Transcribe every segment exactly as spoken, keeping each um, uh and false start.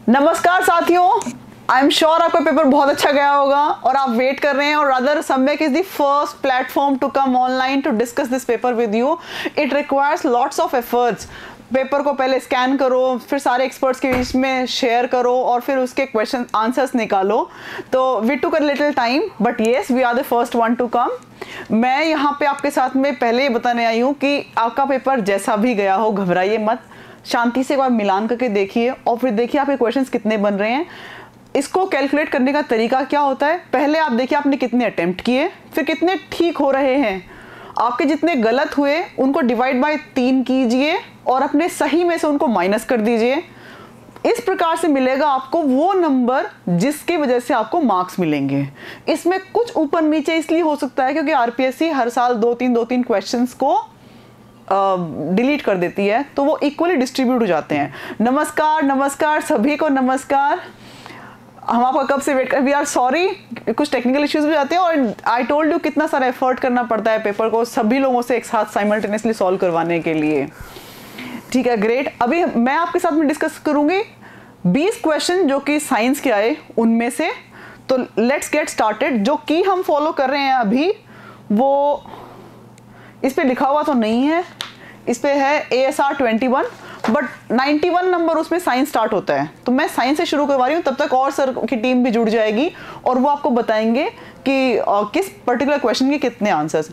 नमस्कार साथियों, I am sure आपका पेपर बहुत अच्छा गया होगा और आप वेट कर रहे हैं और rather Samyak is the first platform to come online to discuss this paper with you. It requires lots of efforts. Paper को पहले स्कैन करो, फिर सारे एक्सपर्ट्स के बीच में शेयर करो और फिर उसके क्वेश्चन आंसर्स निकालो. तो we took a little time but yes we are the first one to come. मैं यहाँ पे आपके साथ में पहले ये बताने आई हूँ कि आपका पेपर जैसा भी गया हो घबराइए मत, शांति से एक बार मिलान करके देखिए और फिर देखिए आपके क्वेश्चंस कितने बन रहे हैं. इसको कैलकुलेट करने का तरीका क्या होता है, पहले आप देखिए आपने कितने अटेम्प्ट किए, फिर कितने ठीक हो रहे हैं. आपके जितने गलत हुए उनको डिवाइड बाय तीन कीजिए और अपने सही में से उनको माइनस कर दीजिए. इस प्रकार से मिलेगा आपको वो नंबर जिसकी वजह से आपको मार्क्स मिलेंगे. इसमें कुछ ऊपर नीचे इसलिए हो सकता है क्योंकि आरपीएससी हर साल दो तीन दो तीन क्वेश्चंस को डिलीट uh, कर देती है, तो वो इक्वली डिस्ट्रीब्यूट हो जाते हैं. नमस्कार नमस्कार सभी को नमस्कार. हम आपका कब से वेट कर, वी आर सॉरी कुछ टेक्निकल इश्यूज भी जाते हैं और आई टोल्ड यू कितना सारा एफर्ट करना पड़ता है पेपर को सभी लोगों से एक साथ साइमल्टेनियसली सॉल्व करवाने के लिए. ठीक है, ग्रेट. अभी मैं आपके साथ में डिस्कस करूंगी बीस क्वेश्चन जो कि साइंस के आए उनमें से. तो लेट्स गेट स्टार्टेड. जो की हम फॉलो कर रहे हैं अभी वो इस पे लिखा हुआ तो नहीं है, इस पे है A S R twenty one but ninety one number उसमें साइंस स्टार्ट होता है. तो मैं साइंस से शुरू करवा रही हूँ, तब तक और सर की टीम भी जुड़ जाएगी और वो आपको बताएंगे कि uh, किस पर्टिकुलर क्वेश्चन के कितने आंसर्स.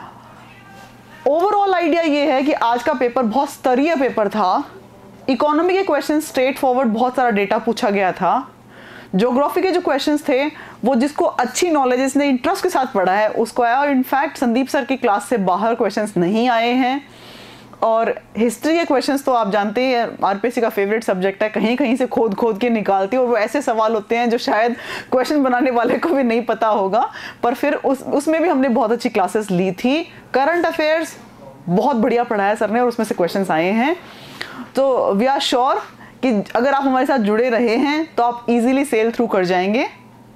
ओवरऑल आइडिया ये है कि आज का पेपर बहुत स्तरीय पेपर था. इकोनॉमी के क्वेश्चन स्ट्रेट फॉरवर्ड, बहुत सारा डेटा पूछा गया था. ज्योग्राफी के जो क्वेश्चंस थे वो जिसको अच्छी नॉलेज जिसने इंटरेस्ट के साथ पढ़ा है उसको आया और इनफैक्ट संदीप सर की क्लास से बाहर क्वेश्चंस नहीं आए हैं. और हिस्ट्री के क्वेश्चंस तो आप जानते हैं आरपीएससी का फेवरेट सब्जेक्ट है, कहीं कहीं से खोद खोद के निकालती है और वो ऐसे सवाल होते हैं जो शायद क्वेश्चन बनाने वाले को भी नहीं पता होगा. पर फिर उस उसमें भी हमने बहुत अच्छी क्लासेस ली थी. करंट अफेयर्स बहुत बढ़िया पढ़ाया सर ने और उसमें से क्वेश्चन आए हैं. तो वी आर श्योर कि अगर आप हमारे साथ जुड़े रहे हैं तो आप इजीली सेल थ्रू कर जाएंगे.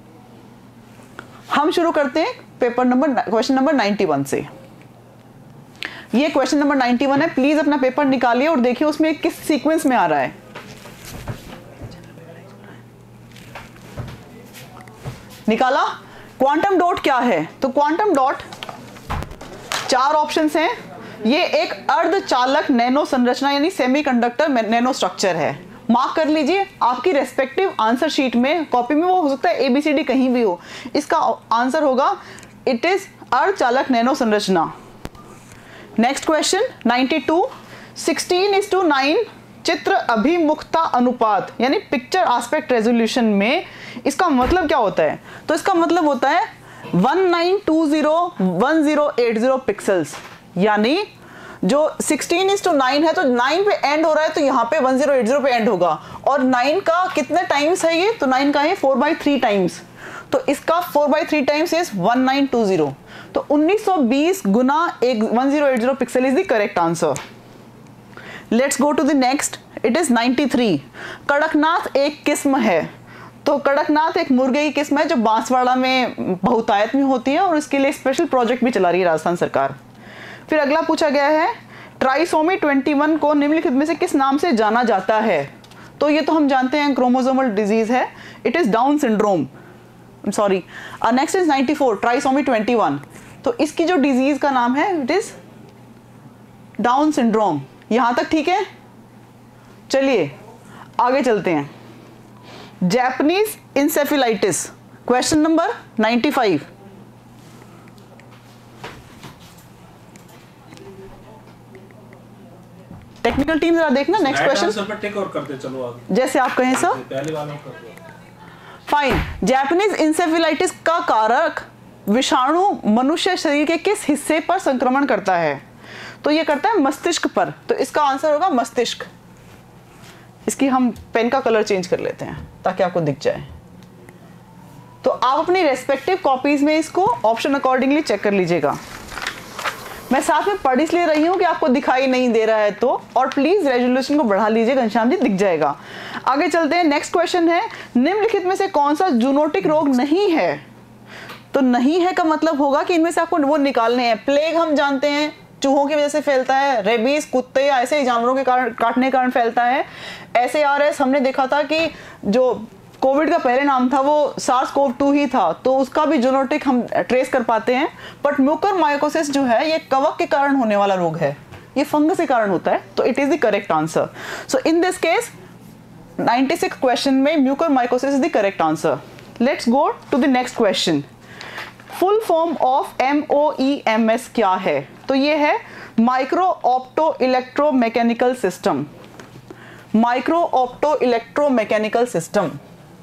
हम शुरू करते हैं paper number question number ninety one से. ये क्वेश्चन नंबर नाइन्टी वन है. प्लीज अपना पेपर निकालिए और देखिए उसमें किस सीक्वेंस में आ रहा है. निकाला. क्वांटम डॉट क्या है? तो क्वांटम डॉट चार ऑप्शंस हैं. ये एक अर्धचालक नैनो संरचना यानी सेमीकंडक्टर नैनो स्ट्रक्चर है. मार्क कर लीजिए आपकी रेस्पेक्टिव आंसर शीट में, कॉपी में वो हो सकता है एबीसीडी कहीं भी हो. इसका आंसर होगा इट इज अर्धचालक नैनो संरचना. Next question ninety two. Sixteen is to nine चित्र अभिमुखता अनुपात यानी पिक्चर एस्पेक्ट रेजोल्यूशन में इसका मतलब क्या होता है? तो इसका मतलब होता है one nine two zero one zero eight zero pixels. यानी जो सिक्सटीन इज टू नाइन है तो नाइन पे एंड हो रहा है तो यहाँ पे वन जीरो एट जीरो पे एंड होगा. और नाइन का कितने टाइम्स है ये? तो नाइन का है फोर बाई थ्री टाइम्स. तो इसका four by three times is one nine two zero. तो उन्नीस सौ बीस गुना एक one zero eight zero pixel is the correct answer. Let's go to the next. It is ninety three. Kadaknath एक किस्म है. तो कड़कनाथ एक मुर्गे की किस्म है जो बांसवाड़ा में बहुतायत में होती है और इसके लिए स्पेशल प्रोजेक्ट भी चला रही है राजस्थान सरकार. फिर अगला पूछा गया है ट्राइसोमी इक्कीस को निम्नलिखित में से किस नाम से जाना जाता है? तो ये तो हम जानते हैं क्रोमोसोमल डिजीज है. It is Down syndrome. Sorry, next is ninety four. Trisomy इक्कीस. तो इसकी जो डिजीज का नाम है इट इज डाउन सिंड्रोम. यहां तक ठीक है. चलिए आगे चलते हैं. Japanese encephalitis question number ninety five. Technical team जरा देखना. नेक्स्ट क्वेश्चन जैसे आप कहें सर. फाइन. जैपनीज इंसेफेलाइटिस का कारक विषाणु मनुष्य शरीर के किस हिस्से पर संक्रमण करता है? तो ये करता है मस्तिष्क पर. तो इसका आंसर होगा मस्तिष्क. इसकी हम पेन का कलर चेंज कर लेते हैं ताकि आपको दिख जाए. तो आप अपनी रेस्पेक्टिव कॉपीज में इसको ऑप्शन अकॉर्डिंगली चेक कर लीजिएगा. मैं साथ में पढ़ इसलिए रही हूं कि आपको दिखाई नहीं दे रहा है तो, और प्लीज रेजोल्यूशन को बढ़ा लीजिए घनश्याम जी, दिख जाएगा. आगे चलते हैं. नेक्स्ट क्वेश्चन है निम्नलिखित में से कौन सा जूनोटिक रोग नहीं है? तो नहीं है का मतलब होगा कि इनमें से आपको वो निकालने हैं. प्लेग हम जानते हैं चूहों की वजह से फैलता है, रेबीज कुत्ते या ऐसे ही जानवरों के कारण काटने के कारण फैलता है। एस ए आर एस हमने देखा था कि जो कोविड का पहले नाम था वो सार्स कोव टू ही था, तो उसका भी जीनोटिक हम ट्रेस कर पाते हैं। बट म्यूकरमाइकोसिस जो है ये कवक के कारण होने वाला रोग है, ये फंगस के कारण होता है, तो it is the correct answer. So in this case छियानवे क्वेश्चन में mucormycosis is the correct answer. Let's go to the next question. Full form of M O E M S क्या है? तो ये है micro opto electro mechanical system. Micro opto electro mechanical system.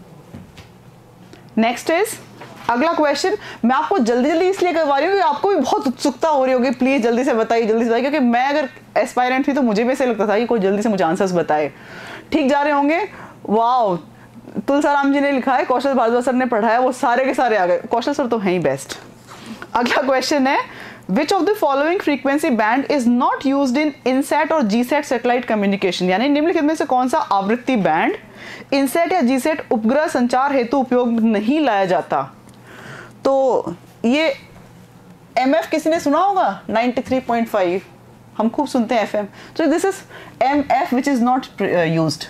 Next is अगला question. मैं आपको जल्दी जल्दी इसलिए करवा रही हूँ कि आपको भी बहुत उत्सुकता हो रही होगी, प्लीज जल्दी से बताइए, जल्दी से बताइए, क्योंकि मैं अगर एस्पायरेंट थी तो मुझे भी ऐसे लगता था कि कोई जल्दी से मुझे आंसर्स बताए। ठीक जा रहे होंगे? वाओ, तुलसाराम जी ने लिखा है, कौशल भारद्वाज सर ने पढ़ाया, वो सारे के सारे आ गए। कौशल सर तो हैं ही बेस्ट। अगला क्वेश्चन है which of the following frequency band is not used in INSAT और जीसैट सैटेलाइट कम्युनिकेशन, यानी निम्नलिखित में से कौन सा आवृत्ति बैंड इनसैट या जीसैट उपग्रह संचार हेतु उपयोग में नहीं लाया जाता? तो ये एमएफ किसी ने सुना होगा, तिरानवे पॉइंट पाँच, हम खूब सुनते हैं एफएम, तो this is MF which is not used.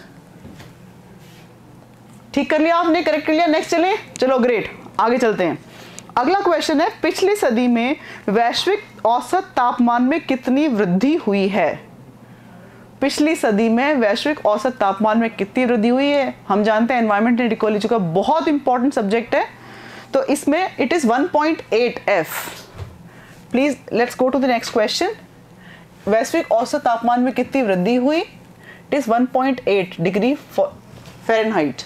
ठीक कर लिया आपने, करेक्ट कर लिया। नेक्स्ट चलें, चलो ग्रेट, आगे चलते हैं। अगला क्वेश्चन है पिछली सदी में वैश्विक औसत तापमान में कितनी वृद्धि हुई है? पिछली सदी में वैश्विक औसत तापमान में कितनी वृद्धि हुई है? हम जानते हैं एनवायरमेंट एंड इकोलॉजी का बहुत इंपॉर्टेंट सब्जेक्ट है, तो इसमें it is one point eight F. Please let's go to the next question. वैश्विक औसत तापमान में कितनी वृद्धि हुई? It is one point eight degree Fahrenheit.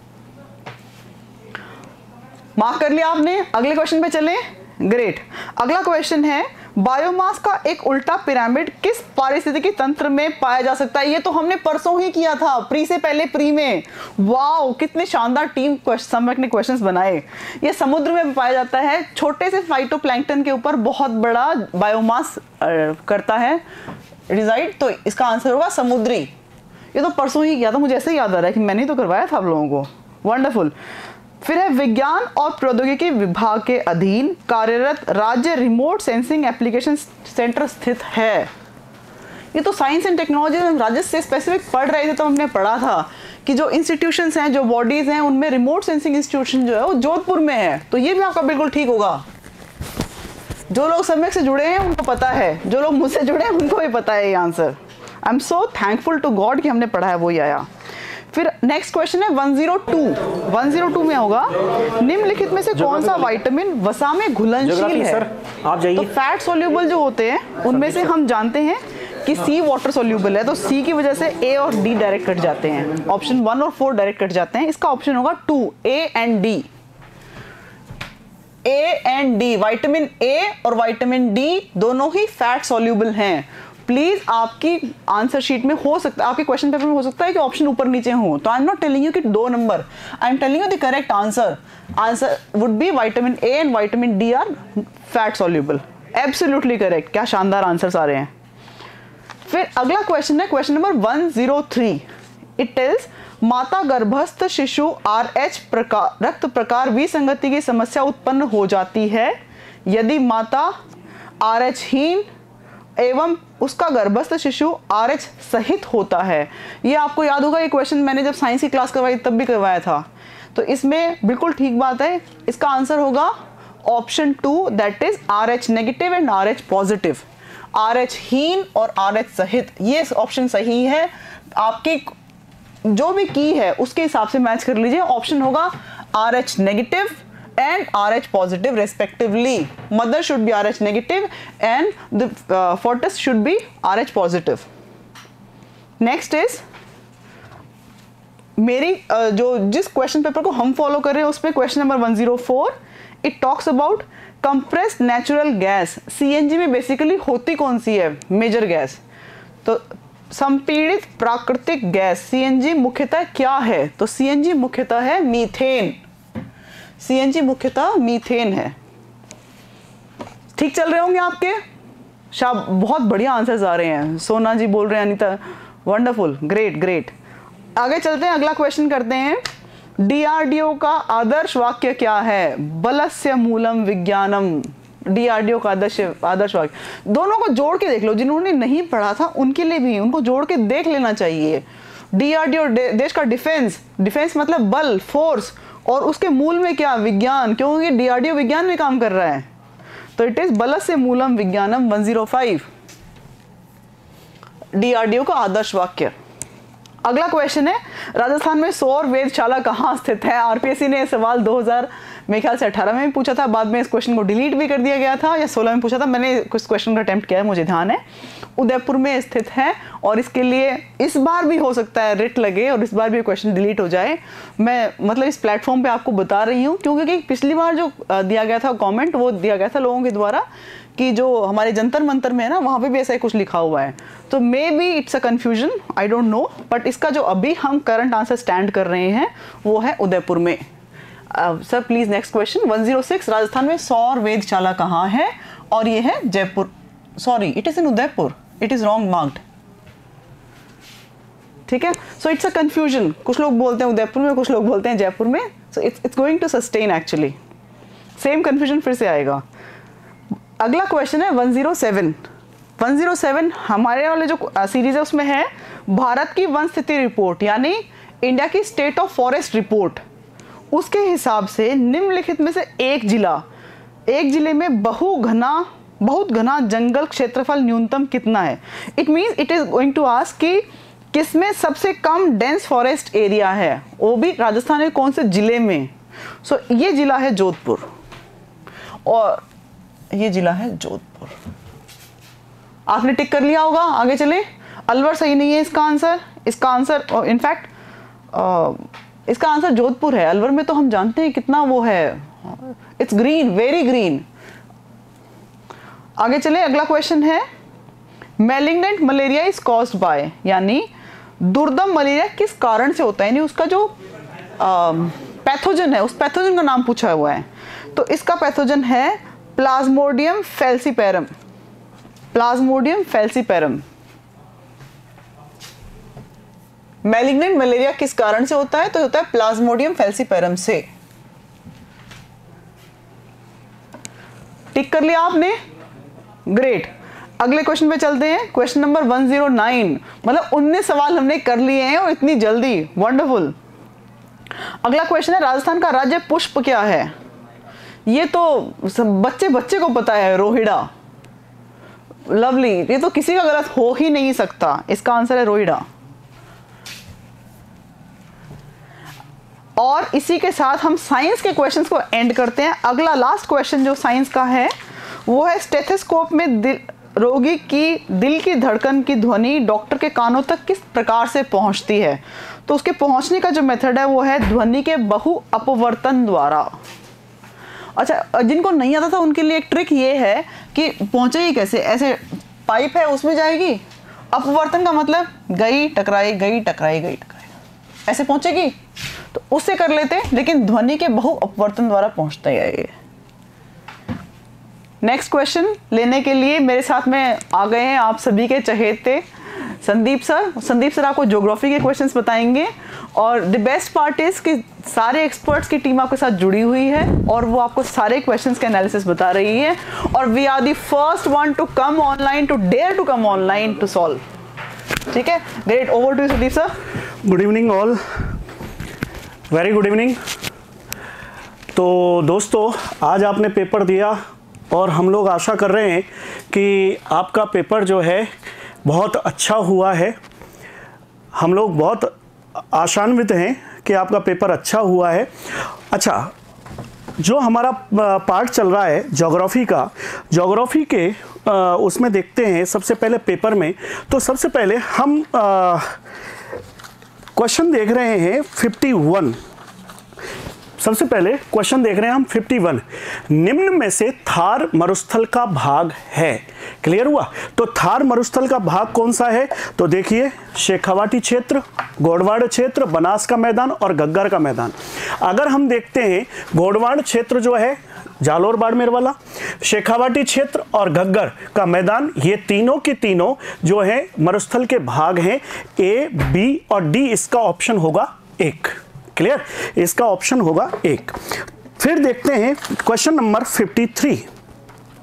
Mark कर लिया आपने। अगले क्वेश्चन पे चलें, ग्रेट। अगला क्वेश्चन है बायोमास का एक उल्टा पिरामिड किस पारिस्थितिकी तंत्र में पाया जा सकता है? ये तो हमने परसों ही किया था, प्री से पहले प्री में। वाओ, कितने शानदार टीम समक ने क्वेश्चंस बनाए। ये समुद्र में पाया जाता है, छोटे से फाइटोप्लैंक्टन के ऊपर बहुत बड़ा बायोमास करता है रिजाइड, तो इसका आंसर होगा समुद्री। ये तो परसों ही किया था, मुझे ऐसे ही याद आ रहा है कि मैंने तो करवाया था आप लोगों को। वंडरफुल। फिर है विज्ञान और प्रौद्योगिकी विभाग के अधीन कार्यरत राज्य रिमोट सेंसिंग एप्लीकेशन सेंटर स्थित है। ये तो साइंस एंड टेक्नोलॉजी में राज्य से स्पेसिफिक पढ़ रहे थे तो हमने पढ़ा था कि जो इंस्टीट्यूशंस हैं, जो बॉडीज हैं, उनमें रिमोट सेंसिंग इंस्टीट्यूशन जो है वो जोधपुर में है, तो ये भी आपका बिल्कुल ठीक होगा। जो लोग सम्यक से जुड़े हैं उनको पता है, जो लोग मुझसे जुड़े हैं उनको भी पता है ये answer. I am so thankful to God कि हमने पढ़ा है वो ही आया। फिर नेक्स्ट क्वेश्चन है one zero two. One zero two में होगा निम्नलिखित में से कौन सा विटामिन वसा में घुलनशील है? आप जाइए। तो फैट सोल्यूबल जो होते हैं उनमें से हम जानते हैं कि सी वाटर सोल्यूबल है, तो सी की वजह से ए और डी डायरेक्ट कट जाते हैं, ऑप्शन वन और फोर डायरेक्ट कट जाते हैं। इसका ऑप्शन होगा two, A and D. A and D, vitamin A और विटामिन डी दोनों ही फैट सोल्यूबल हैं। प्लीज आपकी आंसर शीट में हो सकता है, आपके क्वेश्चन पेपर में हो सकता है कि ऑप्शन ऊपर नीचे हो, तो I am not telling you कि दो number, I am telling you the correct answer. Answer would be vitamin A and vitamin D are fat soluble. Absolutely correct. क्या शानदार आंसर्स आ रहे हैं। फिर अगला क्वेश्चन है question number one zero three. It is माता गर्भस्थ शिशु आर एच प्रकार रक्त प्रकार विसंगति की समस्या उत्पन्न हो जाती है यदि माता आर एच हीन एवं उसका गर्भस्थ शिशु आर एच सहित होता है। ये आपको याद होगा, ये क्वेश्चन मैंने जब साइंस की क्लास करवाई तब भी करवाया था, तो इसमें बिल्कुल ठीक बात है। इसका आंसर होगा option two, that is R H negative and R H positive. R H हीन और आर एच सहित, ये ऑप्शन सही है। आपकी जो भी की है उसके हिसाब से मैच कर लीजिए। ऑप्शन होगा R H negative and R H positive respectively. Mother should be R H negative and the uh, fetus should be R H positive. Next is मेरी uh, जो जिस क्वेश्चन पेपर को हम फॉलो कर रहे हैं उसमें question number one zero four, it talks about compressed natural gas. CNG में बेसिकली होती कौन सी है? Major gas. तो संपीड़ित प्राकृतिक गैस सीएनजी मुख्यतः क्या है? तो सीएनजी मुख्यतः है मीथेन। सीएनजी मुख्यतः मीथेन है। ठीक चल रहे होंगे आपके? शाब बहुत बढ़िया आंसर्स आ रहे हैं। सोना जी बोल रहे हैं, अनीता वंडरफुल, ग्रेट ग्रेट। आगे चलते हैं, अगला क्वेश्चन करते हैं। डीआरडीओ का आदर्श वाक्य क्या है? बलस्य मूलम विज्ञानम। डीआरडीओ का आदर्श आदर्श वाक्य। दोनों को जोड़ के देख लो, जिन्होंने नहीं पढ़ा था उनके लिए भी उनको जोड़ के देख लेना चाहिए। डीआरडीओ देश का डिफेंस, डिफेंस मतलब बल, फोर्स, और उसके मूल में क्या, विज्ञान, क्योंकि डीआरडीओ विज्ञान में काम कर रहा है, तो इट इज बलस्य मूलम विज्ञानम एक सौ पाँच, डीआरडीओ का आदर्श वाक्य। अगला क्वेश्चन है, राजस्थान में सौर वेधशाला कहाँ स्थित है? आरपीएससी ने सवाल दो हज़ार मेरे ख्याल से अठारह में भी पूछा था, बाद में इस क्वेश्चन को डिलीट भी कर दिया गया था, या सोलह में पूछा था, मैंने कुछ क्वेश्चन का अटेम्प्ट किया है, मुझे ध्यान है। उदयपुर में स्थित है, और इसके लिए इस बार भी हो सकता है रिट लगे और इस बार भी क्वेश्चन डिलीट हो जाए। मैं मतलब इस प्लेटफॉर्म पे आपको बता रही हूँ, क्योंकि पिछली बार जो दिया गया था कमेंट, वो दिया गया था लोगों के द्वारा कि जो हमारे जंतर मंतर में है ना, वहाँ पे भी ऐसा ही कुछ लिखा हुआ है, तो maybe it's a confusion, I don't know, but इसका जो अभी हम करंट आंसर स्टैंड कर रहे हैं वो है उदयपुर में। Sir please next question. एक सौ छह, राजस्थान में सौर वेधशाला कहाँ है? और ये है Jaipur, sorry it is in Udaipur, it is wrong marked, ठीक है। सो इट्स अ कंफ्यूजन, कुछ लोग बोलते हैं उदयपुर में, कुछ लोग बोलते हैं जयपुर में, so it's it's going to sustain, actually same confusion फिर से आएगा। अगला क्वेश्चन है एक सौ सात। एक सौ सात हमारे वाले जो सीरीज है उसमें है भारत की वन स्थिति रिपोर्ट, यानी इंडिया की स्टेट ऑफ फॉरेस्ट रिपोर्ट। उसके हिसाब से निम्नलिखित में से एक जिला, एक जिले में बहु घना बहुत घना जंगल क्षेत्रफल न्यूनतम कितना है? It means it is going to ask कि किसमें सबसे कम डेंस फॉरेस्ट एरिया है, वो भी राजस्थान में कौन से जिले में। सो so, ये जिला है जोधपुर, और ये जिला है जोधपुर। आपने टिक कर लिया होगा, आगे चले। अलवर सही नहीं है इसका आंसर, इसका आंसर इनफैक्ट इसका आंसर जोधपुर है। अलवर में तो हम जानते हैं कितना वो है, इट्स ग्रीन, वेरी ग्रीन। आगे चले, अगला क्वेश्चन है malignant malaria is caused by, यानी दुर्दम मलेरिया किस कारण से होता है, यानी उसका जो पैथोजन है, उस पैथोजन का नाम पूछा हुआ है। तो इसका पैथोजन है plasmodium falciparum, plasmodium falciparum. Malignant malaria किस कारण से होता है? तो होता है प्लाज्मोडियम फैल्सीपेरम से। टिक कर लिया आपने, ग्रेट। अगले क्वेश्चन पे चलते हैं, क्वेश्चन नंबर एक सौ नौ, मतलब उन्नीस सवाल हमने कर लिए हैं और इतनी जल्दी, वंडरफुल। अगला क्वेश्चन है राजस्थान का राज्य पुष्प क्या है? ये तो सब बच्चे बच्चे को पता है, रोहिड़ा, लवली, ये तो किसी का गलत हो ही नहीं सकता, इसका आंसर है रोहिड़ा। और इसी के साथ हम साइंस के क्वेश्चंस को एंड करते हैं। अगला लास्ट क्वेश्चन जो साइंस का है वो है स्टेथोस्कोप में दिल रोगी की दिल की धड़कन की ध्वनि डॉक्टर के कानों तक किस प्रकार से पहुंचती है? तो उसके पहुंचने का जो मेथड है वो है ध्वनि के बहु अपवर्तन द्वारा। अच्छा, जिनको नहीं आता था उनके लिए एक ट्रिक ये है कि पहुंचेगी कैसे, ऐसे पाइप है उसमें जाएगी, अपवर्तन का मतलब गई टकराई गई टकराई गई टकराई, ऐसे पहुंचेगी, तो उससे कर लेते, लेकिन ध्वनि के बहु अपवर्तन द्वारा पहुंचता है ये। नेक्स्ट क्वेश्चन लेने के लिए मेरे साथ में आ गए हैं आप सभी के चहेते संदीप सर। संदीप सर आपको ज्योग्राफी के क्वेश्चंस बताएंगे, और द बेस्ट पार्ट इज कि सारे एक्सपर्ट्स की टीम आपके साथ जुड़ी हुई है और वो आपको सारे क्वेश्चंस के एनालिसिस बता रही है, और we are the first one to come online, to dare to come online to solve. ठीक है, great, over to Sandeep sir. Good evening all, very good evening. तो दोस्तों, आज आपने पेपर दिया और हम लोग आशा कर रहे हैं कि आपका पेपर जो है बहुत अच्छा हुआ है। हम लोग बहुत आशान्वित हैं कि आपका पेपर अच्छा हुआ है। अच्छा, जो हमारा पार्ट चल रहा है ज्योग्राफी का, ज्योग्राफी के उसमें देखते हैं सबसे पहले पेपर में। तो सबसे पहले हम क्वेश्चन देख रहे हैं इक्यावन। सबसे पहले क्वेश्चन देख रहे हैं हम इक्यावन। निम्न में से थार मरुस्थल का भाग है, क्लियर हुआ? तो थार मरुस्थल का भाग कौन सा है? तो देखिए, शेखावाटी क्षेत्र, गोडवाड़ क्षेत्र, बनास का मैदान और घग्गर का मैदान। अगर हम देखते हैं गोडवाड़ क्षेत्र जो है जालोर बाड़मेर वाला, शेखावाटी क्षेत्र और घग्गर का मैदान, ये तीनों के तीनों जो है मरुस्थल के भाग हैं। ए, बी और डी इसका ऑप्शन होगा एक, क्लियर? इसका ऑप्शन होगा एक। फिर देखते हैं क्वेश्चन नंबर तिरेपन।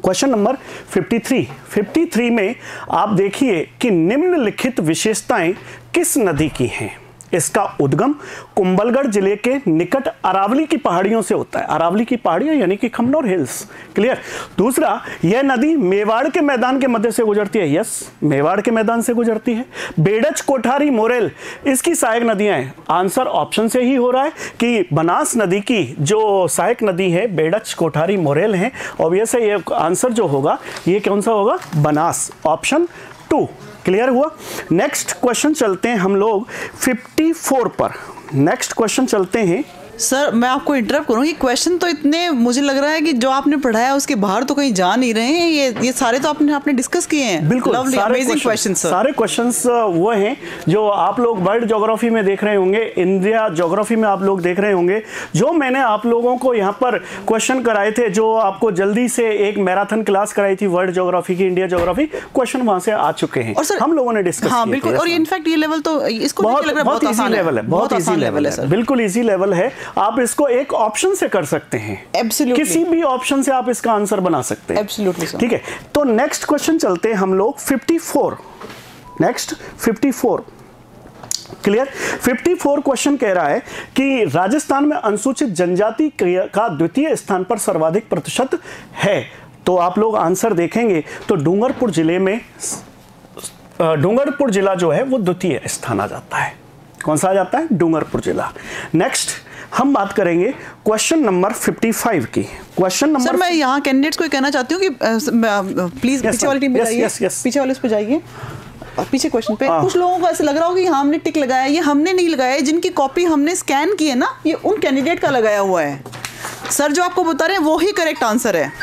क्वेश्चन नंबर तिरेपन, तिरेपन में आप देखिए कि निम्नलिखित विशेषताएं किस नदी की हैं। इसका उद्गम कुंभलगढ़ जिले के निकट अरावली की पहाड़ियों से होता है। अरावली की पहाड़ियां यानी कि खमनोर हिल्स। क्लियर। दूसरा, यह नदी मेवाड़ के मैदान के मध्य से गुजरती है। यस, मेवाड़ के मैदान से गुजरती है। बेड़च, कोठारी, मोरेल इसकी सहायक नदियां हैं। आंसर ऑप्शन से ही हो रहा है कि बनास नदी की जो सहायक नदी है बेड़च, कोठारी, मोरेल है। ऑब्वियस है ये आंसर जो होगा ये कौन सा होगा, बनास, ऑप्शन टू। क्लियर हुआ। नेक्स्ट क्वेश्चन चलते हैं हम लोग चौवन पर। नेक्स्ट क्वेश्चन चलते हैं। सर मैं आपको इंटरप्ट करूँ, ये क्वेश्चन तो इतने मुझे लग रहा है कि जो आपने पढ़ाया उसके बाहर तो कहीं जा नहीं रहे हैं। ये ये सारे तो आपने आपने डिस्कस किए हैं। बिल्कुल, लवली, अमेजिंग क्वेश्चन सर। सारे क्वेश्चंस वो हैं जो आप लोग वर्ल्ड ज्योग्राफी में देख रहे होंगे, इंडिया ज्योग्राफी में आप लोग देख रहे होंगे। जो मैंने आप लोगों को यहाँ पर क्वेश्चन कराए थे, जो आपको जल्दी से एक मैराथन क्लास कराई थी वर्ल्ड ज्योग्राफी की, इंडिया ज्योग्राफी, क्वेश्चन वहां से आ चुके हैं और हम लोगों ने डिस्कस। हाँ बिल्कुल। और इनफैक्ट ये लेवल तो इसको बहुत इजी लेवल है, बहुत इजी लेवल है, बिल्कुल इजी लेवल है। आप इसको एक ऑप्शन से कर सकते हैं। Absolutely. किसी भी ऑप्शन से आप इसका आंसर बना सकते हैं। Absolutely, sir. ठीक है, तो नेक्स्ट क्वेश्चन चलते हैं हम लोग चौवन। नेक्स्ट चौवन। क्लियर। चौवन क्वेश्चन कह रहा है कि राजस्थान में अनुसूचित जनजाति का द्वितीय स्थान पर सर्वाधिक प्रतिशत है। तो आप लोग आंसर देखेंगे तो डूंगरपुर जिले में, डूंगरपुर जिला जो है वो द्वितीय स्थान आ जाता है। कौन सा आ जाता है, डूंगरपुर जिला। नेक्स्ट हम बात करेंगे क्वेश्चन नंबर पचपन की। क्वेश्चन नंबर सर मैं यहाँ कैंडिडेट्स को कहना चाहती हूँ कि प्लीज पीछे वाली टीम पे जाइए, पीछे वाले उस पे जाइए, पीछे क्वेश्चन पे। कुछ लोगों को ऐसे लग रहा हो कि हमने टिक लगाया, ये हमने नहीं लगाया। जिनकी कॉपी हमने स्कैन की है ना, ये उन कैंडिडेट का लगाया हुआ है। सर जो आपको बता रहे हैं वो ही करेक्ट आंसर है।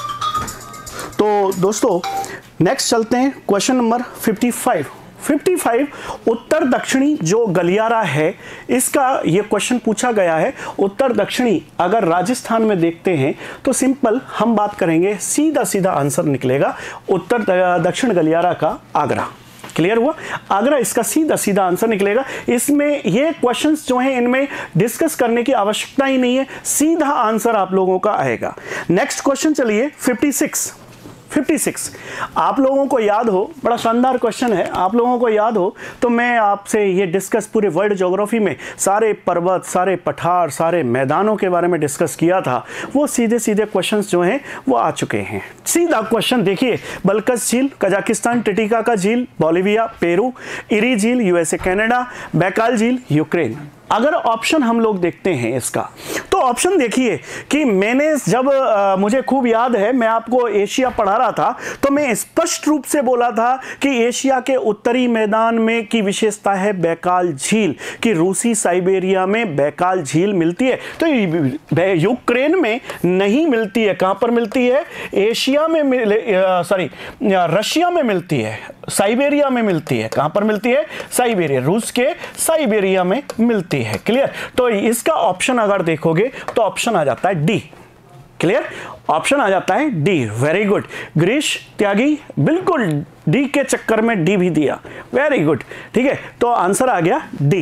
तो दोस्तों नेक्स्ट चलते हैं क्वेश्चन नंबर पचपन। पचपन उत्तर दक्षिणी जो गलियारा है, इसका ये क्वेश्चन पूछा गया है। उत्तर दक्षिणी अगर राजस्थान में देखते हैं तो सिंपल हम बात करेंगे, सीधा सीधा आंसर निकलेगा उत्तर दक्षिण गलियारा का आगरा। क्लियर हुआ। आगरा इसका सीधा सीधा आंसर निकलेगा। इसमें ये क्वेश्चंस जो हैं इनमें डिस्कस करने की आवश्यकता ही नहीं है, सीधा आंसर आप लोगों का आएगा। नेक्स्ट क्वेश्चन चलिए छप्पन। छप्पन आप लोगों को याद हो, बड़ा शानदार क्वेश्चन है। आप लोगों को याद हो तो मैं आपसे ये डिस्कस पूरे वर्ल्ड ज्योग्राफी में सारे पर्वत, सारे पठार, सारे मैदानों के बारे में डिस्कस किया था। वो सीधे सीधे क्वेश्चंस जो हैं वो आ चुके हैं। सीधा क्वेश्चन देखिए, बल्कस झील कजाकिस्तान, टिटिकाका झील बोलिविया पेरू, इरी झील यूएसए कनाडा, बैकाल झील यूक्रेन। अगर ऑप्शन हम लोग देखते हैं इसका, तो ऑप्शन देखिए कि मैंने जब आ, मुझे खूब याद है, मैं आपको एशिया पढ़ा रहा था तो मैं स्पष्ट रूप से बोला था कि एशिया के उत्तरी मैदान में की विशेषता है बैकाल झील, कि रूसी साइबेरिया में बैकाल झील मिलती है। तो यूक्रेन में नहीं मिलती है। कहां पर मिलती है, एशिया में, सॉरी रशिया में मिलती है, साइबेरिया में मिलती है। कहां पर मिलती है, साइबेरिया, रूस के साइबेरिया में मिलती है। क्लियर। तो इसका ऑप्शन अगर देखोगे तो ऑप्शन आ जाता है डी। क्लियर, ऑप्शन आ जाता है D. Very good Grish Tyagi, बिल्कुल डी के चक्कर में डी भी दिया। Very good. ठीक है, तो आंसर आ गया डी।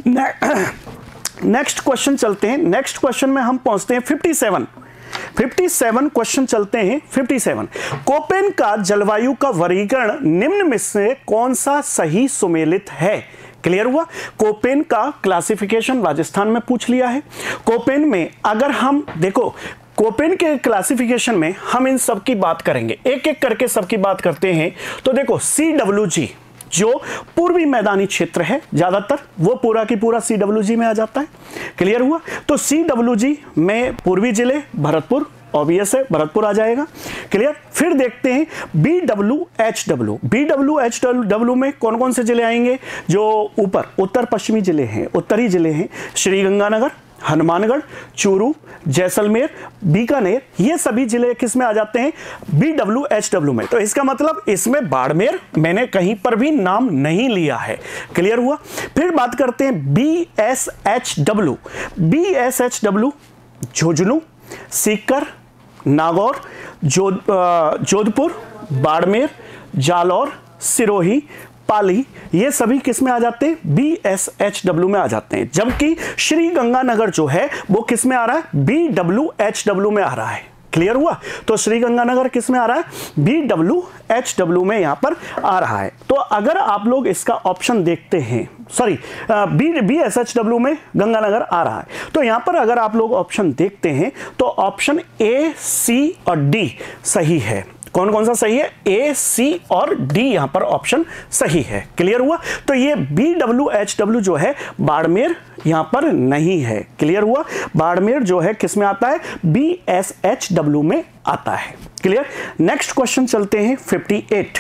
नेक्स्ट क्वेश्चन चलते हैं। नेक्स्ट क्वेश्चन में हम पहुंचते हैं सत्तावन। सत्तावन क्वेश्चन चलते हैं। सत्तावन कोपेन का जलवायु का वर्गीकरण निम्न में से कौन सा सही सुमेलित है। क्लियर हुआ। कोपेन का क्लासिफिकेशन राजस्थान में पूछ लिया है। कोपेन में अगर हम देखो, कोपेन के क्लासिफिकेशन में हम इन सब की बात करेंगे, एक एक करके सबकी बात करते हैं। तो देखो सी डब्ल्यू जी जो पूर्वी मैदानी क्षेत्र है ज्यादातर, वो पूरा की पूरा सी डब्ल्यू जी में आ जाता है। क्लियर हुआ। तो सी डब्ल्यू जी में पूर्वी जिले भरतपुर, ऑब्वियस है भरतपुर आ जाएगा। क्लियर। फिर देखते हैं B W H W. B W H W में कौन कौन से जिले आएंगे, जो ऊपर उत्तर पश्चिमी जिले हैं, उत्तरी जिले हैं, श्रीगंगानगर, हनुमानगढ़, चूरू, जैसलमेर, बीकानेर, ये सभी जिले किस में आ जाते हैं, बी डब्ल्यू एच डब्ल्यू में। तो इसका मतलब इसमें बाड़मेर मैंने कहीं पर भी नाम नहीं लिया है। क्लियर हुआ। फिर बात करते हैं B S H W. B S H W Jhunjhunu, Sikar, Nagaur, Jodh Jodhpur, Barmer, Jalore, Sirohi, Pali, ये सभी किस में आ जाते हैं, बी एस एच डब्ल्यू में आ जाते हैं। जबकि श्री गंगानगर जो है वो किस में आ रहा है, बी डब्ल्यू एच डब्ल्यू में आ रहा है। क्लियर हुआ? तो श्रीगंगानगर किस में आ रहा है? बी डब्ल्यू एच डब्ल्यू में यहां पर आ रहा है। तो अगर आप लोग इसका ऑप्शन देखते हैं, sorry B B S H W में गंगानगर आ रहा है, तो यहां पर अगर आप लोग ऑप्शन देखते हैं तो ऑप्शन ए, सी और डी सही है। कौन कौन सा सही है? ए, सी और डी यहां पर ऑप्शन सही है। क्लियर हुआ? तो ये बी डब्ल्यू एच डब्ल्यू जो है बाड़मेर यहां पर नहीं है। क्लियर हुआ? बाड़मेर जो है किस में आता है? बी एस एच डब्ल्यू में आता है। क्लियर? नेक्स्ट क्वेश्चन चलते हैं फिफ्टी एट।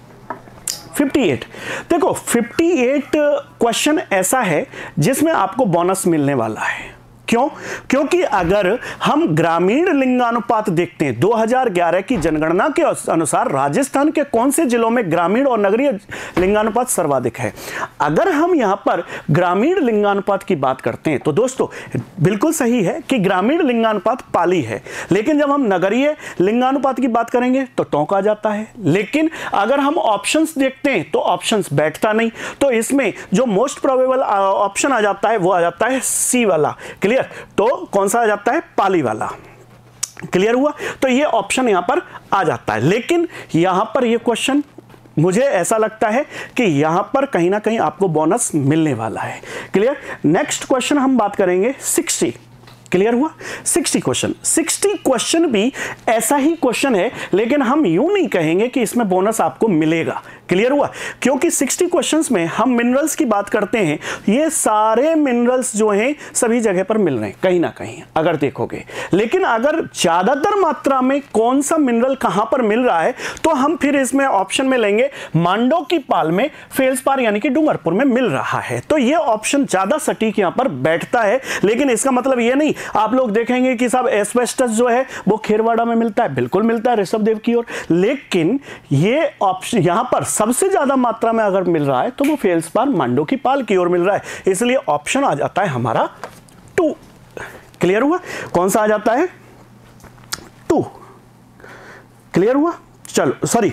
फिफ्टी एट देखो, फिफ्टी एट क्वेश्चन ऐसा है जिसमें आपको बोनस मिलने वाला है। क्यों? क्योंकि अगर हम ग्रामीण लिंगानुपात देखते हैं, दो हज़ार ग्यारह की जनगणना के अनुसार राजस्थान के कौन से जिलों में ग्रामीण और नगरीय लिंगानुपात सर्वाधिक है। अगर हम यहां पर ग्रामीण लिंगानुपात की बात करते हैं तो दोस्तों बिल्कुल सही है कि ग्रामीण लिंगानुपात पाली है, लेकिन जब हम नगरीय लिंगानुपात की बात करेंगे तो टोंक आ जाता है। लेकिन अगर हम ऑप्शंस देखते हैं तो ऑप्शंस बैठता नहीं, तो इसमें जो मोस्ट प्रोबेबल ऑप्शन आ जाता है वो आ जाता है सी वाला। क्लियर? तो कौन सा आ जाता है? पाली वाला। क्लियर हुआ? तो ये ऑप्शन यहां पर आ जाता है। लेकिन यहां पर ये क्वेश्चन मुझे ऐसा लगता है कि यहां पर कहीं ना कहीं आपको बोनस मिलने वाला है। क्लियर? नेक्स्ट क्वेश्चन हम बात करेंगे सिक्सटी। क्लियर हुआ? Sixty question. सिक्सटी क्वेश्चन भी ऐसा ही क्वेश्चन है, लेकिन हम यूं नहीं कहेंगे कि इसमें बोनस आपको मिलेगा। क्लियर हुआ? क्योंकि सिक्सटी क्वेश्चंस में हम मिनरल्स की बात करते हैं, ये सारे मिनरल्स जो हैं सभी जगह पर मिल रहे हैं कहीं ना कहीं अगर देखोगे। लेकिन अगर ज्यादातर मात्रा में कौन सा मिनरल कहां पर मिल रहा है तो हम फिर इसमें ऑप्शन में लेंगे मांडो की पाल में, फेल्सपार यानी कि डूंगरपुर में मिल रहा है। तो ये ऑप्शन ज्यादा सटीक यहां पर बैठता है। लेकिन इसका मतलब ये नहीं आप लोग देखेंगे कि साहब एस्बेस्टस जो है वो खेरवाड़ा में मिलता है, बिल्कुल मिलता है ऋषभदेव की ओर। लेकिन ये ऑप्शन यहां पर सबसे ज्यादा मात्रा में अगर मिल रहा है तो वो फेल्सपार मांडो की पाल की ओर मिल रहा है, इसलिए ऑप्शन आ जाता है हमारा टू। क्लियर हुआ? कौन सा आ जाता है? टू। क्लियर हुआ? चलो सॉरी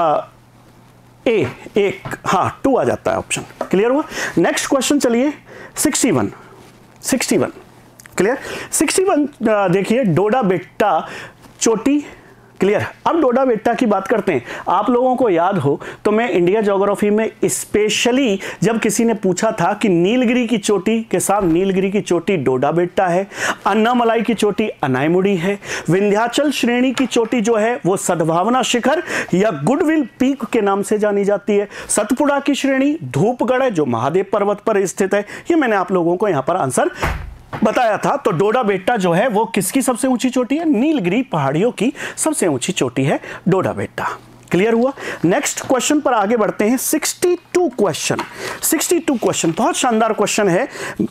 ए, एक, हाँ टू आ जाता है ऑप्शन। क्लियर हुआ? नेक्स्ट क्वेश्चन चलिए sixty one. Sixty one clear? Sixty one देखिए, डोडा बेट्टा चोटी। क्लियर? अब डोडा बेट्टा की बात करते हैं। आप लोगों को याद हो तो मैं इंडिया ज्योग्राफी में स्पेशली जब किसी ने पूछा था कि नीलगिरी की चोटी के साथ, नीलगिरी की चोटी डोडा बेट्टा है, अन्नामलाई की चोटी अनाईमुड़ी है, विंध्याचल श्रेणी की चोटी जो है वो सद्भावना शिखर या गुडविल पीक के नाम से जानी जाती है, सतपुड़ा की श्रेणी धूपगढ़ है जो महादेव पर्वत पर स्थित है। ये मैंने आप लोगों को यहां पर आंसर बताया था। तो डोडा बेट्टा जो है वो किसकी सबसे ऊंची चोटी है? नीलगिरी पहाड़ियों की सबसे ऊंची चोटी है डोडा बेट्टा। क्लियर हुआ? नेक्स्ट क्वेश्चन पर आगे बढ़ते हैं। Sixty two question. Sixty two question बहुत शानदार क्वेश्चन है।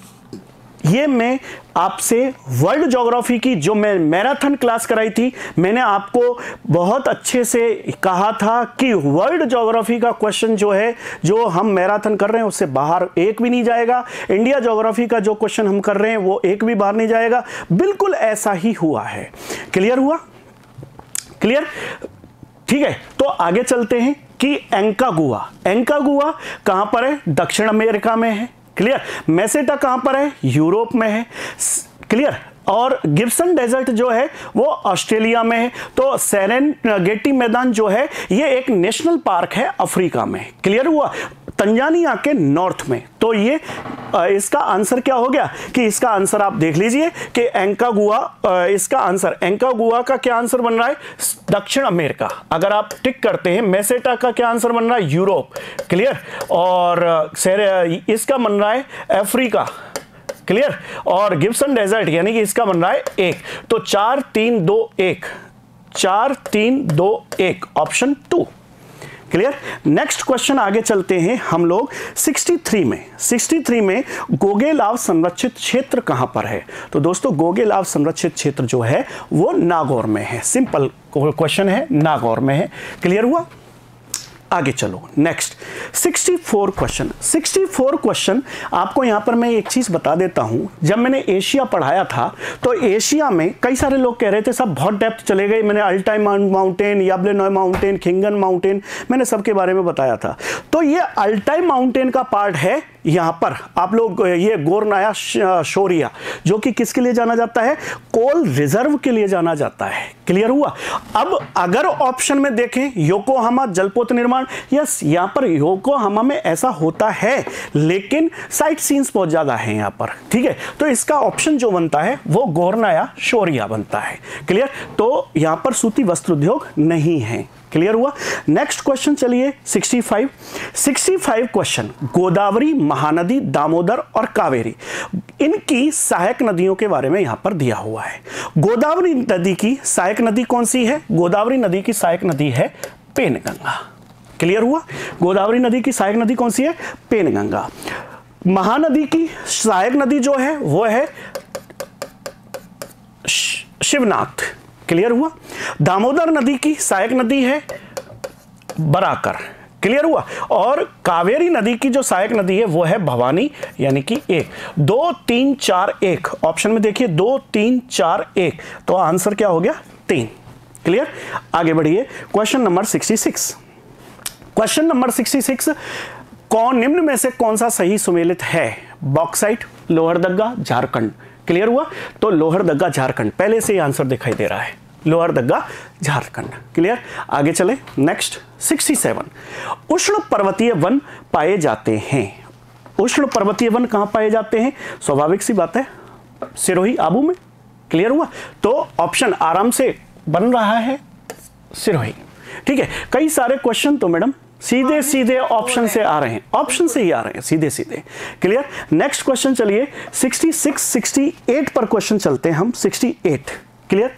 ये मैं आपसे वर्ल्ड ज्योग्राफी की जो मैं मैराथन क्लास कराई थी, मैंने आपको बहुत अच्छे से कहा था कि वर्ल्ड ज्योग्राफी का क्वेश्चन जो है जो हम मैराथन कर रहे हैं उससे बाहर एक भी नहीं जाएगा। इंडिया ज्योग्राफी का जो क्वेश्चन हम कर रहे हैं वो एक भी बाहर नहीं जाएगा। बिल्कुल ऐसा ही हुआ है। क्लियर हुआ? क्लियर? ठीक है, तो आगे चलते हैं कि एंकागुआ। एंकागुआ कहां पर है? दक्षिण अमेरिका में है। क्लियर? मेसेटा कहां पर है? यूरोप में है। क्लियर? और गिब्सन डेजर्ट जो है वो ऑस्ट्रेलिया में है। तो सेरेंगेटी मैदान जो है ये एक नेशनल पार्क है अफ्रीका में। क्लियर हुआ? तंजानिया के नॉर्थ में। तो ये इसका आंसर क्या हो गया कि इसका आंसर आप देख लीजिए कि एंकागुआ, इसका आंसर एंकागुआ का क्या आंसर बन रहा है? दक्षिण अमेरिका। अगर आप टिक करते हैं, मेसेटा का क्या आंसर बन रहा है? यूरोप। क्लियर? और इसका बन रहा है अफ्रीका। क्लियर? और गिब्सन डेजर्ट यानी कि इसका बन रहा है एक। तो चार तीन दो एक, चार तीन दो एक, option two. Clear? Next question आगे चलते हैं हम लोग सिक्सटी थ्री में। सिक्सटी थ्री में गोगेलाव संरक्षित क्षेत्र कहां पर है? तो दोस्तों गोगेलाव संरक्षित क्षेत्र जो है वो नागौर में है। सिंपल क्वेश्चन है, नागौर में है। क्लियर हुआ? आगे चलो नेक्स्ट चौंसठ क्वेश्चन। चौंसठ क्वेश्चन आपको यहां पर मैं एक चीज बता देता हूं, जब मैंने एशिया पढ़ाया था तो एशिया में कई सारे लोग कह रहे थे सब बहुत डेप्थ चले गए, मैंने Altai mountain, Yablonoi mountain, Khingan mountain, मैंने सबके बारे में बताया था। तो ये अल्टाई माउंटेन का पार्ट है यहां पर आप लोग, ये गोरनाया शोरिया जो कि किसके लिए जाना जाता है, कोल रिजर्व के लिए जाना जाता है। क्लियर हुआ। अब अगर ऑप्शन में देखें योकोहामा जलपोत निर्माण, यस यहां पर योकोहामा में ऐसा होता है लेकिन साइट सीन्स बहुत ज्यादा है यहां पर, ठीक है। तो इसका ऑप्शन जो बनता है वो गोरनाया शोरिया बनता है। क्लियर। तो यहां पर सूती वस्त्र उद्योग नहीं है। क्लियर हुआ। नेक्स्ट क्वेश्चन चलिए पैंसठ पैंसठ क्वेश्चन, गोदावरी, महानदी, दामोदर और कावेरी, इनकी सहायक नदियों के बारे में यहां पर दिया हुआ है। गोदावरी नदी की सहायक नदी कौन सी है, गोदावरी नदी की सहायक नदी है पेनगंगा। क्लियर हुआ। गोदावरी नदी की सहायक नदी कौन सी है, पेनगंगा। महानदी की सहायक नदी जो है वो है शिवनाथ। क्लियर हुआ। दामोदर नदी की सहायक नदी है बराकर। क्लियर हुआ। और कावेरी नदी की जो सहायक नदी है वो है भवानी, यानी कि एक। दो तीन चार एक ऑप्शन में देखिए, दो तीन चार एक, तो आंसर क्या हो गया, तीन। क्लियर। आगे बढ़िए क्वेश्चन नंबर छियासठ। क्वेश्चन नंबर छियासठ, कौन निम्न में से कौन सा सही सुमेलित है, बॉक्साइट, लोहरदगा, झारखंड। क्लियर हुआ। तो लोहरदगा झारखंड, पहले से ही आंसर दिखाई दे रहा है, लोहरदगा झारखंड। क्लियर। आगे चले नेक्स्ट सड़सठ, उष्ण पर्वतीय वन पाए जाते हैं। उष्ण पर्वतीय वन कहां पाए जाते हैं, स्वाभाविक सी बात है सिरोही आबू में। क्लियर हुआ। तो ऑप्शन आराम से बन रहा है सिरोही। ठीक है। कई सारे क्वेश्चन तो मैडम सीधे सीधे ऑप्शन से आ रहे हैं, ऑप्शन से ही आ रहे हैं सीधे सीधे। क्लियर। नेक्स्ट क्वेश्चन चलिए छियासठ अड़सठ पर क्वेश्चन चलते हैं हम। अड़सठ। क्लियर।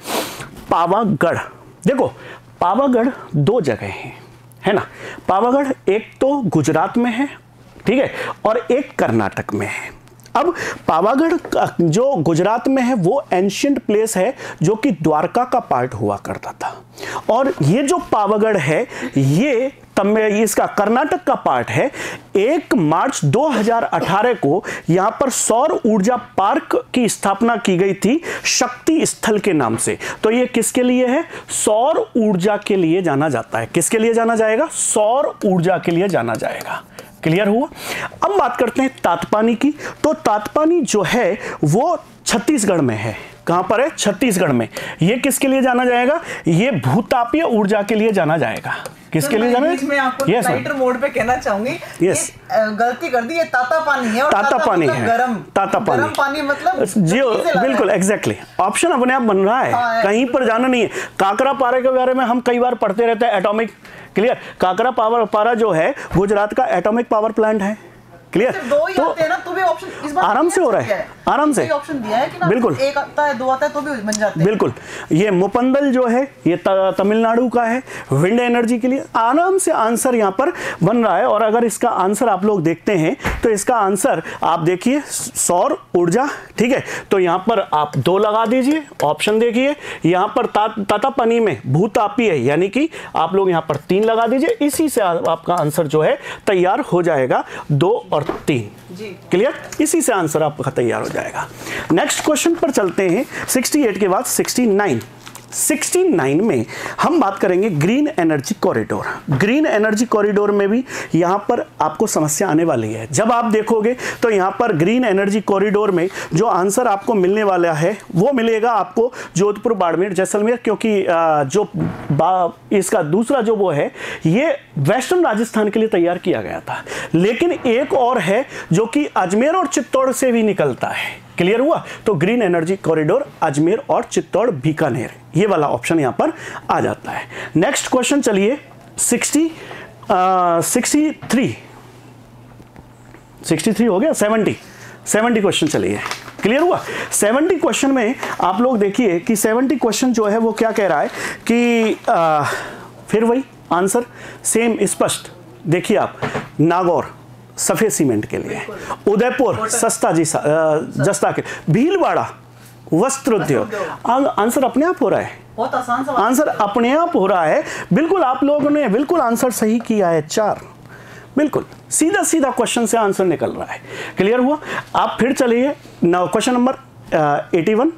पावागढ़, देखो पावागढ़ दो जगह हैं, है ना। पावागढ़ एक तो गुजरात में है, ठीक है, और एक कर्नाटक में है। अब पावागढ़ जो गुजरात में है वो एंशिएंट प्लेस है जो कि द्वारका का पार्ट हुआ करता था, और ये जो पावागढ़ है ये इसका कर्नाटक का पार्ट है। एक मार्च दो हज़ार अठारह को यहां पर सौर ऊर्जा पार्क की स्थापना की गई थी शक्ति स्थल के नाम से। तो ये किसके लिए है, सौर ऊर्जा के लिए जाना जाता है। किसके लिए जाना जाएगा, सौर ऊर्जा के लिए जाना जाएगा। क्लियर हुआ। अब बात करते हैं तातपानी की। तो तातपानी जो है वो छत्तीसगढ़ में है। कहां पर है, छत्तीसगढ़ में। ये किसके लिए जाना जाएगा, ये भूतापीय ऊर्जा के लिए जाना जाएगा। किसके लिए जाना है, मैं आपको yes, लाइटर मोड पे कहना चाहूंगी, yes. गलती कर दी, ये ताता पानी है और ताता, ताता पानी मतलब है, गरम ताता पानी, गरम पानी मतलब जी बिल्कुल एग्जैक्टली। ऑप्शन अपने आप बन रहा है, हाँ, कहीं पर जाना नहीं है। काकरा पारा के बारे में हम कई बार पढ़ते रहते हैं, एटॉमिक। क्लियर। काकरा पावर पारा जो है गुजरात का एटॉमिक पावर प्लांट है। क्लियर। तो ना, तो भी ऑप्शन इस बार आराम से हो रहा है, आराम से ऑप्शन दिया है कि ना, बिल्कुल एक आता है, दो आता है तो भी बन जाते हैं। बिल्कुल। ये मुपंदल जो है ये तमिलनाडु का है, विंड एनर्जी के लिए आराम से आंसर यहां पर बन रहा है। और अगर इसका आंसर आप लोग देखते हैं तो इसका आंसर आप देखिए सौर ऊर्जा, ठीक है। तो यहां पर आप दो लगा दीजिए, ऑप्शन देखिए यहां पर तातापानी में भूतापीय है, यानी कि आप लोग यहां पर तीन लगा दीजिए। इसी से आपका आंसर जो है तैयार हो जाएगा, दो और तीन। क्लियर। इसी से आंसर आपका तैयार हो जाएगा। नेक्स्ट क्वेश्चन पर चलते हैं। अड़सठ के बाद उनहत्तर। उनहत्तर में हम बात करेंगे green energy corridor. Green energy corridor में भी यहां पर आपको समस्या आने वाली है। जब आप देखोगे तो यहां पर ग्रीन एनर्जी कॉरिडोर में जो आंसर आपको मिलने वाला है वो मिलेगा आपको जोधपुर, बाड़मेर, जैसलमेर, क्योंकि जो इसका दूसरा जो वो है ये वेस्टर्न राजस्थान के लिए तैयार किया गया था। लेकिन एक और है जो कि अजमेर और चित्तौड़ से भी निकलता है। क्लियर हुआ। तो ग्रीन एनर्जी कॉरिडोर अजमेर और चित्तौड़, बीकानेर, ये वाला ऑप्शन यहां पर आ जाता है। नेक्स्ट क्वेश्चन चलिए sixty sixty three sixty three हो गया, सेवेंटी सेवेंटी क्वेश्चन चलिए। क्लियर हुआ। सेवेंटी क्वेश्चन में आप लोग देखिए कि सेवेंटी क्वेश्चन जो है वो क्या कह रहा है कि आ, फिर वही आंसर सेम स्पष्ट देखिए आप, नागौर सफेद सीमेंट के लिए, उदयपुर सस्ता जी जस्ता के, भीलवाड़ा वस्त्र उद्योग। आंसर अपने आप हो रहा है, बहुत आसान सवाल, आंसर अपने आप हो रहा है। बिल्कुल आप लोगों ने बिल्कुल आंसर सही किया है, चार, बिल्कुल सीधा सीधा क्वेश्चन से आंसर निकल रहा है। क्लियर हुआ? आप फिर चलिए question number eighty one,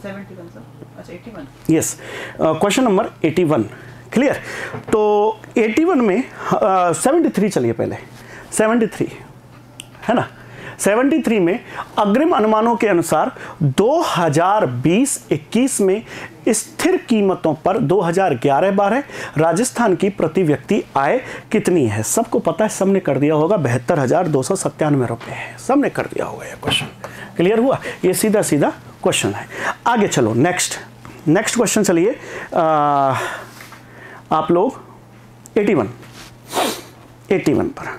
yes question number eighty one. Clear? तो एटी वन में सेवेंटी थ्री चलिए, पहले सेवेंटी थ्री है ना। सेवेंटी थ्री में अग्रिम अनुमानों के अनुसार दो हज़ार बीस इक्कीस में स्थिर कीमतों पर दो हज़ार ग्यारह बारह राजस्थान की प्रति व्यक्ति आय कितनी है? सबको पता है, सबने कर दिया होगा, बहत्तर हजार दो सौ सत्तानवे रुपए है, सबने कर दिया होगा ये क्वेश्चन। क्लियर हुआ? ये सीधा सीधा क्वेश्चन है। आगे चलो, नेक्स्ट नेक्स्ट क्वेश्चन चलिए। आप लोग एटी वन एटी वन पर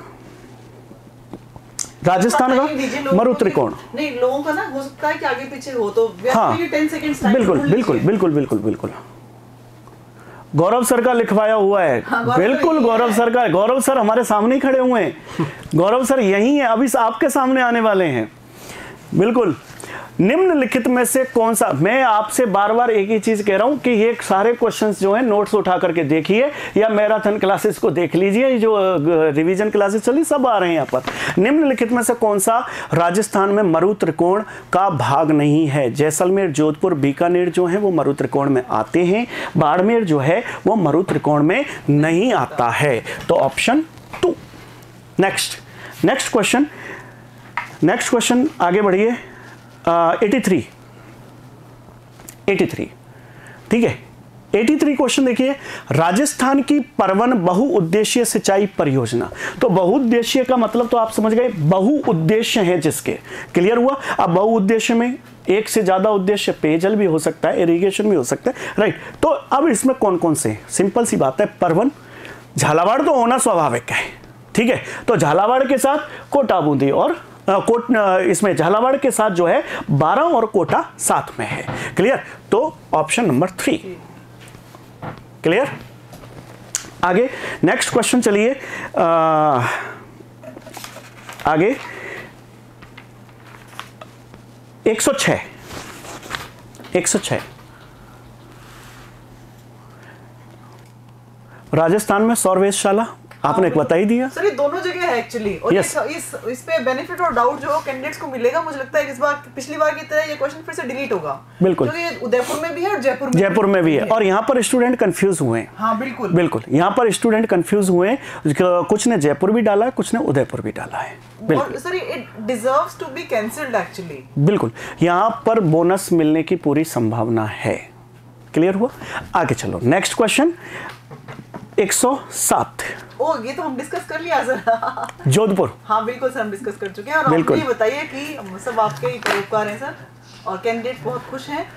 राजस्थान का मरु त्रिकोण, नहीं लोगों का ना हो सकता है कि आगे पीछे हो, तो हाँ टेन सेकंड्स टाइम बिल्कुल बिल्कुल बिल्कुल बिल्कुल बिल्कुल गौरव सर का लिखवाया हुआ है। हाँ, बिल्कुल गौरव सर का, गौरव सर हमारे सामने ही खड़े हुए हैं, गौरव सर यही है, अभी आपके सामने आने वाले हैं। बिल्कुल, निम्नलिखित में से कौन सा, मैं आपसे बार बार एक ही चीज कह रहा हूं कि ये सारे क्वेश्चंस जो हैं नोट्स उठा करके देखिए या मैराथन क्लासेस को देख लीजिए, जो रिवीजन क्लासेस चली सब आ रहे हैं यहाँ पर। निम्नलिखित में से कौन सा राजस्थान में मरु त्रिकोण का भाग नहीं है? जैसलमेर, जोधपुर, बीकानेर जो है वो मरु त्रिकोण में आते हैं, बाड़मेर जो है वो मरु त्रिकोण में नहीं आता है। तो option two. Next next question next question आगे बढ़िए। एटी थ्री एटी थ्री ठीक है, एटी थ्री क्वेश्चन देखिए। राजस्थान की परवन बहुउद्देशीय सिंचाई परियोजना, तो बहुउद्देशीय का मतलब तो आप समझ गए, बहुउद्देश्य है जिसके। क्लियर हुआ? अब बहुउद्देश्य में एक से ज्यादा उद्देश्य, पेयजल भी हो सकता है, इरिगेशन भी हो सकता है, राइट। तो अब इसमें कौन कौन से, सिंपल सी बात है, परवन, झालावाड़ तो होना स्वाभाविक है, ठीक है। तो झालावाड़ के साथ कोटा बूंदी और कोट, इसमें झालावाड़ के साथ जो है बारह और कोटा साथ में है। क्लियर? तो ऑप्शन नंबर थ्री। क्लियर? आगे नेक्स्ट क्वेश्चन चलिए। आगे एक सौ छह एक सौ छह राजस्थान में सौर वेधशाला आपने एक बता ही दिया। सर ये दोनों जगह है एक्चुअली, और yes. इस इस पे बेनिफिट और डाउट जो कैंडिडेट्स को मिलेगा, मुझे लगता है इस बार पिछली बार की तरह ये क्वेश्चन फिर से डिलीट होगा। बिल्कुल, क्योंकि ये उदयपुर में भी है और जयपुर में जयपुर में भी है, और यहाँ पर स्टूडेंट कंफ्यूज हुए हैं। हाँ बिल्कुल बिल्कुल, यहाँ पर स्टूडेंट कंफ्यूज हुए हैं, कुछ ने जयपुर भी डाला है, कुछ ने उदयपुर भी डाला है। और sir it deserves to be cancelled actually. बिल्कुल, यहाँ पर बोनस मिलने की पूरी संभावना है। क्लियर हुआ? आगे चलो, नेक्स्ट क्वेश्चन एक सौ सात। ओ ये तो हम डिस्कस कर लिया सर। जोधपुर, हाँ बिल्कुल सर, हम डिस्कस कर चुके हैं। और आप ये बताइए कि सब आपके ही परोपकार हैं सर, और कैंडिडेट बहुत खुश हैं।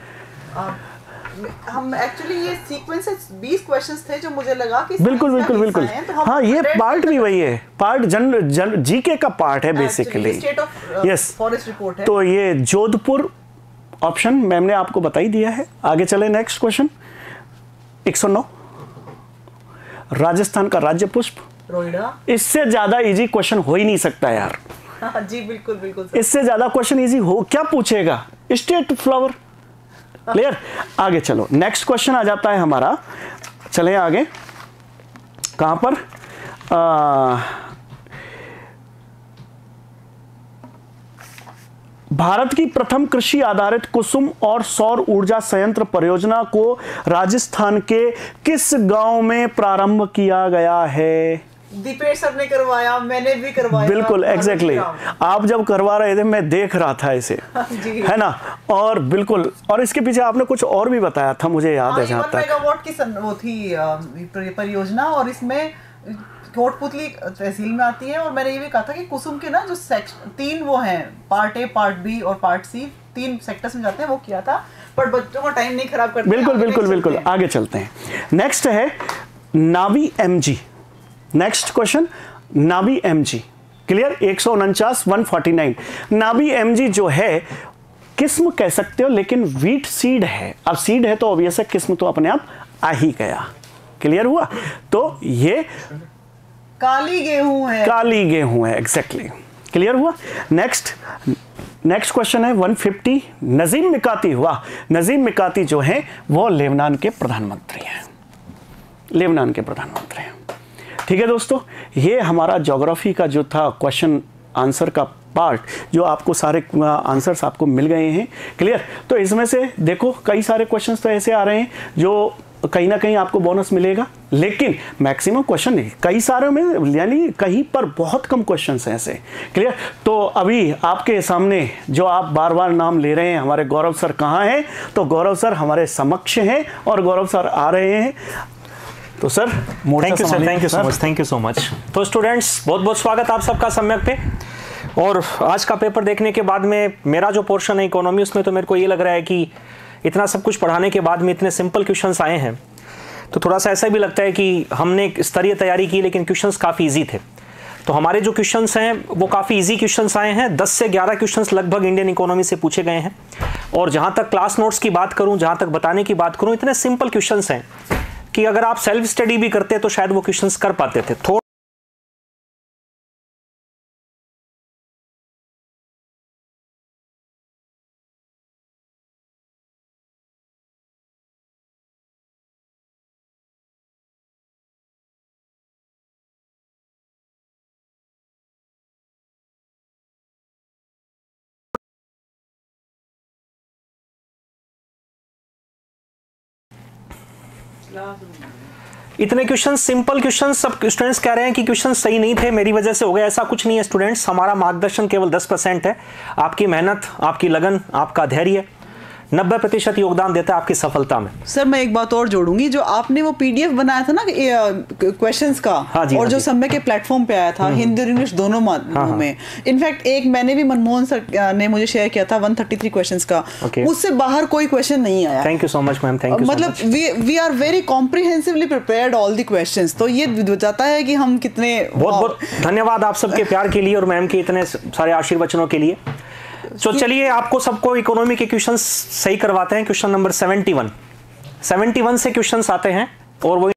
हम एक्चुअली ये सीक्वेंस बीस क्वेश्चंस थे जो मुझे लगा कि बिल्कुल बिल्कुल बिल्कुल तो हाँ, ये पार्ट भी वही है, पार्ट जन, जन जीके का पार्ट है basically. State of yes forest report है। तो ये जोधपुर ऑप्शन मैम ने आपको बता ही दिया है। आगे चले, नेक्स्ट क्वेश्चन एक सौ नौ राजस्थान का राज्य पुष्प रोइडा। इससे ज्यादा इजी क्वेश्चन हो ही नहीं सकता यार। हाँ, जी बिल्कुल बिल्कुल सर। इससे ज्यादा क्वेश्चन इजी हो क्या पूछेगा? State flower. क्लियर? आगे चलो, नेक्स्ट क्वेश्चन आ जाता है हमारा। चले आगे, कहां पर? आ, भारत की प्रथम कृषि आधारित कुसुम और सौर ऊर्जा संयंत्र परियोजना को राजस्थान के किस गांव में प्रारंभ किया गया है? दीपेश सर ने करवाया, मैंने भी करवाया। बिल्कुल एग्जैक्टली exactly. आप जब करवा रहे थे मैं देख रहा था इसे, है ना। और बिल्कुल, और इसके पीछे आपने कुछ और भी बताया था, मुझे याद है जहां तक मेगावाट की वो थी परियोजना, और इसमें कोटपुतली तहसील में आती है। और मैंने ये भी कहा था कि कुसुम के ना जो सेक्शन तीन वो हैं, पार्ट ए, पार्ट बी और पार्ट सी, तीन सेक्टर्स में जाते हैं, वो किया था, पर बच्चों का टाइम नहीं खराब करते। बिल्कुल बिल्कुल बिल्कुल, आगे चलते हैं। नेक्स्ट है NABI MG. Next question NABI MG. Clear? एक सौ उनचास one forty nine NABI MG जो है किस्म कह सकते हो, लेकिन वीट सीड है। अब सीड है तो ऑब्वियस है, किस्म तो अपने आप आ ही गया। क्लियर हुआ? तो ये काली गेहूं है, काली गेहूं है एग्जैक्टली exactly. क्लियर हुआ? नेक्स्ट नेक्स्ट क्वेश्चन है वन फिफ्टी, नजीम मिकाती। वाह, नजीम मिकाती जो है वो लेबनान के प्रधानमंत्री हैं, लेबनान के प्रधानमंत्री हैं। ठीक है दोस्तों, ये हमारा ज्योग्राफी का जो था क्वेश्चन आंसर का पार्ट, जो आपको सारे आंसर्स आपको मिल गए हैं। क्लियर? तो इसमें से देखो कई सारे क्वेश्चंस तो ऐसे आ रहे हैं जो कहीं ना कहीं आपको बोनस मिलेगा, लेकिन मैक्सिमम क्वेश्चन नहीं, कई सारे में यानी कहीं पर बहुत कम क्वेश्चंस हैं ऐसे। क्लियर? तो अभी आपके सामने जो आप बार बार नाम ले रहे हैं, हमारे गौरव सर कहाँ हैं? तो गौरव सर हमारे समक्ष हैं और गौरव सर आ रहे हैं। तो sir thank you sir, thank you so much, thank you so much. तो स्टूडेंट्स, बहुत बहुत स्वागत आप सबका सम्यक पे। और आज का पेपर देखने के बाद में मेरा जो पोर्शन है इकोनॉमी, उसमें तो मेरे को ये लग रहा है कि इतना सब कुछ पढ़ाने के बाद में इतने सिंपल क्वेश्चंस आए हैं, तो थोड़ा सा ऐसा भी लगता है कि हमने एक स्तरीय तैयारी की लेकिन क्वेश्चंस काफ़ी इजी थे। तो हमारे जो क्वेश्चंस हैं वो काफ़ी इजी क्वेश्चंस आए हैं। दस से ग्यारह क्वेश्चंस लगभग इंडियन इकोनॉमी से पूछे गए हैं। और जहाँ तक क्लास नोट्स की बात करूँ, जहाँ तक बताने की बात करूँ, इतने सिंपल क्वेश्चंस हैं कि अगर आप सेल्फ स्टडी भी करते तो शायद वो क्वेश्चंस कर पाते थे। थोड़ा इतने क्वेश्चन, सिंपल क्वेश्चन, सब स्टूडेंट्स कह रहे हैं कि क्वेश्चन सही नहीं थे, मेरी वजह से हो गया। ऐसा कुछ नहीं है स्टूडेंट्स, हमारा मार्गदर्शन केवल दस परसेंट है। आपकी मेहनत, आपकी लगन, आपका धैर्य नब्बे प्रतिशत योगदान देता है आपकी सफलता में। सर मैं एक बात और जोड़ूंगी, जो आपने वो पीडीएफ बनाया था ना क्वेश्चंस का, हाँ जी, और हाँ जो जी। समय के प्लेटफॉर्म पे आया था हिंदी और इंग्लिश दोनों माध्यमों हाँ, में। इनफैक्ट एक मैंने भी, मनमोहन सर ने मुझे शेयर किया था एक सौ तैंतीस क्वेश्चंस का, Okay. उससे बाहर कोई क्वेश्चन नहीं आया। Thank you so much ma'am, thank you. मतलब we we are very comprehensively prepared all the questions. तो ये बताता है कि हम कितने, बहुत बहुत धन्यवाद आप सबके प्यार के लिए और मैम के इतने सारे आशीर्वचनों के लिए। तो चलिए आपको सबको इकोनॉमी के क्वेश्चंस सही करवाते हैं। Question number seventy one, seventy one से क्वेश्चंस आते हैं और वो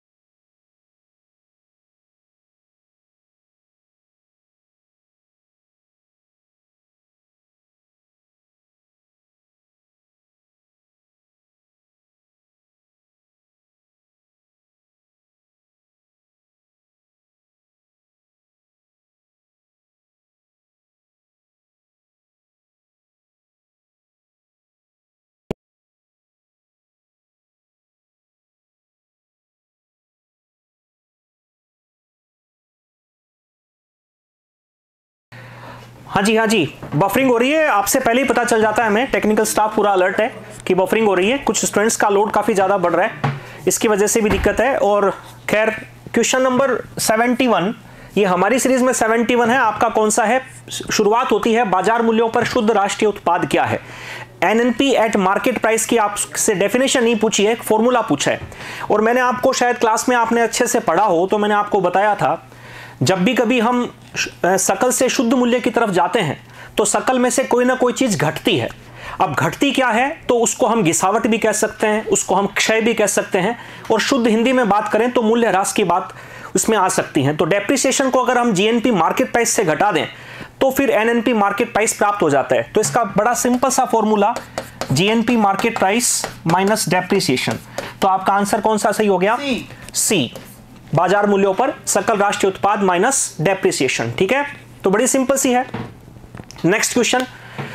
हाँ जी, हाँ जी, बफरिंग हो रही है। आपसे पहले ही पता चल जाता है हमें, टेक्निकल स्टाफ पूरा अलर्ट है कि बफरिंग हो रही है। कुछ स्टूडेंट्स का लोड काफ़ी ज़्यादा बढ़ रहा है, इसकी वजह से भी दिक्कत है। और खैर, क्वेश्चन नंबर सेवेंटी वन, ये हमारी सीरीज में सेवेंटी वन है। आपका कौन सा है? शुरुआत होती है, बाजार मूल्यों पर शुद्ध राष्ट्रीय उत्पाद क्या है। एनएनपी एट मार्केट प्राइस की आपसे डेफिनेशन नहीं पूछी है, एक फॉर्मूला पूछा है। और मैंने आपको, शायद क्लास में आपने अच्छे से पढ़ा हो, तो मैंने आपको बताया था, जब भी कभी हम सकल से शुद्ध मूल्य की तरफ जाते हैं तो सकल में से कोई ना कोई चीज घटती है। अब घटती क्या है? तो उसको हम गिसावट भी कह सकते हैं, उसको हम क्षय भी कह सकते हैं, और शुद्ध हिंदी में बात करें तो मूल्य ह्रास की बात उसमें आ सकती है। तो डेप्रिसिएशन को अगर हम जीएनपी मार्केट प्राइस से घटा दें तो फिर एनएनपी मार्केट प्राइस प्राप्त हो जाता है। तो इसका बड़ा सिंपल सा formula, GNP market price minus depreciation. तो आपका आंसर कौन सा सही हो गया? सी, बाजार मूल्यों पर सकल राष्ट्रीय उत्पाद माइनस डेप्रिसिएशन। ठीक है, तो बड़ी सिंपल सी है। नेक्स्ट क्वेश्चन,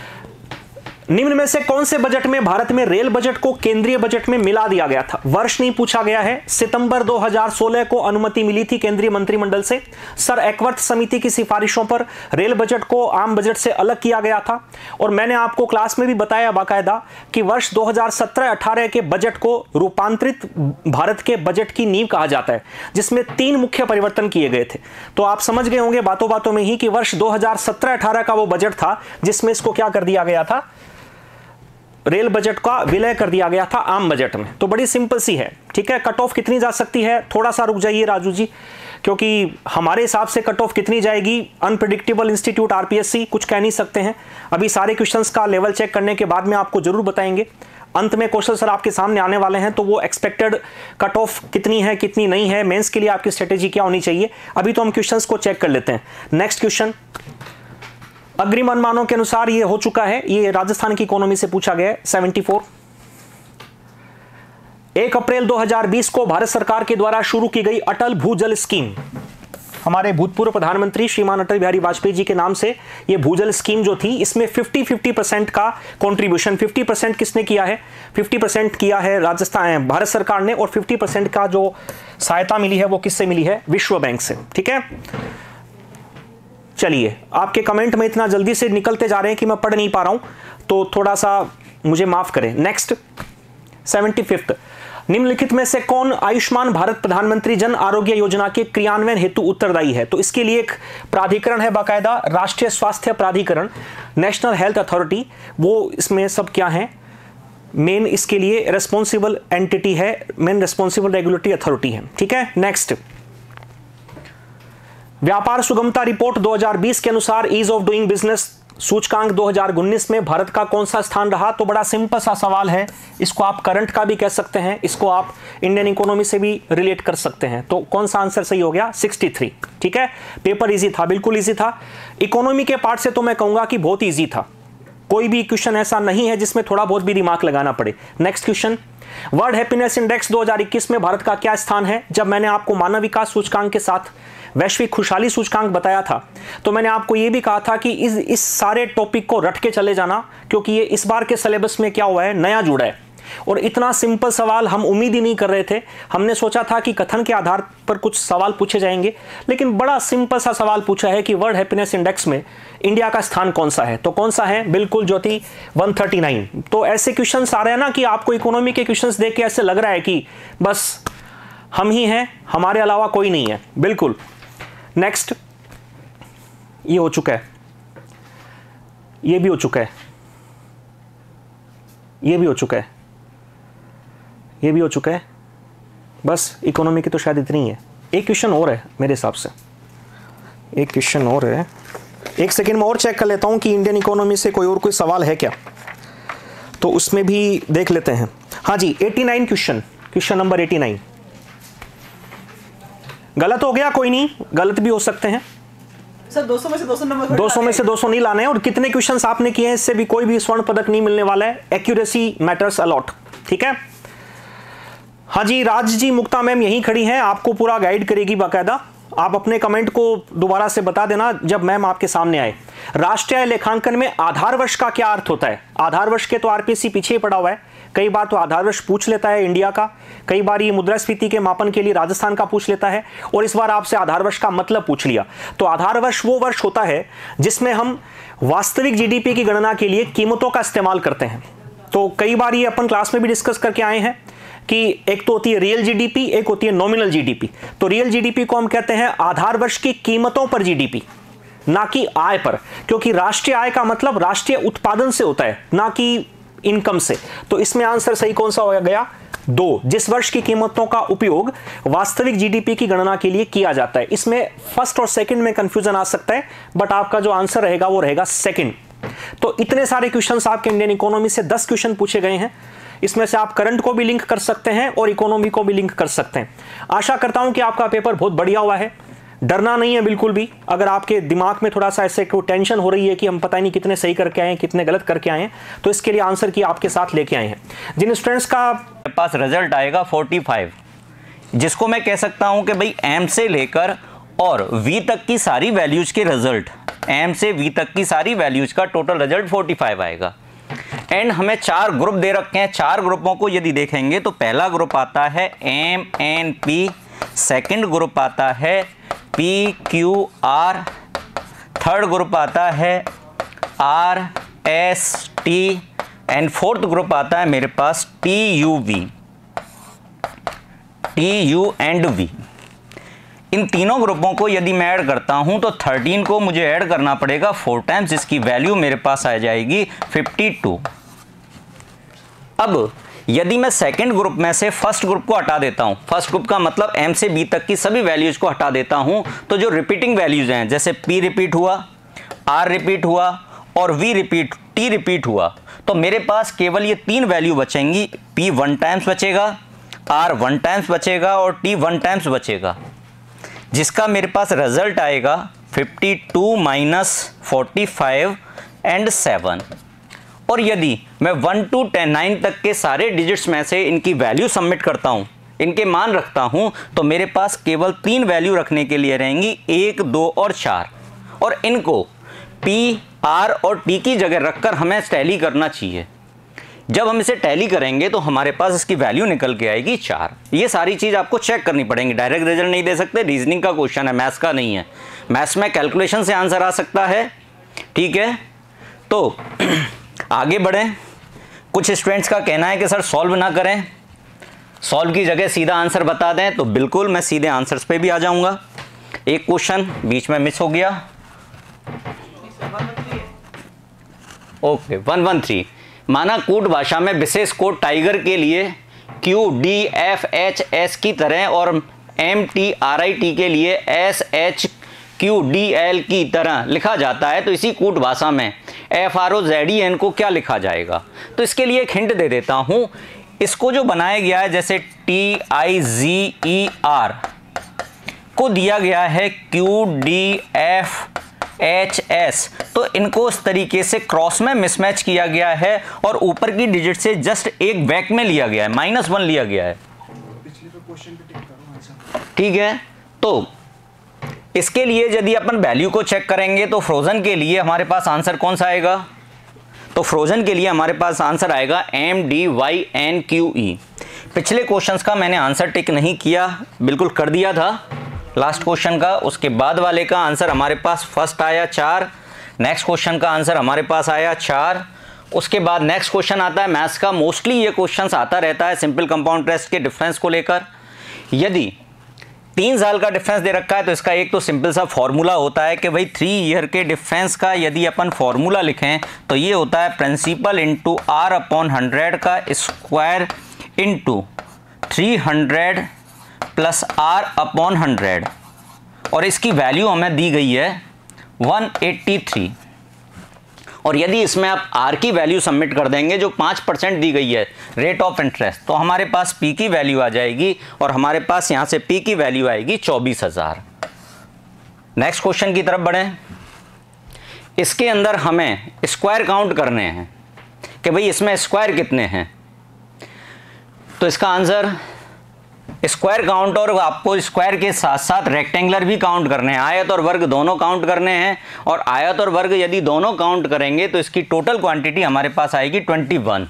निम्न में से कौन से बजट में भारत में रेल बजट को केंद्रीय बजट में मिला दिया गया था? वर्ष नहीं पूछा गया है। सितंबर दो हज़ार सोलह को अनुमति मिली थी केंद्रीय मंत्रिमंडल से। सर एकवर्थ समिति की सिफारिशों पर रेल बजट को आम बजट से अलग किया गया था। और मैंने आपको क्लास में भी बताया बाकायदा कि वर्ष दो हज़ार सत्रह अठारह के बजट को रूपांतरित भारत के बजट की नींव कहा जाता है, जिसमें तीन मुख्य परिवर्तन किए गए थे। तो आप समझ गए होंगे बातों बातों में ही कि वर्ष दो हज़ार सत्रह अठारह का वो बजट था जिसमें इसको क्या कर दिया गया था, रेल बजट का विलय कर दिया गया था आम बजट में। तो बड़ी सिंपल सी है। ठीक है, कट ऑफ कितनी जा सकती है? थोड़ा सा रुक जाइए राजू जी, क्योंकि हमारे हिसाब से कट ऑफ कितनी जाएगी, अनप्रेडिक्टेबल इंस्टीट्यूट आरपीएससी कुछ कह नहीं सकते हैं। अभी सारे क्वेश्चंस का लेवल चेक करने के बाद में आपको जरूर बताएंगे। अंत में क्वेश्चन सर आपके सामने आने वाले हैं, तो वो एक्सपेक्टेड कट ऑफ कितनी है कितनी नहीं है, मेंस के लिए आपकी स्ट्रेटेजी क्या होनी चाहिए। अभी तो हम क्वेश्चंस को चेक कर लेते हैं। नेक्स्ट क्वेश्चन, अग्रिम अनुमानों के अनुसार ये हो चुका है, ये राजस्थान की इकोनॉमी से पूछा गया है। चौहत्तर एक अप्रैल दो हज़ार बीस को भारत सरकार के द्वारा शुरू की गई अटल भूजल स्कीम, हमारे भूतपूर्व प्रधानमंत्री श्रीमान अटल बिहारी वाजपेयी जी के नाम से ये भूजल स्कीम जो थी, इसमें पचास पचास परसेंट का कंट्रीब्यूशन, पचास परसेंट किसने किया है? पचास परसेंट किया है राजस्थान भारत सरकार ने, और पचास परसेंट का जो सहायता मिली है वो किससे मिली है? विश्व बैंक से। ठीक है, चलिए, आपके कमेंट में इतना जल्दी से निकलते जा रहे हैं कि मैं पढ़ नहीं पा रहा हूं, तो थोड़ा सा मुझे माफ करें। नेक्स्ट, सेवेंटी फिफ्थ, निम्नलिखित में से कौन आयुष्मान भारत प्रधानमंत्री जन आरोग्य योजना के क्रियान्वयन हेतु उत्तरदायी है? तो इसके लिए एक प्राधिकरण है बाकायदा, राष्ट्रीय स्वास्थ्य प्राधिकरण, नेशनल हेल्थ अथॉरिटी, वो इसमें सब क्या है? मेन इसके लिए रेस्पॉन्सिबल एंटिटी है, मेन रेस्पॉन्सिबल रेगुलेटरी अथॉरिटी है। ठीक है, नेक्स्ट, व्यापार सुगमता रिपोर्ट दो हज़ार बीस के अनुसार ईज ऑफ डूइंग बिजनेस सूचकांक दो हज़ार उन्नीस में भारत का कौन सा स्थान रहा? तो बड़ा सिंपल सा सवाल है, इसको आप करंट का भी कह सकते हैं, इसको आप इंडियन इकोनॉमी से भी रिलेट कर सकते हैं। तो कौन सा आंसर सही हो गया? तिरसठ। ठीक है, पेपर इजी था, बिल्कुल इजी था। इकोनॉमी के पार्ट से तो मैं कहूंगा कि बहुत इजी था, कोई भी क्वेश्चन ऐसा नहीं है जिसमें थोड़ा बहुत भी दिमाग लगाना पड़े। Next question, world happiness index दो हज़ार इक्कीस में भारत का क्या स्थान है? जब मैंने आपको मानव विकास सूचकांक के साथ वैश्विक खुशहाली सूचकांक बताया था, तो मैंने आपको यह भी कहा था कि इस इस सारे टॉपिक को रट के चले जाना, क्योंकि ये इस बार के सिलेबस में क्या हुआ है? नया जुड़ा है। और इतना सिंपल सवाल हम उम्मीद ही नहीं कर रहे थे, हमने सोचा था कि कथन के आधार पर कुछ सवाल पूछे जाएंगे, लेकिन बड़ा सिंपल सा सवाल पूछा है कि वर्ल्ड हैप्पीनेस इंडेक्स में इंडिया का स्थान कौन सा है? तो कौन सा है? बिल्कुल ज्योति, एक सौ उनतालीस। तो ऐसे क्वेश्चंस आ रहे हैं ना कि आपको इकोनॉमी के क्वेश्चंस देख के ऐसे लग रहा है कि बस हम ही हैं, हमारे अलावा कोई नहीं है। बिल्कुल। नेक्स्ट, ये हो चुका है, ये भी हो चुका है, ये भी हो चुका है, ये भी हो चुका है। बस इकोनॉमी की तो शायद इतनी है। एक क्वेश्चन और है मेरे हिसाब से, एक क्वेश्चन और है, एक सेकेंड में और चेक कर लेता हूं कि इंडियन इकोनॉमी से कोई और कोई सवाल है क्या, तो उसमें भी देख लेते हैं। हाँ जी, नवासी क्वेश्चन, क्वेश्चन नंबर नवासी। गलत हो गया, कोई नहीं, गलत भी हो सकते हैं सर। दो सौ में से दो सौ नंबर दो सौ में से दो सौ नहीं लाने हैं, और कितने क्वेश्चंस आपने किए हैं इससे भी कोई भी स्वर्ण पदक नहीं मिलने वाला है। Accuracy matters a lot. ठीक है, हाँ जी, राज जी, मुक्ता मैम यहीं खड़ी हैं, आपको पूरा गाइड करेगी बाकायदा। आप अपने कमेंट को दोबारा से बता देना जब मैम आपके सामने आए। राष्ट्रीय लेखांकन में आधार वर्ष का क्या अर्थ होता है? आधार वर्ष के तो आरपीसी पीछे ही पड़ा हुआ है, कई बार तो आधार वर्ष पूछ लेता है इंडिया का, कई बार ये मुद्रास्फीति के मापन के लिए राजस्थान का पूछ लेता है, और इस बार आपसे आधार वर्ष का मतलब पूछ लिया। तो आधार वर्ष वो वर्ष होता है जिसमें हम वास्तविक जीडीपी की गणना के लिए कीमतों का इस्तेमाल करते हैं। तो कई बार ये अपन क्लास में भी डिस्कस करके आए हैं कि एक तो होती है रियल जीडीपी, एक होती है नॉमिनल जीडीपी। तो रियल जीडीपी को हम कहते हैं आधार वर्ष की कीमतों पर जीडीपी, ना कि आय पर, क्योंकि राष्ट्रीय आय का मतलब राष्ट्रीय उत्पादन से होता है, ना कि इनकम से। तो इसमें आंसर सही कौन सा हो गया? दो, जिस वर्ष की कीमतों का उपयोग वास्तविक जीडीपी की गणना के लिए किया जाता है। इसमें फर्स्ट और सेकंड में कंफ्यूजन आ सकता है, बट आपका जो आंसर रहेगा वो रहेगा सेकंड। तो इतने सारे क्वेश्चंस आपके इंडियन इकोनॉमी से दस क्वेश्चन पूछे गए हैं, इसमें से आप करंट को भी लिंक कर सकते हैं और इकोनॉमी को भी लिंक कर सकते हैं। आशा करता हूं कि आपका पेपर बहुत बढ़िया हुआ है, डरना नहीं है बिल्कुल भी। अगर आपके दिमाग में थोड़ा सा ऐसे कोई टेंशन हो रही है कि हम पता नहीं कितने सही करके आए हैं, कितने गलत करके आए हैं, तो इसके लिए आंसर की आपके साथ लेके आए हैं। जिन स्टूडेंट्स का पास रिजल्ट आएगा पैंतालीस, जिसको मैं कह सकता हूं कि भाई एम से लेकर और वी तक की सारी वैल्यूज के रिजल्ट, एम से वी तक की सारी वैल्यूज का टोटल रिजल्ट पैंतालीस आएगा। एंड हमें चार ग्रुप दे रखे हैं, चार ग्रुपों को यदि देखेंगे तो पहला ग्रुप आता है M N P, second group आता है P Q R, third group आता है R S T, and fourth group आता है मेरे पास T U V, T U and V. इन तीनों ग्रुपों को यदि मैं ऐड करता हूं तो तेरह को मुझे ऐड करना पड़ेगा फोर टाइम्स, जिसकी वैल्यू मेरे पास आ जाएगी बावन। अब यदि मैं सेकंड ग्रुप में से फर्स्ट ग्रुप को हटा देता हूं, फर्स्ट ग्रुप का मतलब एम से बी तक की सभी वैल्यूज को हटा देता हूं, तो जो रिपीटिंग वैल्यूज हैं, जैसे पी रिपीट हुआ, आर रिपीट हुआ और वी रिपीट, टी रिपीट हुआ, तो मेरे पास केवल ये तीन वैल्यू बचेंगी। पी वन टाइम्स बचेगा, आर वन टाइम्स बचेगा और टी वन टाइम्स बचेगा, जिसका मेरे पास रिजल्ट आएगा fifty two minus forty five and seven. और यदि मैं वन टू टेन नाइन तक के सारे डिजिट्स में से इनकी वैल्यू सबमिट करता हूँ, इनके मान रखता हूँ, तो मेरे पास केवल तीन वैल्यू रखने के लिए रहेंगी, एक, दो और चार। और इनको P, R और T की जगह रखकर हमें टैली करना चाहिए। जब हम इसे टैली करेंगे तो हमारे पास इसकी वैल्यू निकल के आएगी चार। ये सारी चीज़ आपको चेक करनी पड़ेंगी, डायरेक्ट रिजल्ट नहीं दे सकते, रीजनिंग का क्वेश्चन है, मैथ्स का नहीं है। मैथ्स में कैलकुलेशन से आंसर आ सकता है, ठीक है। तो आगे बढ़ें। कुछ स्टूडेंट्स का कहना है कि सर सॉल्व ना करें, सॉल्व की जगह सीधा आंसर बता दें, तो बिल्कुल मैं सीधे आंसर्स पे भी आ जाऊंगा। एक क्वेश्चन बीच में मिस हो गया, ओके वन वन थ्री। माना कूट भाषा में विशेष कोड टाइगर के लिए Q D F H S की तरह और M T R I T के लिए S H Q D L की तरह लिखा जाता है, तो इसी कूट भाषा में F R O Z E N को क्या लिखा जाएगा। तो इसके लिए एक हिंट दे देता हूं। इसको जो बनाया गया है, जैसे T I ji E R को दिया गया है Q D F H S, तो इनको उस तरीके से क्रॉस में मिसमैच किया गया है और ऊपर की डिजिट से जस्ट एक बैक में लिया गया है, माइनस वन लिया गया है, ठीक है। तो इसके लिए यदि अपन वैल्यू को चेक करेंगे तो फ्रोजन के लिए हमारे पास आंसर कौन सा आएगा, तो फ्रोजन के लिए हमारे पास आंसर आएगा M D Y N Q E. पिछले क्वेश्चंस का मैंने आंसर टिक नहीं किया, बिल्कुल कर दिया था लास्ट क्वेश्चन का। उसके बाद वाले का आंसर हमारे पास फर्स्ट आया चार, नेक्स्ट क्वेश्चन का आंसर हमारे पास आया चार। उसके बाद नेक्स्ट क्वेश्चन आता है मैथ्स का, मोस्टली ये क्वेश्चन आता रहता है सिंपल कंपाउंड इंटरेस्ट के डिफरेंस को लेकर। यदि तीन साल का डिफरेंस दे रखा है तो इसका एक तो सिंपल सा फॉर्मूला होता है कि भाई थ्री ईयर के डिफरेंस का यदि अपन फॉर्मूला लिखें तो ये होता है principal into R upon hundred का square into three hundred plus R upon hundred, और इसकी वैल्यू हमें दी गई है वन एट्टी थ्री। और यदि इसमें आप आर की वैल्यू सबमिट कर देंगे जो पाँच परसेंट दी गई है रेट ऑफ इंटरेस्ट, तो हमारे पास पी की वैल्यू आ जाएगी और हमारे पास यहाँ से पी की वैल्यू आएगी चौबीस हजार। नेक्स्ट क्वेश्चन की तरफ बढ़ें। इसके अंदर हमें स्क्वायर काउंट करने हैं कि भाई इसमें स्क्वायर कितने हैं, तो इसका आंसर स्क्वायर काउंट, और आपको स्क्वायर के साथ साथ रेक्टेंगुलर भी काउंट करने हैं, आयत और वर्ग दोनों काउंट करने हैं। और आयत और वर्ग यदि दोनों काउंट करेंगे तो इसकी टोटल क्वांटिटी हमारे पास आएगी इक्कीस,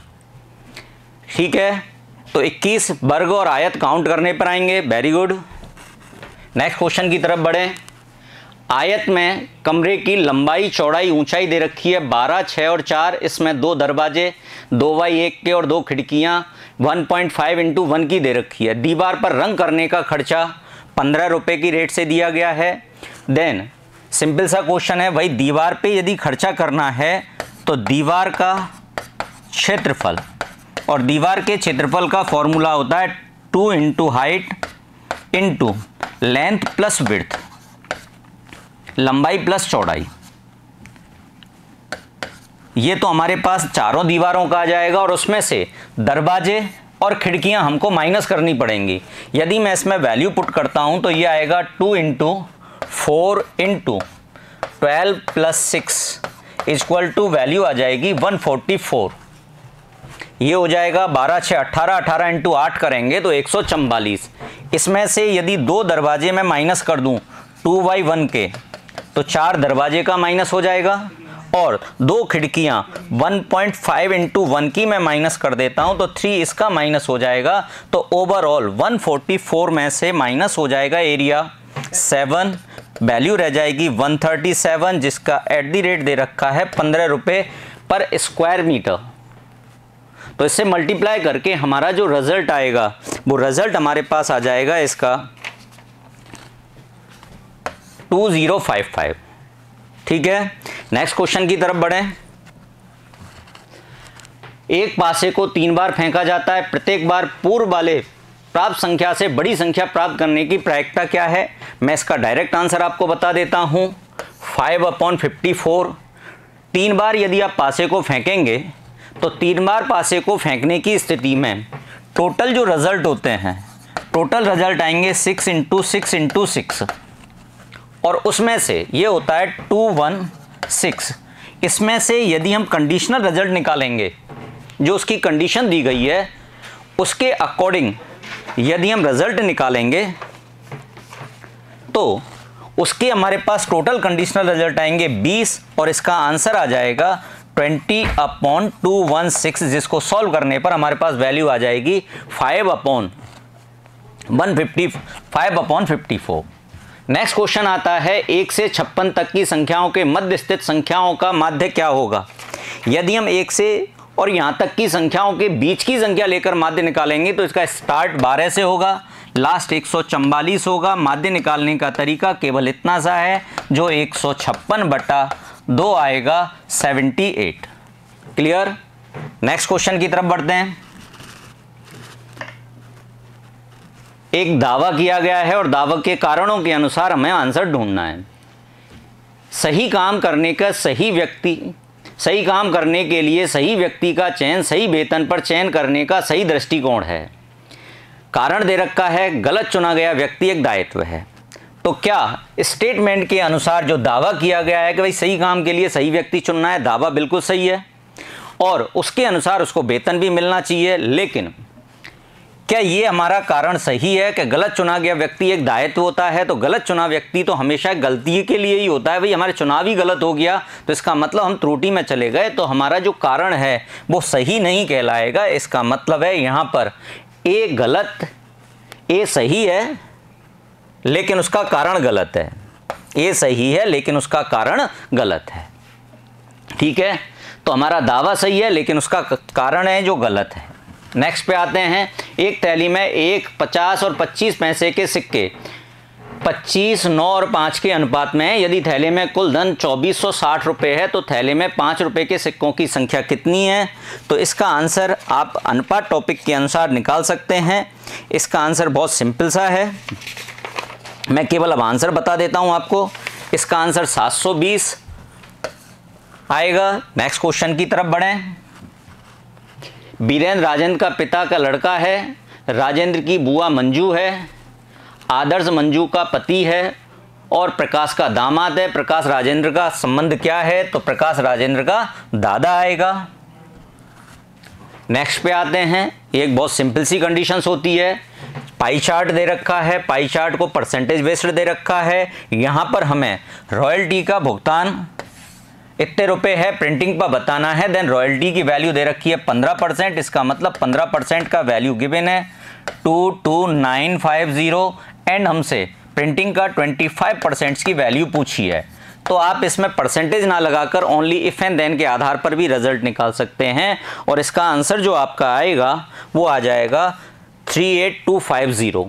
ठीक है। तो इक्कीस वर्ग और आयत काउंट करने पर आएंगे, वेरी गुड। नेक्स्ट क्वेश्चन की तरफ बढ़ें। आयत में कमरे की लंबाई चौड़ाई ऊंचाई दे रखी है बारह, छः और चार, इसमें दो दरवाजे, दो बाई एक के और दो खिड़कियाँ, one point five into one की दे रखी है। दीवार पर रंग करने का खर्चा पंद्रह रुपए की रेट से दिया गया है। देन सिंपल सा क्वेश्चन है भाई, दीवार पे यदि खर्चा करना है तो दीवार का क्षेत्रफल, और दीवार के क्षेत्रफल का फॉर्मूला होता है two into height into length plus width, लंबाई प्लस चौड़ाई। ये तो हमारे पास चारों दीवारों का आ जाएगा और उसमें से दरवाजे और खिड़कियां हमको माइनस करनी पड़ेंगी। यदि मैं इसमें वैल्यू पुट करता हूं तो ये आएगा two into four into twelve plus six equal to value आ जाएगी वन फोर्टी फोर। ये हो जाएगा बारह छः अट्ठारह, अट्ठारह इंटू आठ करेंगे तो एक सौ चौवालीस। इसमें से यदि दो दरवाजे में माइनस कर दूं टू बाई वन के तो चार दरवाजे का माइनस हो जाएगा, और दो खिड़कियां one point five into one की मैं माइनस कर देता हूं तो थ्री इसका माइनस हो जाएगा। तो ओवरऑल वन फोर्टी फोर में से माइनस हो जाएगा एरिया सेवन, वैल्यू रह जाएगी वन थर्टी सेवन, जिसका एट दी रेट दे रखा है पंद्रह रुपये पर स्क्वायर मीटर। तो इससे मल्टीप्लाई करके हमारा जो रिजल्ट आएगा वो रिजल्ट हमारे पास आ जाएगा इसका टू ज़ीरो फाइव फाइव, ठीक है। नेक्स्ट क्वेश्चन की तरफ बढ़ें। एक पासे को तीन बार फेंका जाता है, प्रत्येक बार पूर्व वाले प्राप्त संख्या से बड़ी संख्या प्राप्त करने की प्रायिकता क्या है। मैं इसका डायरेक्ट आंसर आपको बता देता हूं, फाइव अपॉन फिफ्टी फोर। तीन बार यदि आप पासे को फेंकेंगे तो तीन बार पासे को फेंकने की स्थिति में टोटल जो रिजल्ट होते हैं, टोटल रिजल्ट आएंगे six into six into six, और उसमें से ये होता है टू वन सिक्स। इसमें से यदि हम कंडीशनल रिजल्ट निकालेंगे, जो उसकी कंडीशन दी गई है उसके अकॉर्डिंग यदि हम रिजल्ट निकालेंगे तो उसके हमारे पास टोटल कंडीशनल रिजल्ट आएंगे बीस और इसका आंसर आ जाएगा twenty upon two one six, जिसको सॉल्व करने पर हमारे पास वैल्यू आ जाएगी five upon one fifty five upon fifty four. Next question आता है एक से छप्पन तक की संख्याओं के मध्य स्थित संख्याओं का माध्य क्या होगा। यदि हम एक से और यहां तक की संख्याओं के बीच की संख्या लेकर माध्य निकालेंगे तो इसका स्टार्ट बारह से होगा, लास्ट एक सौ चौवालीस होगा। माध्य निकालने का तरीका केवल इतना सा है, जो एक सौ छप्पन बटा दो आएगा seventy eight. Clear. Next question की तरफ बढ़ते हैं। एक दावा किया गया है और दावा के कारणों के अनुसार हमें आंसर ढूंढना है। सही काम करने का सही व्यक्ति सही काम करने के लिए सही व्यक्ति का चयन सही वेतन पर चयन करने का सही दृष्टिकोण है। कारण दे रखा है गलत चुना गया व्यक्ति एक दायित्व है। तो क्या स्टेटमेंट के अनुसार जो दावा किया गया है कि भाई सही काम के लिए सही व्यक्ति चुनना है, दावा बिल्कुल सही है और उसके अनुसार उसको वेतन भी मिलना चाहिए, लेकिन क्या ये हमारा कारण सही है कि गलत चुना गया व्यक्ति एक दायित्व होता है? तो गलत चुना व्यक्ति तो हमेशा गलती के लिए ही होता है। भाई हमारे चुनाव ही गलत हो गया तो इसका मतलब हम त्रुटि में चले गए, तो हमारा जो कारण है वो सही नहीं कहलाएगा। इसका मतलब है यहाँ पर ए गलत, ए सही है लेकिन उसका कारण गलत है। ए सही है लेकिन उसका कारण गलत है। ठीक है, तो हमारा दावा सही है लेकिन उसका कारण है जो गलत है। नेक्स्ट पे आते हैं। एक थैली में एक, पचास और पच्चीस पैसे के सिक्के पच्चीस, नौ और पाँच के अनुपात में है। यदि थैले में कुल धन चौबीस सौ साठ रुपये है तो थैले में पाँच रुपये के सिक्कों की संख्या कितनी है? तो इसका आंसर आप अनुपात टॉपिक के अनुसार निकाल सकते हैं। इसका आंसर बहुत सिंपल सा है, मैं केवल अब आंसर बता देता हूं आपको। इसका आंसर सात सौ बीस आएगा। नेक्स्ट क्वेश्चन की तरफ बढ़ें। बीरेंद्र राजेंद्र का पिता का लड़का है, राजेंद्र की बुआ मंजू है, आदर्श मंजू का पति है और प्रकाश का दामाद है। प्रकाश राजेंद्र का संबंध क्या है? तो प्रकाश राजेंद्र का दादा आएगा। नेक्स्ट पे आते हैं। एक बहुत सिंपल सी कंडीशंस होती है। पाई चार्ट दे रखा है, पाई चार्ट को परसेंटेज बेस्ड दे रखा है। यहां पर हमें रॉयल्टी का भुगतान इतने रुपए है, प्रिंटिंग पर बताना है। देन रॉयल्टी की वैल्यू दे रखी है पंद्रह परसेंट। इसका मतलब पंद्रह परसेंट का वैल्यू गिवन है two two nine five zero and हमसे प्रिंटिंग का पच्चीस परसेंट की वैल्यू पूछी है। तो आप इसमें परसेंटेज ना लगाकर ओनली इफ एंड देन के आधार पर भी रिजल्ट निकाल सकते हैं और इसका आंसर जो आपका आएगा वो आ जाएगा three eight two five zero.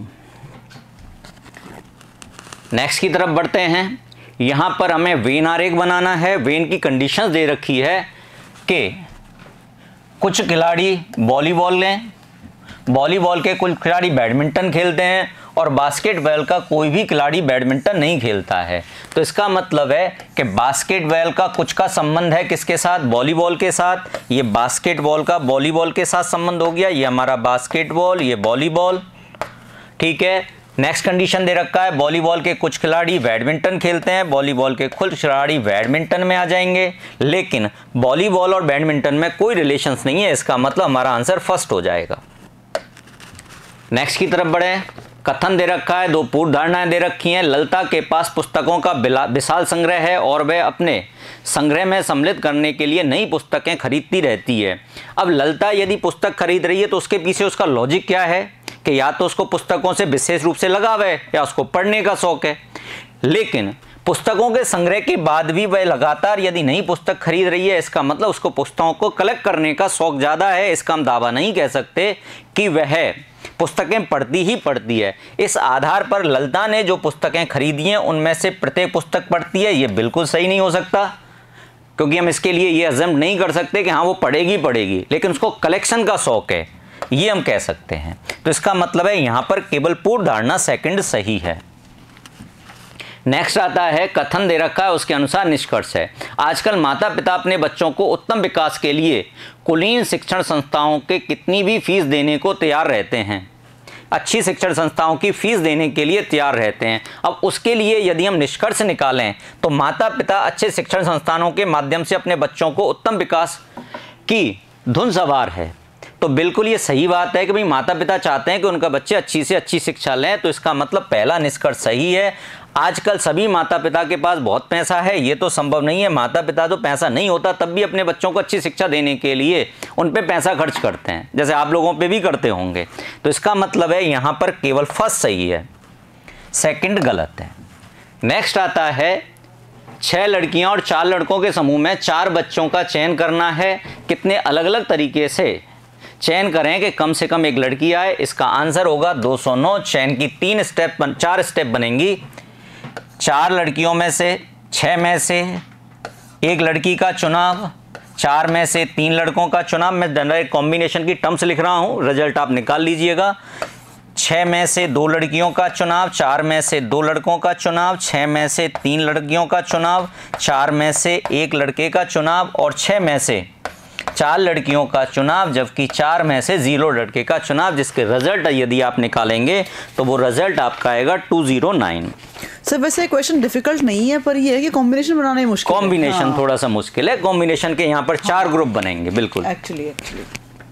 Next की तरफ बढ़ते हैं। यहां पर हमें वेन आरेख बनाना है। वेन की कंडीशंस दे रखी है कि कुछ खिलाड़ी वॉलीबॉल लें, वॉलीबॉल के कुछ खिलाड़ी बैडमिंटन खेलते हैं और बास्केटबॉल का कोई भी खिलाड़ी बैडमिंटन नहीं खेलता है। तो इसका मतलब है कि बास्केटबॉल का कुछ का संबंध है किसके साथ? वॉलीबॉल के साथ। ये बास्केटबॉल का वॉलीबॉल के साथ संबंध हो गया। ये हमारा बास्केटबॉल, ये वॉलीबॉल। ठीक है। नेक्स्ट कंडीशन दे रखा है वॉलीबॉल के कुछ खिलाड़ी बैडमिंटन खेलते हैं, वॉलीबॉल के कुछ खिलाड़ी बैडमिंटन में आ जाएंगे, लेकिन वॉलीबॉल और बैडमिंटन में कोई रिलेशंस नहीं है। इसका मतलब हमारा आंसर फर्स्ट हो जाएगा। नेक्स्ट की तरफ बढ़े। कथन दे रखा है, दो पूर्व धारणाएं दे रखी हैं। ललिता के पास पुस्तकों का विशाल संग्रह है और वह अपने संग्रह में सम्मिलित करने के लिए नई पुस्तकें खरीदती रहती है। अब ललिता यदि पुस्तक खरीद रही है तो उसके पीछे उसका लॉजिक क्या है कि या तो उसको पुस्तकों से विशेष रूप से लगाव है या उसको पढ़ने का शौक है। लेकिन पुस्तकों के संग्रह के बाद भी वह लगातार यदि नई पुस्तक खरीद रही है, इसका मतलब उसको पुस्तकों को कलेक्ट करने का शौक ज़्यादा है। इसका हम दावा नहीं कह सकते कि वह पुस्तकें पढ़ती ही पढ़ती है। इस आधार पर ललिता ने जो पुस्तकें खरीदी हैं उनमें से प्रत्येक पुस्तक पढ़ती है, ये बिल्कुल सही नहीं हो सकता, क्योंकि हम इसके लिए ये अज़म्प्ट नहीं कर सकते कि हाँ वो पढ़ेगी पढ़ेगी, लेकिन उसको कलेक्शन का शौक है, ये हम कह सकते हैं। तो इसका मतलब है यहां पर केवल पूर्व धारणा सेकंड सही है। नेक्स्ट आता है कथन दे रखा है, उसके अनुसार निष्कर्ष है। आजकल माता पिता अपने बच्चों को उत्तम विकास के लिए कुलीन शिक्षण संस्थाओं के कितनी भी फीस देने को तैयार रहते हैं। अच्छी शिक्षण संस्थाओं की फीस देने के लिए तैयार रहते हैं। अब उसके लिए यदि हम निष्कर्ष निकालें तो माता पिता अच्छे शिक्षण संस्थानों के माध्यम से अपने बच्चों को उत्तम विकास की धुन सवार है। तो बिल्कुल ये सही बात है कि भाई माता पिता चाहते हैं कि उनका बच्चे अच्छी से अच्छी शिक्षा लें, तो इसका मतलब पहला निष्कर्ष सही है। आजकल सभी माता पिता के पास बहुत पैसा है, ये तो संभव नहीं है। माता पिता तो पैसा नहीं होता तब भी अपने बच्चों को अच्छी शिक्षा देने के लिए उन पे पैसा खर्च करते हैं, जैसे आप लोगों पे भी करते होंगे। तो इसका मतलब है यहाँ पर केवल फर्स्ट सही है, सेकंड गलत है। नेक्स्ट आता है छह लड़कियां और चार लड़कों के समूह में चार बच्चों का चयन करना है। कितने अलग अलग तरीके से चयन करें कि कम से कम एक लड़की आए? इसका आंसर होगा दो सौ नौ। चयन की तीन स्टेप बन, चार स्टेप बनेंगी। चार लड़कियों में से छह में से एक लड़की का चुनाव, चार में से तीन लड़कों का चुनाव। मैं डायरेक्ट कॉम्बिनेशन की टर्म्स लिख रहा हूं, रिजल्ट आप निकाल लीजिएगा। छह में से दो लड़कियों का चुनाव, चार में से दो लड़कों का चुनाव, छह में से तीन लड़कियों का चुनाव, चार में से एक लड़के का चुनाव और छह में से चार लड़कियों का चुनाव, जबकि चार में से जीरो लड़के का चुनाव, जिसके रिजल्ट यदि आप निकालेंगे तो वो रिजल्ट आपका आएगा टू ज़ीरो नाइन। सर वैसे क्वेश्चन डिफिकल्ट नहीं है, पर ये है कि कॉम्बिनेशन बनाना ही मुश्किल है। कॉम्बिनेशन हाँ। थोड़ा सा मुश्किल है। कॉम्बिनेशन के यहाँ पर चार हाँ। ग्रुप बनेंगे बिल्कुल। एक्चुअली एक्चुअली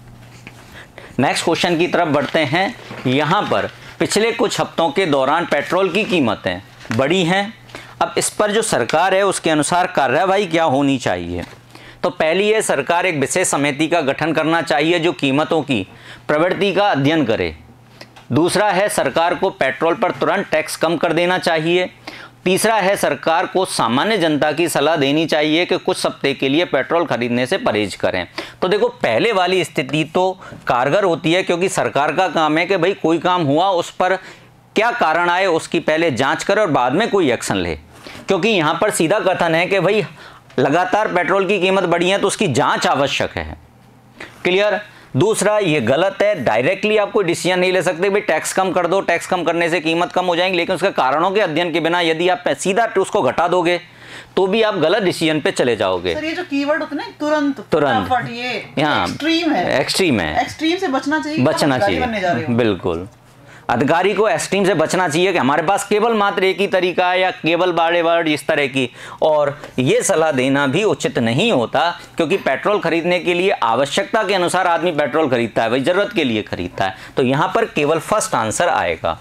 नेक्स्ट क्वेश्चन की तरफ बढ़ते हैं। यहाँ पर पिछले कुछ हफ्तों के दौरान पेट्रोल की कीमतें बढ़ी हैं। अब इस पर जो सरकार है उसके अनुसार कार्रवाई क्या होनी चाहिए? तो पहली है, सरकार एक विशेष समिति का गठन करना चाहिए जो कीमतों की प्रवृत्ति का अध्ययन करे। दूसरा है, सरकार को पेट्रोल पर तुरंत टैक्स कम कर देना चाहिए। तीसरा है, सरकार को सामान्य जनता की सलाह देनी चाहिए कि कुछ हफ्ते के लिए पेट्रोल खरीदने से परहेज करें। तो देखो, पहले वाली स्थिति तो कारगर होती है क्योंकि सरकार का काम है कि भाई कोई काम हुआ उस पर क्या कारण आए उसकी पहले जांच करे और बाद में कोई एक्शन ले, क्योंकि यहाँ पर सीधा कथन है कि भाई लगातार पेट्रोल की कीमत बढ़ी है तो उसकी जांच आवश्यक है। क्लियर? दूसरा, ये गलत है, डायरेक्टली आप कोई डिसीजन नहीं ले सकते भाई टैक्स कम कर दो, टैक्स कम करने से कीमत कम हो जाएंगी, लेकिन उसके कारणों के अध्ययन के बिना यदि आप सीधा उसको घटा दोगे तो भी आप गलत डिसीजन पे चले जाओगे। सर ये जो कीवर्ड होता है ना, तुरंत तुरंत, ये यहाँ एक्सट्रीम है, एक्सट्रीम है, एक्सट्रीम से बचना चाहिए, बचना चाहिए बिल्कुल। अधिकारी को एक्सट्रीम से बचना चाहिए कि हमारे पास केवल मात्र एक ही तरीका है या केवल बाड़े वर्ड इस तरह की, और ये सलाह देना भी उचित नहीं होता क्योंकि पेट्रोल खरीदने के लिए आवश्यकता के अनुसार आदमी पेट्रोल खरीदता है, भाई जरूरत के लिए खरीदता है। तो यहाँ पर केवल फर्स्ट आंसर आएगा।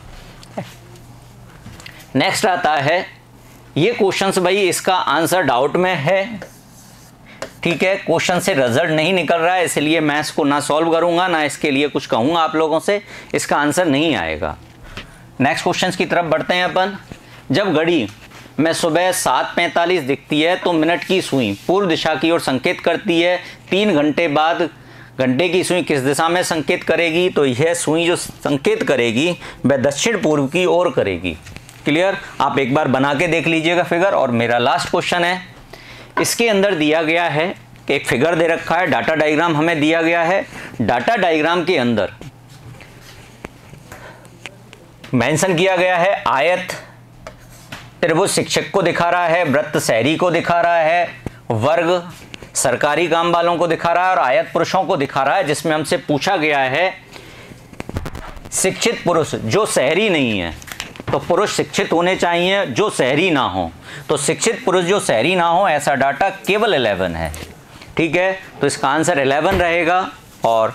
नेक्स्ट आता है, ये क्वेश्चंस भाई इसका आंसर डाउट में है, ठीक है, क्वेश्चन से रिजल्ट नहीं निकल रहा है, इसलिए मैं इसको ना सॉल्व करूंगा ना इसके लिए कुछ कहूंगा आप लोगों से, इसका आंसर नहीं आएगा। नेक्स्ट क्वेश्चन की तरफ बढ़ते हैं अपन। जब घड़ी में सुबह सात पैंतालीस दिखती है तो मिनट की सुई पूर्व दिशा की ओर संकेत करती है। तीन घंटे बाद घंटे की सुई किस दिशा में संकेत करेगी? तो यह सुई जो संकेत करेगी वह दक्षिण पूर्व की ओर करेगी। क्लियर? आप एक बार बना के देख लीजिएगा फिगर। और मेरा लास्ट क्वेश्चन है, इसके अंदर दिया गया है कि एक फिगर दे रखा है, डाटा डायग्राम हमें दिया गया है। डाटा डायग्राम के अंदर मेंशन किया गया है आयत त्रिभुज शिक्षक को दिखा रहा है, वृत्त शहरी को दिखा रहा है, वर्ग सरकारी काम वालों को दिखा रहा है और आयत पुरुषों को दिखा रहा है, जिसमें हमसे पूछा गया है शिक्षित पुरुष जो शहरी नहीं है तो पुरुष शिक्षित होने चाहिए जो शहरी ना हो, तो शिक्षित पुरुष जो शहरी ना हो ऐसा डाटा केवल इलेवन है। ठीक है, तो इसका आंसर इलेवन रहेगा। और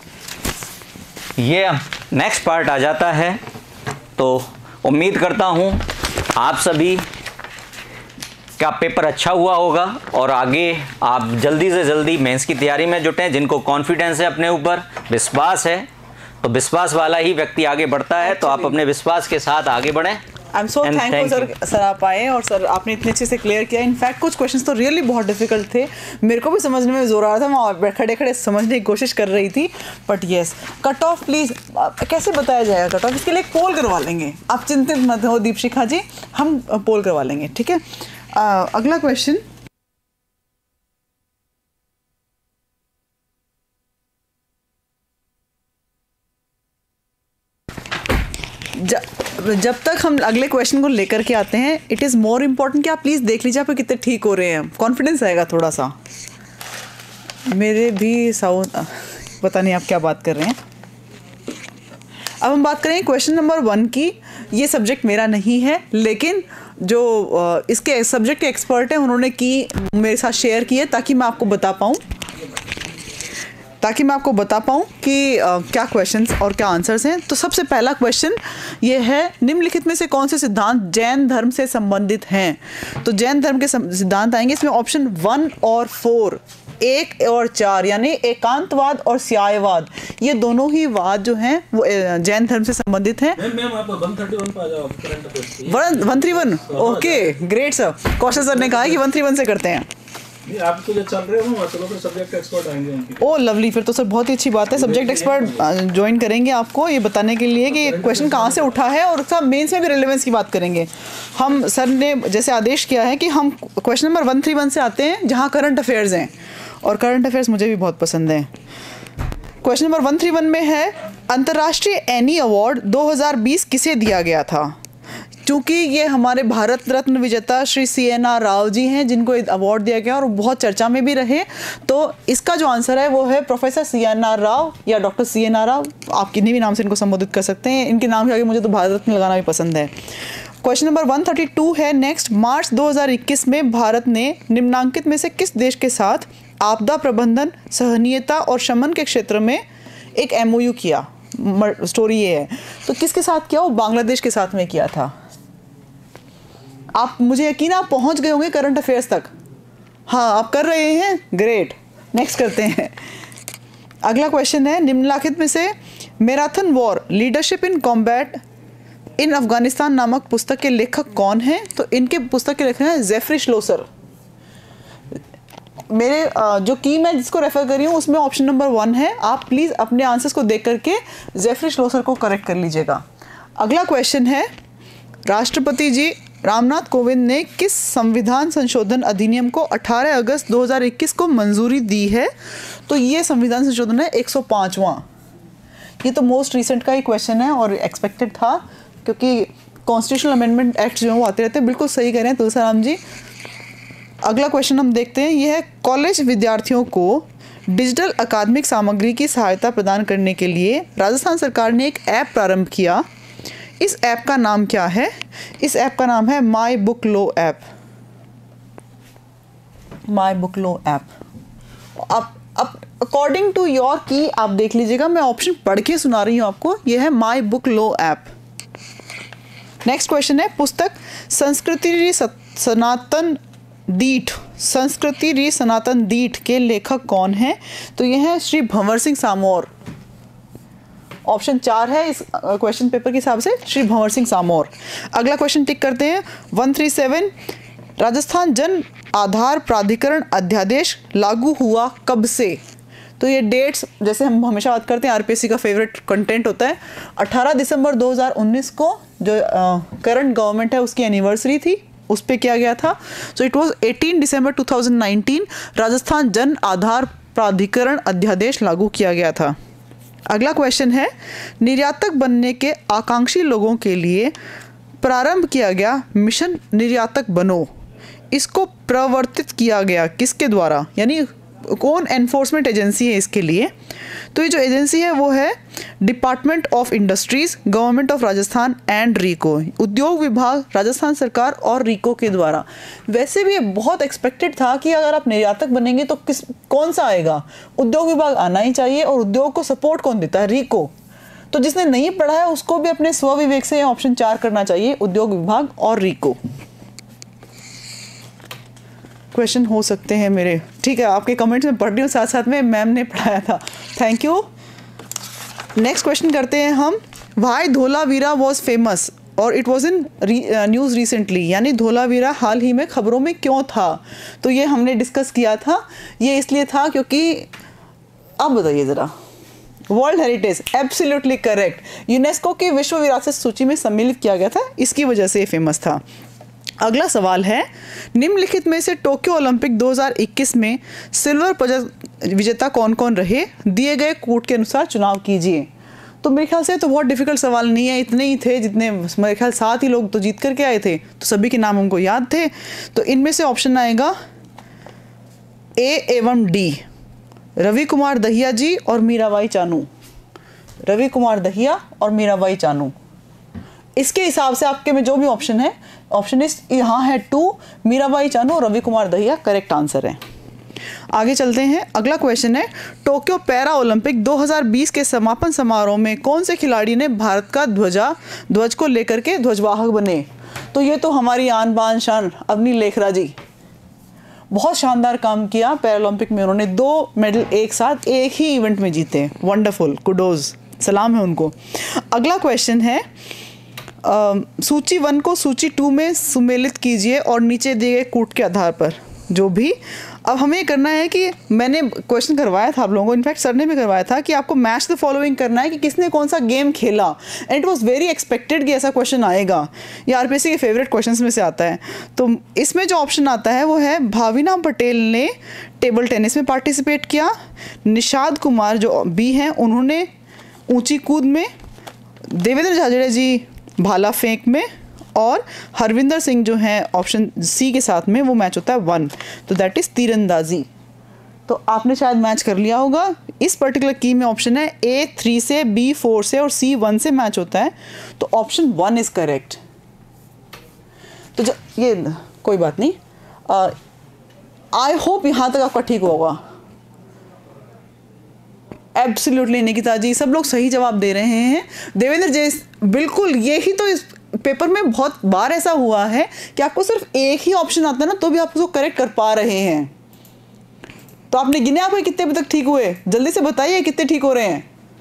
ये नेक्स्ट पार्ट आ जाता है। तो उम्मीद करता हूँ आप सभी का पेपर अच्छा हुआ होगा और आगे आप जल्दी से जल्दी मेंस की तैयारी में जुटें। जिनको कॉन्फिडेंस है, अपने ऊपर विश्वास है, तो विश्वास वाला ही व्यक्ति आगे बढ़ता है। तो आप अपने विश्वास के साथ आगे बढ़ें। I am so thankful sir, sir आप आए और सर आपने इतने अच्छे से क्लियर किया। इनफैक्ट कुछ क्वेश्चंस तो रियली बहुत डिफिकल्ट थे, मेरे को भी समझने में जोर आ रहा था, मैं खड़े खड़े समझने की कोशिश कर रही थी। But yes, cut off please कैसे बताया जाएगा कट ऑफ? इसके लिए एक पोल करवा लेंगे, आप चिंतित मत हो दीपशिखा जी, हम पोल करवा लेंगे। ठीक है, अगला क्वेश्चन। जब जब तक हम अगले क्वेश्चन को लेकर के आते हैं, इट इज़ मोर इम्पॉर्टेंट कि आप प्लीज़ देख लीजिए आप कितने ठीक हो रहे हैं, कॉन्फिडेंस आएगा थोड़ा सा। मेरे भी साउंड, पता नहीं आप क्या बात कर रहे हैं। अब हम बात करें क्वेश्चन नंबर वन की। ये सब्जेक्ट मेरा नहीं है, लेकिन जो इसके सब्जेक्ट के एक्सपर्ट हैं उन्होंने की मेरे साथ शेयर की है, ताकि मैं आपको बता पाऊँ ताकि मैं आपको बता पाऊँ कि आ, क्या क्वेश्चंस और क्या आंसर्स हैं। तो सबसे पहला क्वेश्चन ये है, निम्नलिखित में से कौन से सिद्धांत जैन धर्म से संबंधित हैं? तो जैन धर्म के सिद्धांत आएंगे इसमें ऑप्शन वन और फोर, एक और चार, यानी एकांतवाद और स्यायवाद, ये दोनों ही वाद जो हैं वो जैन धर्म से संबंधित हैं। One three one okay, great sir. Kaushal sir ने कहा है कि वन थ्री वन से करते हैं। आप तो जो चल रहे हो चलो फिर सब्जेक्ट एक्सपर्ट आएंगे उनकी। ओ लवली, फिर तो सर बहुत ही अच्छी बात है। सब्जेक्ट एक्सपर्ट ज्वाइन करेंगे आपको ये बताने के लिए कि क्वेश्चन कहाँ से उठा है, और सब मेंस में भी रिलेवेंस की बात करेंगे। हम सर ने जैसे आदेश किया है कि हम question number one three one से आते हैं जहाँ करंट अफेयर्स हैं, और करंट अफेयर्स मुझे भी बहुत पसंद हैं। Question number one three one में है, अंतर्राष्ट्रीय एनी अवार्ड दो हज़ार बीस किसे दिया गया था? क्योंकि ये हमारे भारत रत्न विजेता Shri C N R Rao ji हैं जिनको अवार्ड दिया गया और बहुत चर्चा में भी रहे। तो इसका जो आंसर है वो है professor C N R Rao या doctor C N R Rao, आप किन्हीं भी नाम से इनको संबोधित कर सकते हैं। इनके नाम के आगे मुझे तो भारत रत्न लगाना भी पसंद है। Question number one thirty two है नेक्स्ट, मार्च दो हज़ार इक्कीस में भारत ने निम्नांकित में से किस देश के साथ आपदा प्रबंधन, सहनीयता और शमन के क्षेत्र में एक एम ओ यू किया? स्टोरी ये है, तो किसके साथ किया? वो बांग्लादेश के साथ में किया था। आप, मुझे यकीन आप पहुंच गए होंगे करंट अफेयर्स तक। हाँ, आप कर रहे हैं, ग्रेट। नेक्स्ट करते हैं। अगला क्वेश्चन है, निम्नलिखित में से marathon war leadership in combat in Afghanistan नामक पुस्तक के लेखक कौन हैं? तो इनके पुस्तक के लेखक हैं जेफरी श्लोसर। मेरे जो की मैं जिसको रेफर कर रही हूँ उसमें ऑप्शन नंबर वन है। आप प्लीज़ अपने आंसर्स को देख करके जेफरी श्लोसर को करेक्ट कर लीजिएगा। अगला क्वेश्चन है, राष्ट्रपति जी रामनाथ कोविंद ने किस संविधान संशोधन अधिनियम को अठारह अगस्त दो हज़ार इक्कीस को मंजूरी दी है? तो ये संविधान संशोधन है एक सौ पाँचवां। ये तो मोस्ट रिसेंट का ही क्वेश्चन है और एक्सपेक्टेड था, क्योंकि कॉन्स्टिट्यूशनल अमेंडमेंट एक्ट जो है वो आते रहते हैं। बिल्कुल सही कह रहे हैं तुलसीराम जी। अगला क्वेश्चन हम देखते हैं, यह है, कॉलेज विद्यार्थियों को डिजिटल अकादमिक सामग्री की सहायता प्रदान करने के लिए राजस्थान सरकार ने एक ऐप प्रारंभ किया। इस ऐप का नाम क्या है? इस ऐप का नाम है my book low app. My book low app. अब अब अकॉर्डिंग टू योर की आप देख लीजिएगा, मैं ऑप्शन पढ़ के सुना रही हूँ आपको। यह है my book low app. Next question है, पुस्तक संस्कृति री सनातन दीठ संस्कृति री सनातन दीठ के लेखक कौन हैं? तो यह है श्री भंवर सिंह सामोर। ऑप्शन चार है इस क्वेश्चन पेपर के हिसाब से, श्री भंवर सिंह सामोर। अगला क्वेश्चन टिक करते हैं, one three seven, Rajasthan Jan Aadhaar प्राधिकरण अध्यादेश लागू हुआ कब से? तो ये डेट्स जैसे हम हमेशा बात करते हैं, आर पी एस सी का फेवरेट कंटेंट होता है। अठारह दिसंबर दो हज़ार उन्नीस को जो करंट गवर्नमेंट है उसकी एनिवर्सरी थी, उस पर किया गया था। सो इट वाज अठारह दिसंबर दो हज़ार उन्नीस राजस्थान जन आधार प्राधिकरण अध्यादेश लागू किया गया था। अगला क्वेश्चन है, निर्यातक बनने के आकांक्षी लोगों के लिए प्रारंभ किया गया मिशन निर्यातक बनो, इसको प्रवर्तित किया गया किसके द्वारा? यानी कौन एनफोर्समेंट एजेंसी है इसके लिए? तो ये जो एजेंसी है वो है department of industries, government of Rajasthan and RIICO, उद्योग विभाग, राजस्थान सरकार और रीको के द्वारा। वैसे भी ये बहुत एक्सपेक्टेड था कि अगर आप निर्यातक बनेंगे तो किस कौन सा आएगा? उद्योग विभाग आना ही चाहिए, और उद्योग को सपोर्ट कौन देता है? रीको। तो जिसने नहीं पढ़ा है उसको भी अपने स्वविवेक से ऑप्शन चार करना चाहिए, उद्योग विभाग और रीको। क्वेश्चन हो सकते हैं मेरे, ठीक है, आपके कमेंट्स में पढ़ रही हूँ, साथ साथ में मैम ने पढ़ाया था, थैंक यू। नेक्स्ट क्वेश्चन करते हैं हम, व्हाई धोलावीरा वॉज फेमस और it was in news recently, यानी धोलावीरा हाल ही में खबरों में क्यों था? तो ये हमने डिस्कस किया था। ये इसलिए था क्योंकि, अब बताइए ज़रा, world heritage, absolutely correct, UNESCO की विश्व विरासत सूची में सम्मिलित किया गया था, इसकी वजह से ये फेमस था। अगला सवाल है, निम्नलिखित में से टोक्यो ओलंपिक दो हज़ार इक्कीस में सिल्वर पदक विजेता कौन कौन रहे? दिए गए कूट के अनुसार चुनाव कीजिए। तो मेरे ख्याल से तो बहुत डिफिकल्ट सवाल नहीं है, इतने ही थे जितने, मेरे ख्याल सात ही लोग तो जीत करके आए थे, तो सभी के नाम हमको याद थे। तो इनमें से ऑप्शन आएगा ए एवं डी, रवि कुमार दहिया जी और मीराबाई चानू। रवि कुमार दहिया और मीराबाई चानू। इसके हिसाब से आपके में जो भी ऑप्शन है, ऑप्शन इस यहाँ है टू, मीराबाई चानू और रवि कुमार दहिया करेक्ट आंसर है। आगे चलते हैं। अगला क्वेश्चन है, टोक्यो पैरा ओलंपिक दो हज़ार बीस के समापन समारोह में कौन से खिलाड़ी ने भारत का ध्वजा ध्वज को लेकर के ध्वजवाहक बने? तो ये तो हमारी आन बान शान अवनी लेखरा जी, बहुत शानदार काम किया पैरालंपिक में, उन्होंने दो मेडल एक साथ एक ही इवेंट में जीते। वंडरफुल, कुडोज, सलाम है उनको। अगला क्वेश्चन है, आ, सूची वन को सूची टू में सुमेलित कीजिए और नीचे दिए गए कूट के आधार पर जो भी। अब हमें करना है कि मैंने क्वेश्चन करवाया था आप लोगों को, इनफैक्ट सर ने भी करवाया था कि आपको मैच द फॉलोइंग करना है कि किसने कौन सा गेम खेला, and it was very expected कि ऐसा क्वेश्चन आएगा। ये आरपीएससी के फेवरेट क्वेश्चंस में से आता है। तो इसमें जो ऑप्शन आता है वो है, भाविना पटेल ने टेबल टेनिस में पार्टिसिपेट किया, निषाद कुमार जो बी हैं उन्होंने ऊँची कूद में, देवेंद्र झाझड़िया जी भाला फेंक में, और हरविंदर सिंह जो हैं ऑप्शन सी के साथ में, वो मैच होता है वन, तो दैट इज़ तीरंदाजी। तो आपने शायद मैच कर लिया होगा। इस पर्टिकुलर की में ऑप्शन है ए थ्री से, बी फोर से और सी वन से मैच होता है, तो ऑप्शन वन इज़ करेक्ट। तो जो ये कोई बात नहीं, आई होप यहाँ तक आपका ठीक होगा। एब्सोल्युटली निकिता जी, सब लोग सही जवाब दे रहे हैं। देवेंद्र जी, बिल्कुल यही तो इस पेपर में बहुत बार ऐसा हुआ है कि आपको सिर्फ एक ही ऑप्शन आता है ना, तो भी आप उसको करेक्ट कर पा रहे हैं। तो आपने गिने आपके कितने अभी तक ठीक हुए? जल्दी से बताइए कितने ठीक हो रहे हैं।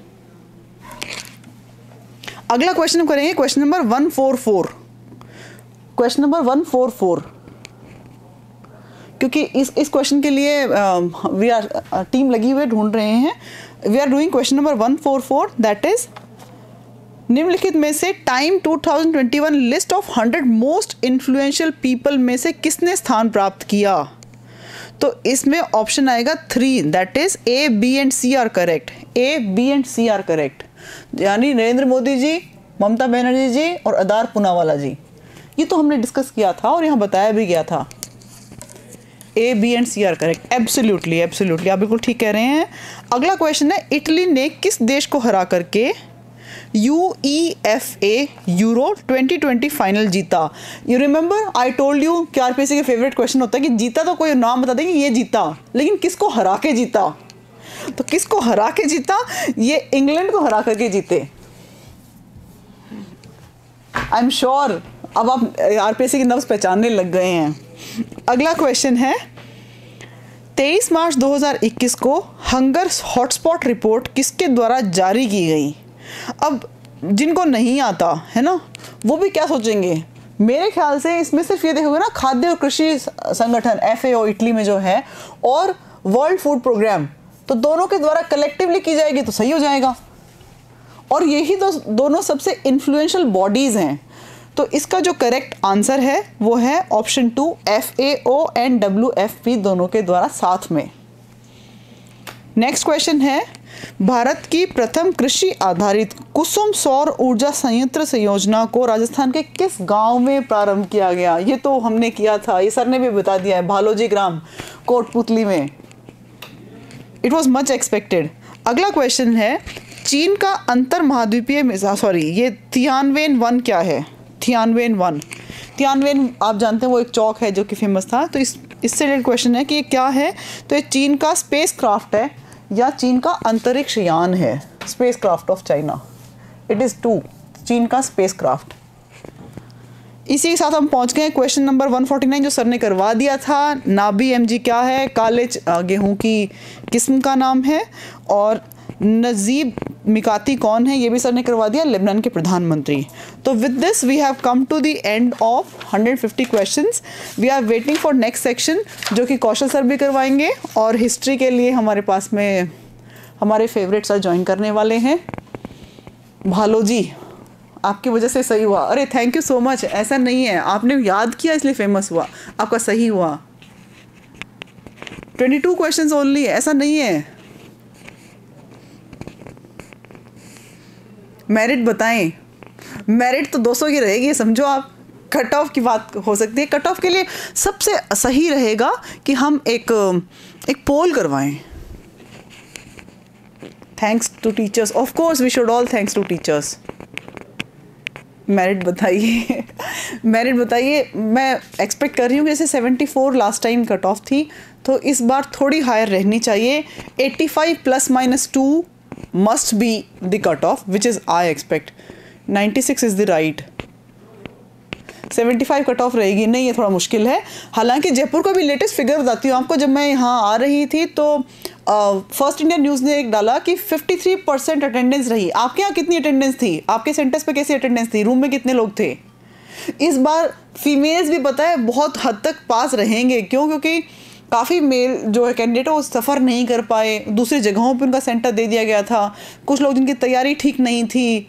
अगला क्वेश्चन हम करेंगे question number one four four. Question number one four four, क्योंकि इस इस क्वेश्चन के लिए वी आर टीम लगी हुई ढूंढ रहे हैं। We are doing question number one four four, that is, निम्नलिखित में से time two thousand twenty one list of hundred most influential people में से किसने स्थान प्राप्त किया? तो इसमें ऑप्शन आएगा three, that is A, B and C are correct. A, B and C are correct, यानी नरेंद्र मोदी जी, ममता बनर्जी जी और अदार पूनावाला जी। ये तो हमने डिस्कस किया था और यहाँ बताया भी गया था। A, B and C are correct, absolutely absolutely, आप बिल्कुल ठीक कह रहे हैं। अगला क्वेश्चन है, इटली ने किस देश को हरा करके U E F A euro twenty twenty final जीता? You remember I told you कि आरपीएससी के फेवरेट क्वेश्चन होता है कि जीता तो कोई नाम बता दें कि ये जीता, लेकिन किसको हरा के जीता? तो किसको हरा के जीता? ये इंग्लैंड को हरा करके जीते। आई एम श्योर अब आप आरपीएससी के नब्ज पहचानने लग गए हैं। अगला क्वेश्चन है, तेईस मार्च दो हज़ार इक्कीस को हंगर हॉटस्पॉट रिपोर्ट किसके द्वारा जारी की गई? अब जिनको नहीं आता है ना, वो भी क्या सोचेंगे? मेरे ख्याल से इसमें सिर्फ ये देखोगे ना, खाद्य और कृषि संगठन एफ ए ओ इटली में जो है और वर्ल्ड फूड प्रोग्राम, तो दोनों के द्वारा कलेक्टिवली की जाएगी तो सही हो जाएगा। और यही तो दोनों सबसे इन्फ्लुएंशियल बॉडीज़ हैं। तो इसका जो करेक्ट आंसर है वो है option two, F A O and W F P दोनों के द्वारा साथ में। नेक्स्ट क्वेश्चन है, भारत की प्रथम कृषि आधारित कुसुम सौर ऊर्जा संयंत्र से योजना को राजस्थान के किस गांव में प्रारंभ किया गया? ये तो हमने किया था, ये सर ने भी बता दिया है, भालोजी ग्राम कोटपुतली में। It was much expected. अगला क्वेश्चन है, चीन का अंतर महाद्वीपीय, सॉरी ये थियानवेन वन क्या है? थियानवेन वन, थियानवेन आप जानते हैं वो एक चौक है जो कि फेमस था। तो इस इससे रिलेटेड क्वेश्चन है कि ये क्या है? तो ये चीन का स्पेस क्राफ्ट है या चीन का अंतरिक्ष यान है। Spacecraft of China, it is two, चीन का स्पेस क्राफ्ट। इसी के साथ हम पहुंच गए question number one forty nine जो सर ने करवा दिया था। नाबी एमजी क्या है? काले गेहूं की किस्म का नाम है। और नजीब मिकाती कौन है? ये भी सर ने करवा दिया, लेबनान के प्रधानमंत्री। तो with this we have come to the end of hundred fifty questions. We are waiting for next section जो कि कौशल सर भी करवाएंगे। और हिस्ट्री के लिए हमारे पास में हमारे फेवरेट सर ज्वाइन करने वाले हैं। भालो जी, आपकी वजह से सही हुआ। अरे थैंक यू सो मच। ऐसा नहीं है, आपने याद किया इसलिए फेमस हुआ, आपका सही हुआ। ट्वेंटी टू क्वेश्चंस ओनली, ऐसा नहीं है। मेरिट बताएं, मेरिट तो दो सौ की रहेगी, समझो आप। कट ऑफ की बात हो सकती है। कट ऑफ के लिए सबसे सही रहेगा कि हम एक एक पोल करवाएं। Thanks to teachers, of course we should all thanks to teachers. Merit बताइए मेरिट बताइए। मैं एक्सपेक्ट कर रही हूँ जैसे seventy four last time cut off थी, तो इस बार थोड़ी हायर रहनी चाहिए। Eighty five plus minus two must be the cut off which is I expect. Ninety six is the right. Seventy five cut off रहेगी नहीं, ये थोड़ा मुश्किल है। हालांकि जयपुर का भी लेटेस्ट फिगर बताती हूँ आपको। जब मैं यहाँ आ रही थी तो फर्स्ट इंडिया न्यूज़ ने एक डाला कि फिफ्टी थ्री परसेंट अटेंडेंस रही। आपके यहाँ कितनी अटेंडेंस थी? आपके सेंटर्स पे कैसी अटेंडेंस थी? रूम में कितने लोग थे? इस बार फीमेल्स भी पता है बहुत हद तक पास रहेंगे। क्यों? क्योंकि काफ़ी मेल जो है कैंडिडेट वो सफ़र नहीं कर पाए, दूसरी जगहों पर उनका सेंटर दे दिया गया था। कुछ लोग जिनकी तैयारी ठीक नहीं थी।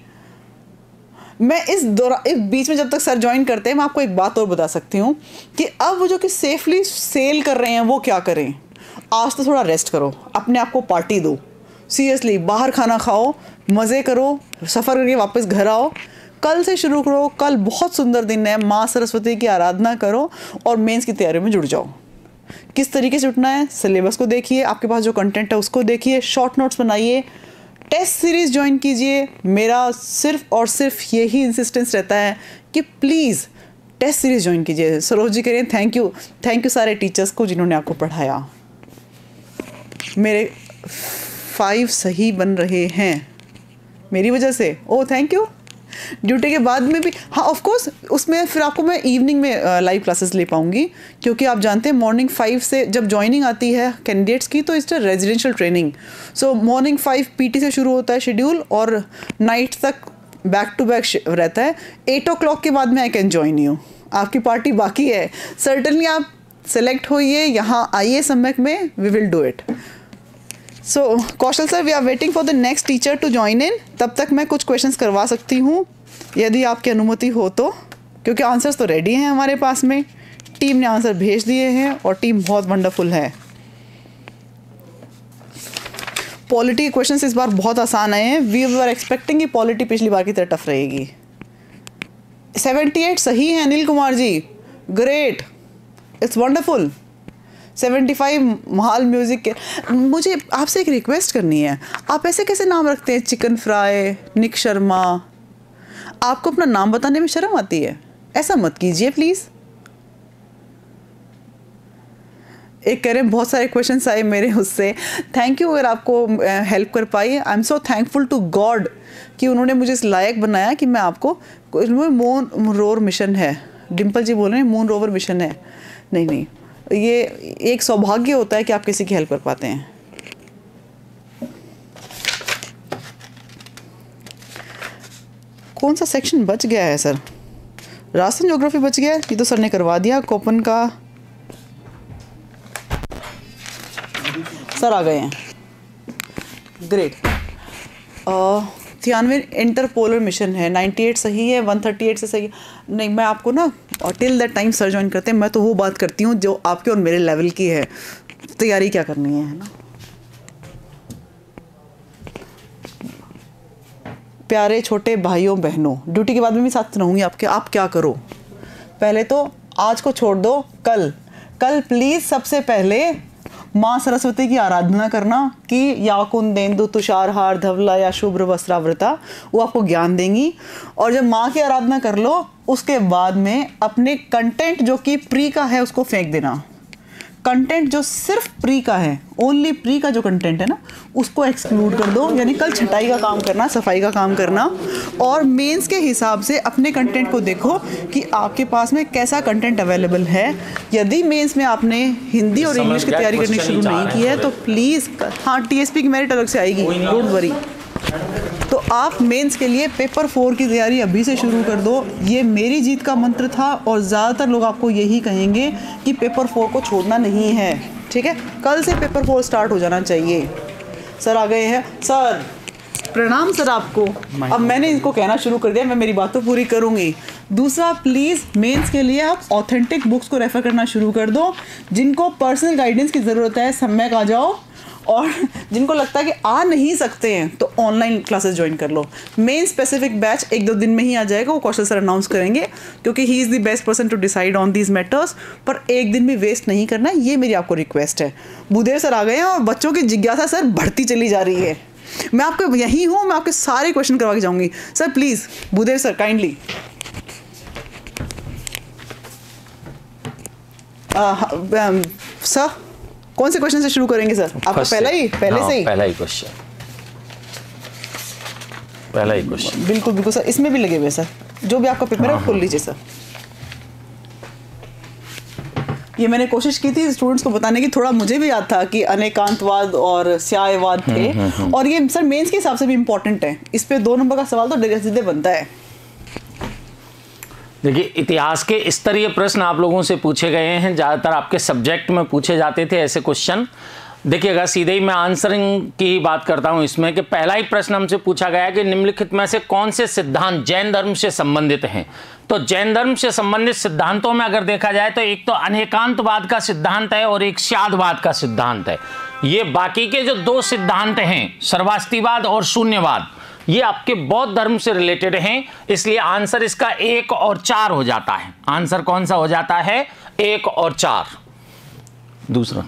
मैं इस दौरान इस बीच में जब तक सर ज्वाइन करते हैं, मैं आपको एक बात और बता सकती हूँ कि अब वो जो कि सेफली सेल कर रहे हैं वो क्या करें। आज तो थोड़ा रेस्ट करो, अपने आप को पार्टी दो, सीरियसली बाहर खाना खाओ, मज़े करो, सफ़र करके वापस घर आओ। कल से शुरू करो, कल बहुत सुंदर दिन है, माँ सरस्वती की आराधना करो और मेंस की तैयारी में जुड़ जाओ। किस तरीके से जुटना है? सिलेबस को देखिए, आपके पास जो कंटेंट है उसको देखिए, शॉर्ट नोट्स बनाइए, टेस्ट सीरीज़ ज्वाइन कीजिए। मेरा सिर्फ और सिर्फ यही इंसिस्टेंस रहता है कि प्लीज़ टेस्ट सीरीज़ ज्वाइन कीजिए। सरोज जी करें थैंक यू, थैंक यू सारे टीचर्स को जिन्होंने आपको पढ़ाया। मेरे फाइव सही बन रहे हैं मेरी वजह से, ओ थैंक यू। ड्यूटी के बाद में भी, हाँ ऑफ कोर्स उसमें फिर आपको मैं इवनिंग में लाइव क्लासेस ले पाऊँगी, क्योंकि आप जानते हैं मॉर्निंग फाइव से जब ज्वाइनिंग आती है कैंडिडेट्स की तो it's a residential training. So morning five PT से शुरू होता है शेड्यूल और नाइट तक बैक टू बैक रहता है। एट ओ क्लॉक के बाद में आई कैन ज्वाइन यू। आपकी पार्टी बाकी है, सर्टनली आप सेलेक्ट होइए, यहाँ आइए सम्यक में, we will do it. So Kaushal sir we are waiting for the next teacher to join in. तब तक मैं कुछ क्वेश्चंस करवा सकती हूँ यदि आपकी अनुमति हो तो, क्योंकि आंसर्स तो रेडी हैं हमारे पास में। टीम ने आंसर भेज दिए हैं और टीम बहुत वंडरफुल है। पॉलिटी के क्वेश्चंस इस बार बहुत आसान आए हैं। वी वर एक्सपेक्टिंग कि पॉलिटी पिछली बार की तरह टफ रहेगी। सेवेंटी एट सही है Anil Kumar ji, great, it's wonderful. Seventy five महाल म्यूज़िक के। मुझे आपसे एक रिक्वेस्ट करनी है, आप ऐसे कैसे नाम रखते हैं? चिकन फ्राई, निक शर्मा, आपको अपना नाम बताने में शर्म आती है? ऐसा मत कीजिए प्लीज़। एक कह रहे हैं बहुत सारे क्वेश्चंस आए मेरे उससे, थैंक यू अगर आपको हेल्प कर पाई। I am so thankful to God कि उन्होंने मुझे इस लायक बनाया कि मैं आपको, मून रोवर मिशन है, डिम्पल जी बोल रहे हैं मून रोवर मिशन है। नहीं नहीं, ये एक सौभाग्य होता है कि आप किसी की हेल्प कर पाते हैं। कौन सा सेक्शन बच गया है सर? राजस्थान ज्योग्राफी बच गया है, ये तो सर ने करवा दिया। कोपन का सर आ गए हैं, ग्रेट। तिरानवे इंटरपोलर मिशन है, अट्ठानवे सही है, एक सौ अड़तीस से सही है। नहीं, मैं आपको ना till that time sir join करते हैं, मैं तो वो बात करती हूँ जो आपके और मेरे लेवल की है। तैयारी क्या करनी है, है ना? प्यारे छोटे भाइयों बहनों, ड्यूटी के बाद में भी साथ रहूँगी आपके। आप क्या करो, पहले तो आज को छोड़ दो, कल कल प्लीज़ सबसे पहले माँ सरस्वती की आराधना करना कि या कुंदेन्दु तुषारहार धवला या शुभ्र वस्त्रावृता, वो आपको ज्ञान देंगी। और जब माँ की आराधना कर लो, उसके बाद में अपने कंटेंट जो कि प्री का है उसको फेंक देना। कंटेंट जो सिर्फ प्री का है, ओनली प्री का जो कंटेंट है ना, उसको एक्सक्लूड कर दो। यानी कल छटाई का काम करना, सफाई का काम करना, और मेंस के हिसाब से अपने कंटेंट को देखो कि आपके पास में कैसा कंटेंट अवेलेबल है। यदि मेंस में आपने हिंदी और इंग्लिश की तैयारी करनी शुरू नहीं की है तो प्लीज़, हाँ टीएसपी की मेरिट अलग से आएगी, डोंट वरी। तो आप मेंस के लिए पेपर फोर की तैयारी अभी से शुरू कर दो। ये मेरी जीत का मंत्र था और ज़्यादातर लोग आपको यही कहेंगे कि पेपर फोर को छोड़ना नहीं है, ठीक है? कल से पेपर फोर स्टार्ट हो जाना चाहिए। सर आ गए हैं, सर प्रणाम सर आपको। अब मैंने इनको कहना शुरू कर दिया, मैं मेरी बात तो पूरी करूँगी। दूसरा, प्लीज़ मेंस के लिए आप ऑथेंटिक बुक्स को रेफ़र करना शुरू कर दो। जिनको पर्सनल गाइडेंस की ज़रूरत है सम्यक आ जाओ, और जिनको लगता है कि आ नहीं सकते हैं तो ऑनलाइन क्लासेस ज्वाइन कर लो। मेन स्पेसिफिक बैच एक दो दिन में ही आ जाएगा, वो कौशल सर अनाउंस करेंगे, क्योंकि he is the best person to decide on these matters. पर एक दिन भी वेस्ट नहीं करना, ये मेरी आपको रिक्वेस्ट है। भूदेव सर आ गए हैं और बच्चों की जिज्ञासा सर बढ़ती चली जा रही है। मैं आपको यही हूँ, मैं आपके सारे क्वेश्चन करवा के जाऊंगी। Sir please, Bhudev sir kindly. Sir कौन से क्वेश्चन से शुरू करेंगे सर? आपका पहला ही पहले हाँ, से ही पहला ही क्वेश्चन पहला ही क्वेश्चन बिल्कुल बिल्कुल सर, इसमें भी लगे हुए सर, जो भी आपका पेपर है खोल लीजिए सर। ये मैंने कोशिश की थी स्टूडेंट्स को बताने की, थोड़ा मुझे भी याद था कि अनेकांतवाद और स्यायवाद थे, और ये सर मेंस के हिसाब से भी इम्पोर्टेंट है। इस पे दो नंबर का सवाल तो सीधे बनता है। देखिए, इतिहास के स्तरीय प्रश्न आप लोगों से पूछे गए हैं, ज़्यादातर आपके सब्जेक्ट में पूछे जाते थे ऐसे क्वेश्चन। देखिएगा, सीधे ही मैं आंसरिंग की बात करता हूं इसमें कि पहला ही प्रश्न हमसे पूछा गया कि निम्नलिखित में से कौन से सिद्धांत जैन धर्म से संबंधित हैं। तो जैन धर्म से संबंधित सिद्धांतों में अगर देखा जाए तो एक तो अनेकांतवाद का सिद्धांत है और एक स्यादवाद का सिद्धांत है। ये बाकी के जो दो सिद्धांत हैं, सर्वास्तिवाद और शून्यवाद, ये आपके बौद्ध धर्म से रिलेटेड हैं, इसलिए आंसर इसका एक और चार हो जाता है। आंसर कौन सा हो जाता है? एक और चार। दूसरा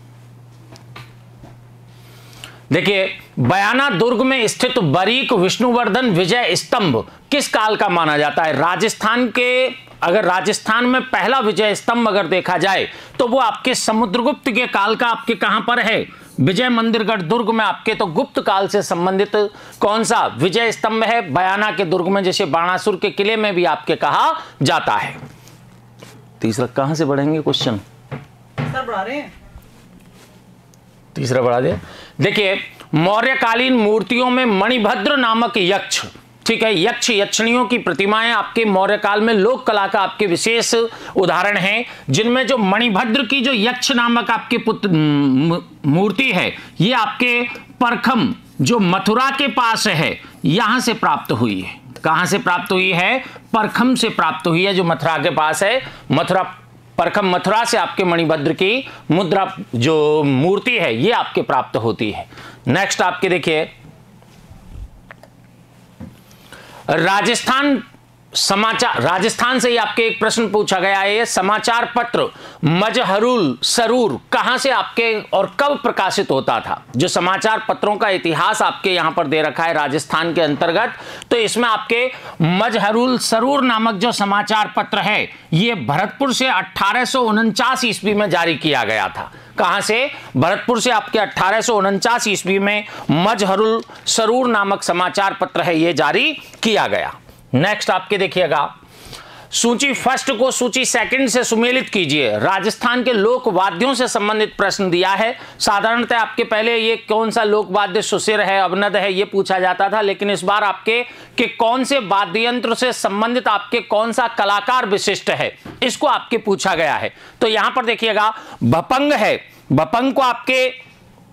देखिए, बयाना दुर्ग में स्थित बरीक विष्णुवर्धन विजय स्तंभ किस काल का माना जाता है? राजस्थान के, अगर राजस्थान में पहला विजय स्तंभ अगर देखा जाए तो वो आपके समुद्रगुप्त के काल का आपके कहां पर है? विजय मंदिरगढ़ दुर्ग में आपके तो गुप्त काल से संबंधित कौन सा विजय स्तंभ है? बयाना के दुर्ग में, जैसे बाणासुर के किले में भी आपके कहा जाता है। तीसरा कहां से बढ़ेंगे क्वेश्चन? सर बढ़ा रहे हैं, तीसरा बढ़ा दे। देखिए, मौर्यकालीन मूर्तियों में मणिभद्र नामक यक्ष, ठीक है, यक्ष यक्षिणियों की प्रतिमाएं आपके मौर्य काल में लोक कला का आपके विशेष उदाहरण हैं, जिनमें जो मणिभद्र की जो यक्ष नामक आपके पुत्र मूर्ति है, ये आपके परखम जो मथुरा के पास है यहां से प्राप्त हुई है। कहां से प्राप्त हुई है? परखम से प्राप्त हुई है, जो मथुरा के पास है। मथुरा, परखम मथुरा से आपके मणिभद्र की मुद्रा जो मूर्ति है ये आपके प्राप्त होती है। नेक्स्ट आपके देखिए, राजस्थान समाचार, राजस्थान से ही आपके एक प्रश्न पूछा गया है। समाचार पत्र मजहरुल सरूर कहां से आपके और कब प्रकाशित होता था? जो समाचार पत्रों का इतिहास आपके यहां पर दे रखा है राजस्थान के अंतर्गत, तो इसमें आपके मजहरुल सरूर नामक जो समाचार पत्र है ये भरतपुर से अठारह सौ उनचास ईस्वी में जारी किया गया था। कहां से? भरतपुर से आपके अठारह सौ उनचास ईस्वी में मजहरुल सरूर नामक समाचार पत्र है ये जारी किया गया। नेक्स्ट आपके देखिएगा, सूची फर्स्ट को सूची सेकंड से सुमेलित कीजिए। राजस्थान के लोक वाद्यों से संबंधित प्रश्न दिया है। साधारणतः आपके पहले ये कौन सा लोक वाद्य सुशिर है, अवनद है, ये पूछा जाता था, लेकिन इस बार आपके कि कौन से वाद्य यंत्र से संबंधित आपके कौन सा कलाकार विशिष्ट है, इसको आपके पूछा गया है। तो यहां पर देखिएगा, भपंग है, भपंग को आपके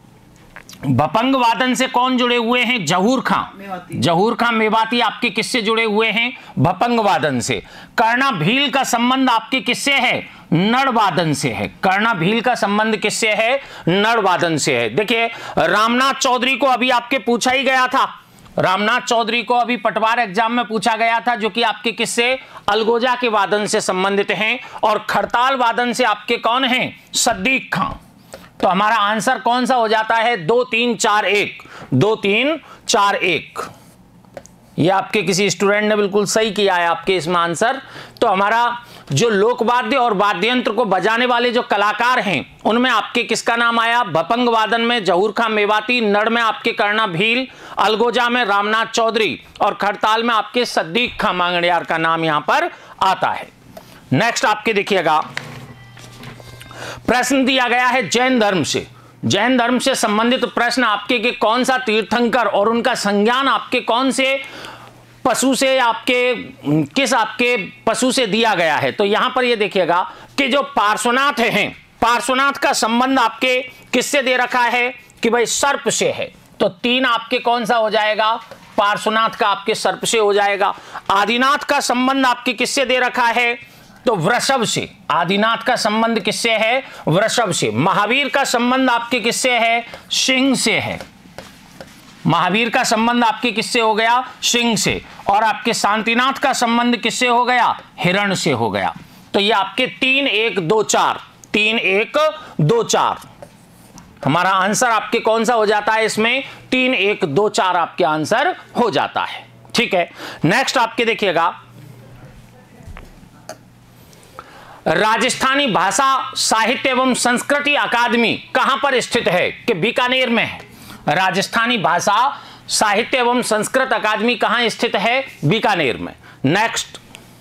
भपंग वादन से कौन जुड़े हुए हैं? जहूर खां, जहूर खां मेवाती आपके किससे जुड़े हुए हैं? भपंग वादन से। कर्णा भील का संबंध आपके किससे है? नड़ वादन से है। कर्णा भील का संबंध किससे है? नड़ वादन से है। देखिए, रामनाथ चौधरी को अभी आपके पूछा ही गया था, रामनाथ चौधरी को अभी पटवार एग्जाम में पूछा गया था, जो कि आपके किससे? अलगोजा के वादन से संबंधित हैं। और खड़ताल वादन से आपके कौन हैं? सद्दीक खां। तो हमारा आंसर कौन सा हो जाता है? दो तीन चार एक, दो तीन चार एक। ये आपके किसी स्टूडेंट ने बिल्कुल सही किया है आपके इसमें आंसर। तो हमारा जो लोकवाद्य और वाद्य यंत्र को बजाने वाले जो कलाकार हैं उनमें आपके किसका नाम आया? भपंग वादन में जहूर खां मेवाती, नड़ में आपके कर्णा भील, अलगोजा में रामनाथ चौधरी और खड़ताल में आपके सद्दीक खां मांगड़ियार का नाम यहां पर आता है। नेक्स्ट आपके देखिएगा, प्रश्न दिया गया है जैन धर्म से। जैन धर्म से संबंधित प्रश्न आपके कि कौन सा तीर्थंकर और उनका संज्ञान आपके कौन से पशु से, आपके किस आपके पशु से दिया गया है? तो यहां पर ये देखिएगा कि जो पार्श्वनाथ हैं, पार्श्वनाथ का संबंध आपके किससे दे रखा है कि भाई सर्प से है। तो तीन आपके कौन सा हो जाएगा? पार्श्वनाथ का आपके सर्प से हो जाएगा। आदिनाथ का संबंध आपके किससे दे रखा है? तो वृषभ से। आदिनाथ का संबंध किससे है? वृषभ से। महावीर का संबंध आपके किससे है? सिंह से है। महावीर का संबंध आपके किससे हो गया? सिंह से। और आपके शांतिनाथ का संबंध किससे हो गया? हिरण से हो गया। तो ये आपके तीन एक दो चार, तीन एक दो चार। हमारा आंसर आपके कौन सा हो जाता है इसमें, तीन एक दो चार आपके आंसर हो जाता है। ठीक है, नेक्स्ट आपके देखिएगा, राजस्थानी भाषा साहित्य एवं संस्कृति अकादमी कहां पर स्थित है, कि बीकानेर में है। राजस्थानी भाषा साहित्य एवं संस्कृत अकादमी कहां स्थित है, बीकानेर में। नेक्स्ट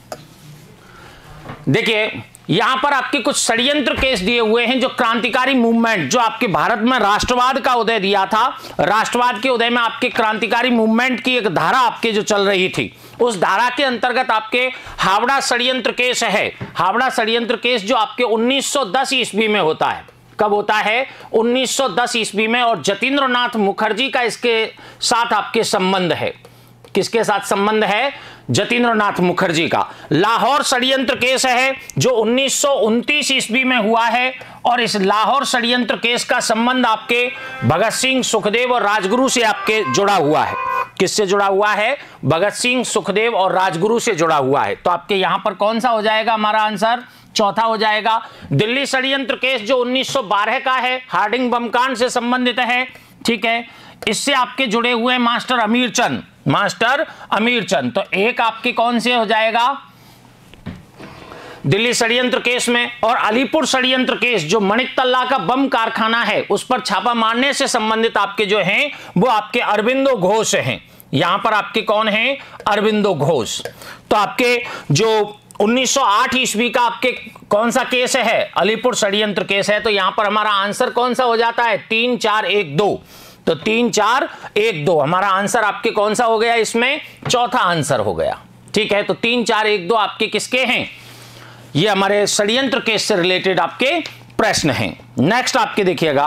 देखिए, यहां पर आपके कुछ षड्यंत्र केस दिए हुए हैं, जो क्रांतिकारी मूवमेंट, जो आपके भारत में राष्ट्रवाद का उदय दिया था, राष्ट्रवाद के उदय में आपके क्रांतिकारी मूवमेंट की एक धारा आपके जो चल रही थी, उस धारा के अंतर्गत आपके हावड़ा षड्यंत्र केस है। हावड़ा षड्यंत्र केस जो आपके उन्नीस सौ दस ईस्वी में होता है। कब होता है, उन्नीस सौ दस ईस्वी में। और जतीन्द्रनाथ मुखर्जी का इसके साथ आपके संबंध है। किसके साथ संबंध है, जतीन्द्रनाथ मुखर्जी का। लाहौर षड्यंत्र केस है जो उन्नीस सौ उनतीस ईस्वी में हुआ है, और इस लाहौर षड्यंत्र केस का संबंध आपके भगत सिंह, सुखदेव और राजगुरु से आपके जुड़ा हुआ है। किससे जुड़ा हुआ है, भगत सिंह, सुखदेव और राजगुरु से जुड़ा हुआ है। तो आपके यहां पर कौन सा हो जाएगा हमारा आंसर, चौथा हो जाएगा। दिल्ली षड्यंत्र केस जो उन्नीस सौ बारह का है, हार्डिंग बम कांड से संबंधित है। ठीक है, इससे आपके जुड़े हुए मास्टर अमीर चंद, मास्टर अमीर चंद। तो एक आपके कौन से हो जाएगा, दिल्ली षड्यंत्र केस में। और अलीपुर षड्यंत्र केस जो मणिकतल्ला का बम कारखाना है उस पर छापा मारने से संबंधित आपके जो हैं वो आपके अरविंदो घोष हैं। यहां पर आपके कौन हैं, अरविंदो घोष। तो आपके जो उन्नीस सौ आठ ईस्वी का आपके कौन सा केस है, अलीपुर षड्यंत्र केस है। तो यहां पर हमारा आंसर कौन सा हो जाता है, तीन चार एक दो। तो तीन चार एक दो हमारा आंसर आपके कौन सा हो गया, इसमें चौथा आंसर हो गया। ठीक है, तो तीन चार एक दो आपके किसके हैं, ये हमारे षड्यंत्र केस से रिलेटेड आपके प्रश्न हैं। नेक्स्ट आपके देखिएगा,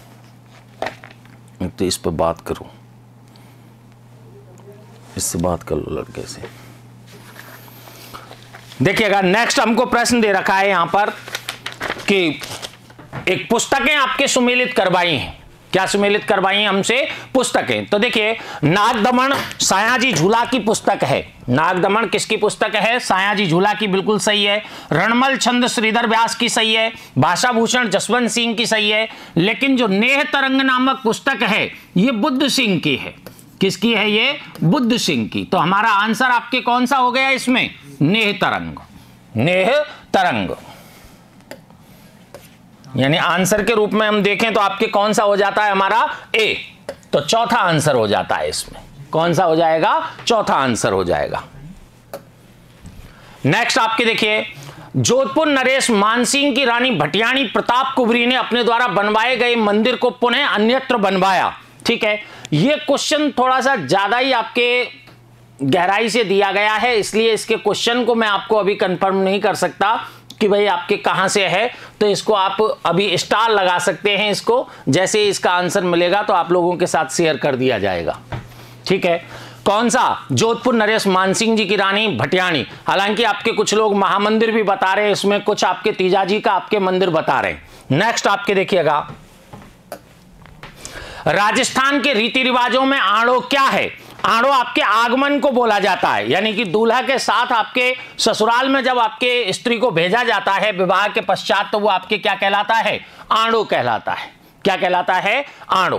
तो इस पर बात करूं, इससे बात कर लो लड़के से। देखिएगा, नेक्स्ट हमको प्रश्न दे रखा है यहां पर कि एक पुस्तकें आपके सुमेलित करवाई हैं। क्या सुमेलित करवाई हैं हमसे, पुस्तकें। तो देखिए, नागदमन सायाजी झूला की पुस्तक है। नागदमन किसकी पुस्तक है, सायाजी झूला की, बिल्कुल सही है। रणमल छंद श्रीधर व्यास की सही है। भाषा भूषण जसवंत सिंह की सही है। लेकिन जो नेह तरंग नामक पुस्तक है ये बुद्ध सिंह की है। किसकी है ये, बुद्ध सिंह की। तो हमारा आंसर आपके कौन सा हो गया इसमें, नेह तरंग। नेह तरंग यानी आंसर के रूप में हम देखें तो आपके कौन सा हो जाता है हमारा, ए। तो चौथा आंसर हो जाता है इसमें, कौन सा हो जाएगा, चौथा आंसर हो जाएगा। नेक्स्ट आपके देखिए, जोधपुर नरेश मानसिंह की रानी भटियाणी प्रताप कुबरी ने अपने द्वारा बनवाए गए मंदिर को पुनः अन्यत्र बनवाया। ठीक है, यह क्वेश्चन थोड़ा सा ज्यादा ही आपके गहराई से दिया गया है, इसलिए इसके क्वेश्चन को मैं आपको अभी कंफर्म नहीं कर सकता कि भाई आपके कहां से है। तो इसको आप अभी स्टार लगा सकते हैं, इसको जैसे ही इसका आंसर मिलेगा तो आप लोगों के साथ शेयर कर दिया जाएगा। ठीक है, कौन सा, जोधपुर नरेश मानसिंह जी की रानी भटियाणी। हालांकि आपके कुछ लोग महामंदिर भी बता रहे हैं इसमें, कुछ आपके तीजाजी का आपके मंदिर बता रहे हैं। नेक्स्ट आपके देखिएगा, राजस्थान के रीति रिवाजों में आड़ो क्या है। आड़ो आपके आगमन को बोला जाता है, यानी कि दूल्हा के साथ आपके ससुराल में जब आपके स्त्री को भेजा जाता है विवाह के पश्चात, तो वो आपके क्या कहलाता है, आड़ो कहलाता है। क्या कहलाता है, आड़ो।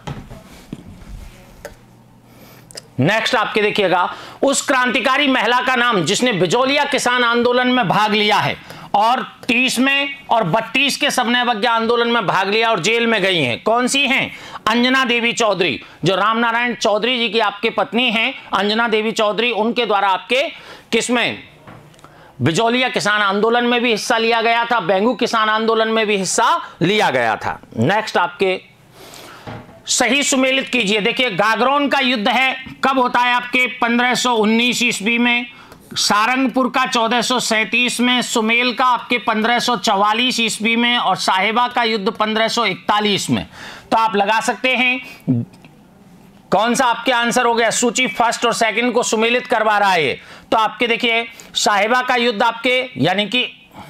नेक्स्ट आपके देखिएगा, उस क्रांतिकारी महिला का नाम जिसने बिजोलिया किसान आंदोलन में भाग लिया है और तीस में और बत्तीस के सबने अवज्ञा आंदोलन में भाग लिया और जेल में गई हैं, कौन सी हैं, अंजना देवी चौधरी। जो रामनारायण चौधरी जी की आपके पत्नी हैं अंजना देवी चौधरी, उनके द्वारा आपके किसमें, बिजोलिया किसान आंदोलन में भी हिस्सा लिया गया था, बेंगू किसान आंदोलन में भी हिस्सा लिया गया था। नेक्स्ट आपके सही सुमेलित कीजिए। देखिए, गागरोन का युद्ध है, कब होता है आपके, पंद्रह सौ उन्नीस ईस्वी में। सारंगपुर का चौदह सौ सैंतीस में, सुमेल का आपके पंद्रह सौ चौवालीस ईस्वी में, और साहिबा का युद्ध पंद्रह सौ इकतालीस में। तो आप लगा सकते हैं कौन सा आपके आंसर हो गया, सूची फर्स्ट और सेकंड को सुमेलित करवा रहा है। तो आपके देखिए, साहिबा का युद्ध आपके यानी कि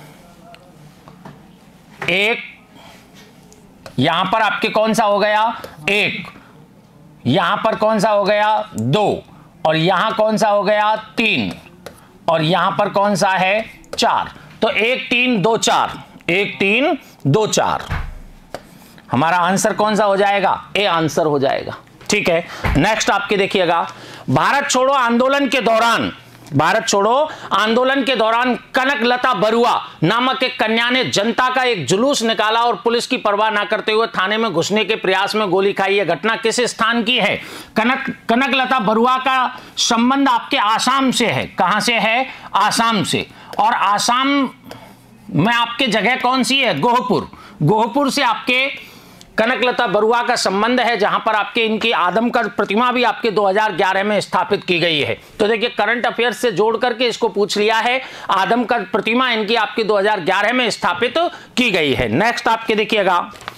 एक, यहां पर आपके कौन सा हो गया, एक, यहां पर कौन सा हो गया, दो, और यहां कौन सा हो गया, तीन, और यहां पर कौन सा है, चार। तो एक तीन दो चार, एक तीन दो चार। हमारा आंसर कौन सा हो जाएगा? ए आंसर हो जाएगा। ठीक है, नेक्स्ट आपके देखिएगा, भारत छोड़ो आंदोलन के दौरान भारत छोड़ो आंदोलन के दौरान कनकलता बरुआ नामक एक कन्या ने जनता का एक जुलूस निकाला और पुलिस की परवाह ना करते हुए थाने में घुसने के प्रयास में गोली खाई। यह घटना किस स्थान की है? कनक कनकलता बरुआ का संबंध आपके आसाम से है। कहां से है? आसाम से। और आसाम में आपके जगह कौन सी है? गोहपुर। गोहपुर से आपके कनकलता बरुआ का संबंध है, जहां पर आपके इनकी आदमकद प्रतिमा भी आपके दो हज़ार ग्यारह में स्थापित की गई है। तो देखिए, करंट अफेयर्स से जोड़ करके इसको पूछ लिया है। आदमकद प्रतिमा इनकी आपके दो हज़ार ग्यारह में स्थापित की गई है। नेक्स्ट आपके देखिएगा,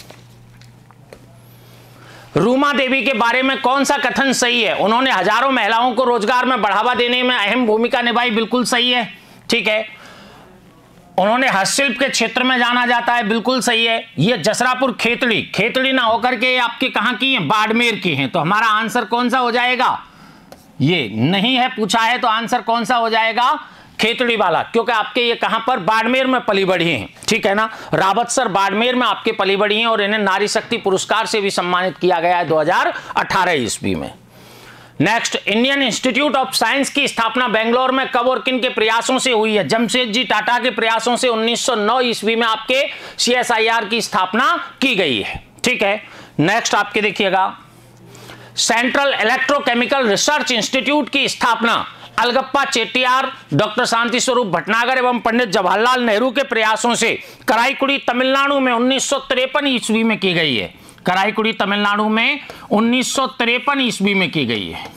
रूमा देवी के बारे में कौन सा कथन सही है? उन्होंने हजारों महिलाओं को रोजगार में बढ़ावा देने में अहम भूमिका निभाई। बिल्कुल सही है। ठीक है, उन्होंने हस्तशिल्प के क्षेत्र में जाना जाता है। बिल्कुल सही है। ये जसरापुर खेतड़ी खेतड़ी ना होकर के आपके कहां की हैं? बाड़मेर की हैं। तो हमारा आंसर कौन सा हो जाएगा? ये नहीं है पूछा है, तो आंसर कौन सा हो जाएगा? खेतड़ी वाला, क्योंकि आपके ये कहां पर? बाड़मेर में पली बढ़ी हैं। ठीक है ना, रावतसर बाड़मेर में आपके पली बढ़ी हैं और इन्हें नारी शक्ति पुरस्कार से भी सम्मानित किया गया है दो हज़ार अठारह ईस्वी में। Next, Indian Institute of Science की स्थापना बेंगलोर में कब और किन के प्रयासों से हुई है? जमशेदजी टाटा के प्रयासों से उन्नीस सौ नौ ईस्वी में आपके सी एस आई आर की स्थापना की गई है। ठीक है, नेक्स्ट आपके देखिएगा, सेंट्रल इलेक्ट्रोकेमिकल रिसर्च इंस्टीट्यूट की स्थापना अलगप्पा चेट्टियार, डॉक्टर शांति स्वरूप भटनागर एवं पंडित जवाहरलाल नेहरू के प्रयासों से कराईकुड़ी तमिलनाडु में उन्नीस सौ तिरपन ईस्वी में की गई है। कराईकुड़ी तमिलनाडु में उन्नीस सौ तिरपन ईस्वी में की गई है।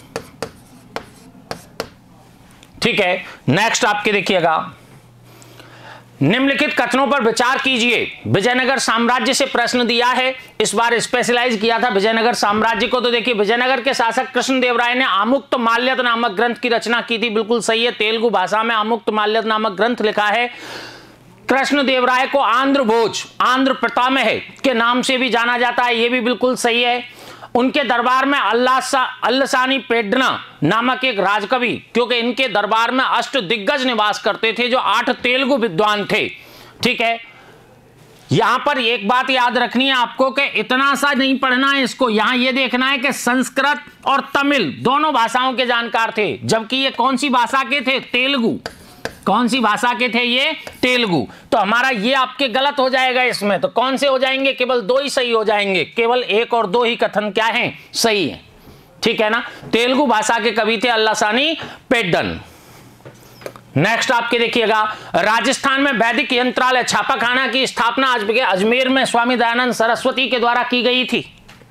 ठीक है, नेक्स्ट आपके देखिएगा, निम्नलिखित कथनों पर विचार कीजिए। विजयनगर साम्राज्य से प्रश्न दिया है, इस बार स्पेशलाइज किया था विजयनगर साम्राज्य को। तो देखिए, विजयनगर के शासक कृष्णदेवराय ने आमुक्त माल्यद नामक ग्रंथ की रचना की थी। बिल्कुल सही है, तेलुगु भाषा में आमुक्त माल्यद नामक ग्रंथ लिखा है। कृष्णदेवराय को आंध्र भोज, आंध्र पितामह के नाम से भी जाना जाता है। यह भी बिल्कुल सही है। उनके दरबार में अल्लासा अल्लसानी पेड्डना नामक एक राजकवि, क्योंकि इनके दरबार में अष्ट दिग्गज निवास करते थे जो आठ तेलुगु विद्वान थे। ठीक है, यहां पर एक बात याद रखनी है आपको कि इतना सा नहीं पढ़ना है इसको, यहां यह देखना है कि संस्कृत और तमिल दोनों भाषाओं के जानकार थे, जबकि ये कौन सी भाषा के थे? तेलुगु। कौन सी भाषा के थे ये? तेलुगु। तो हमारा ये आपके गलत हो जाएगा इसमें। तो कौन से हो जाएंगे? केवल दो ही सही हो जाएंगे, केवल एक और दो ही कथन क्या हैं? सही है। ठीक है ना, तेलुगु भाषा के कवि थे अल्लासानी पेड्डन। नेक्स्ट आपके देखिएगा, राजस्थान में वैदिक यंत्रालय छापाखाना की स्थापना आज के अजमेर में स्वामी दयानंद सरस्वती के द्वारा की गई थी।